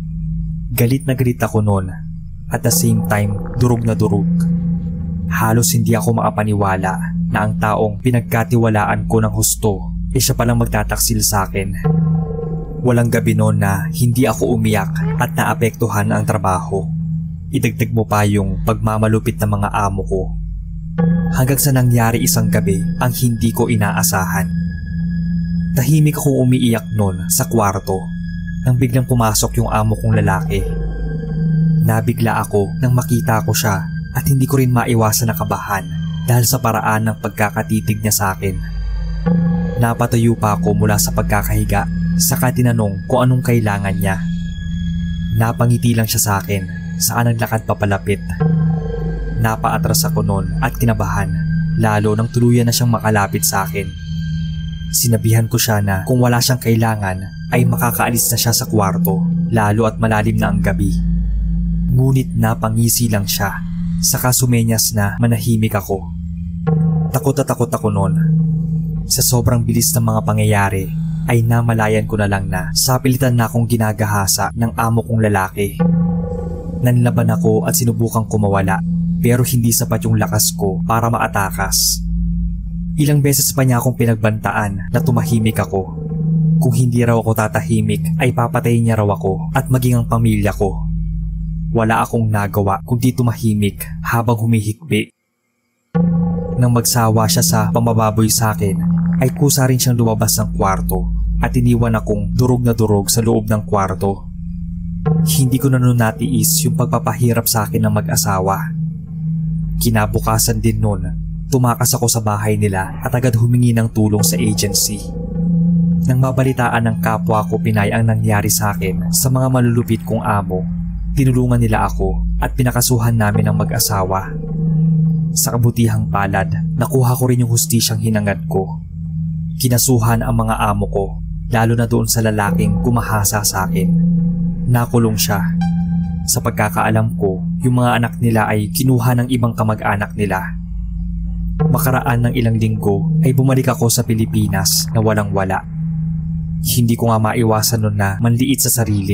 Galit na galit ako nun, at the same time durog na durog. Halos hindi ako makapaniwala na ang taong pinagkatiwalaan ko ng husto eh siya palang magtataksil sa akin. Walang gabi noon na hindi ako umiyak at naapektuhan ang trabaho. Idagdag mo pa yung pagmamalupit ng mga amo ko. Hanggang sa nangyari isang gabi ang hindi ko inaasahan. Tahimik akong umiiyak noon sa kwarto nang biglang pumasok yung amo kong lalaki. Nabigla ako nang makita ko siya at hindi ko rin maiwasan na kabahan dahil sa paraan ng pagkakatitig niya sa akin. Napatayo pa ako mula sa pagkakahiga saka tinanong kung anong kailangan niya. Napangiti lang siya sa akin saka naglakad papalapit. Napaatras ako noon at kinabahan lalo nang tuluyan na siyang makalapit sa akin. Sinabihan ko siya na kung wala siyang kailangan ay makakaalis na siya sa kwarto lalo at malalim na ang gabi. Ngunit napangisi lang siya saka sumenyas na manahimik ako. Takot at takot ako noon. Sa sobrang bilis ng mga pangyayari ay namalayan ko na lang na sapilitan na akong ginagahasa ng amo kong lalaki. Nanlaban ako at sinubukang kumawala pero hindi sapat yung lakas ko para maatakas. Ilang beses pa niya akong pinagbantaan na tumahimik ako. Kung hindi raw ako tatahimik ay papatayin niya raw ako at maging ang pamilya ko. Wala akong nagawa kundi tumahimik habang humihikbi. Nang magsawa siya sa pamababoy sa akin ay kusa rin siyang lumabas ng kwarto at iniwan akong durog na durog sa loob ng kwarto. Hindi ko na nun natiis yung pagpapahirap sa akin ng mag-asawa. Kinabukasan din nun, tumakas ako sa bahay nila at agad humingi ng tulong sa agency. Nang mabalitaan ng kapwa ko Pinay ang nangyari sa akin sa mga malulupit kong amo, tinulungan nila ako at pinakasuhan namin ang mag-asawa. Sa kabutihang palad, nakuha ko rin yung hustisyang hinangad ko. Kinasuhan ang mga amo ko, lalo na doon sa lalaking gumahasa sa akin. Nakulong siya. Sa pagkakaalam ko, yung mga anak nila ay kinuha ng ibang kamag-anak nila. Makaraan ng ilang linggo ay bumalik ako sa Pilipinas na walang wala. Hindi ko nga maiwasan nun na manliit sa sarili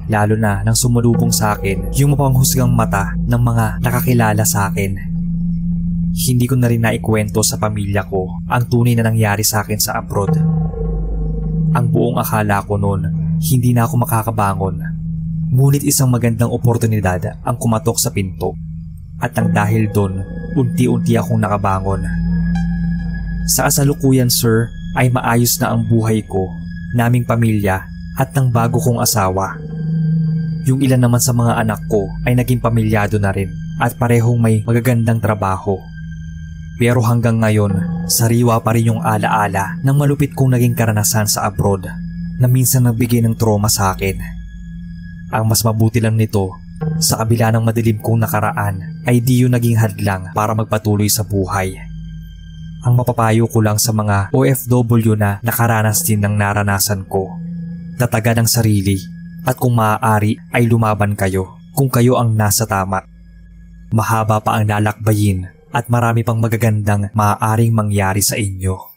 lalo na nang sumalubong sa akin yung mapanghusgang mata ng mga nakakilala sa akin. Hindi ko na rin naikwento sa pamilya ko ang tunay na nangyari sa akin sa abroad. Ang buong akala ko noon, hindi na ako makakabangon. Ngunit isang magandang oportunidad ang kumatok sa pinto. At nang dahil doon, unti-unti akong nakabangon. Sa kasalukuyan, sir, ay maayos na ang buhay ko, naming pamilya at ng bago kong asawa. Yung ilan naman sa mga anak ko ay naging pamilyado na rin at parehong may magagandang trabaho. Pero hanggang ngayon, sariwa pa rin yung alaala ng malupit kong naging karanasan sa abroad na minsan nagbigay ng trauma sa akin. Ang mas mabuti lang nito, sa kabila ng madilim kong nakaraan, ay di yun naging hadlang para magpatuloy sa buhay. Ang mapapayo ko lang sa mga O F W na nakaranas din ng naranasan ko, tatagan ang sarili at kung maaari ay lumaban kayo kung kayo ang nasa tama. Mahaba pa ang lalakbayin at marami pang magagandang maaaring mangyari sa inyo.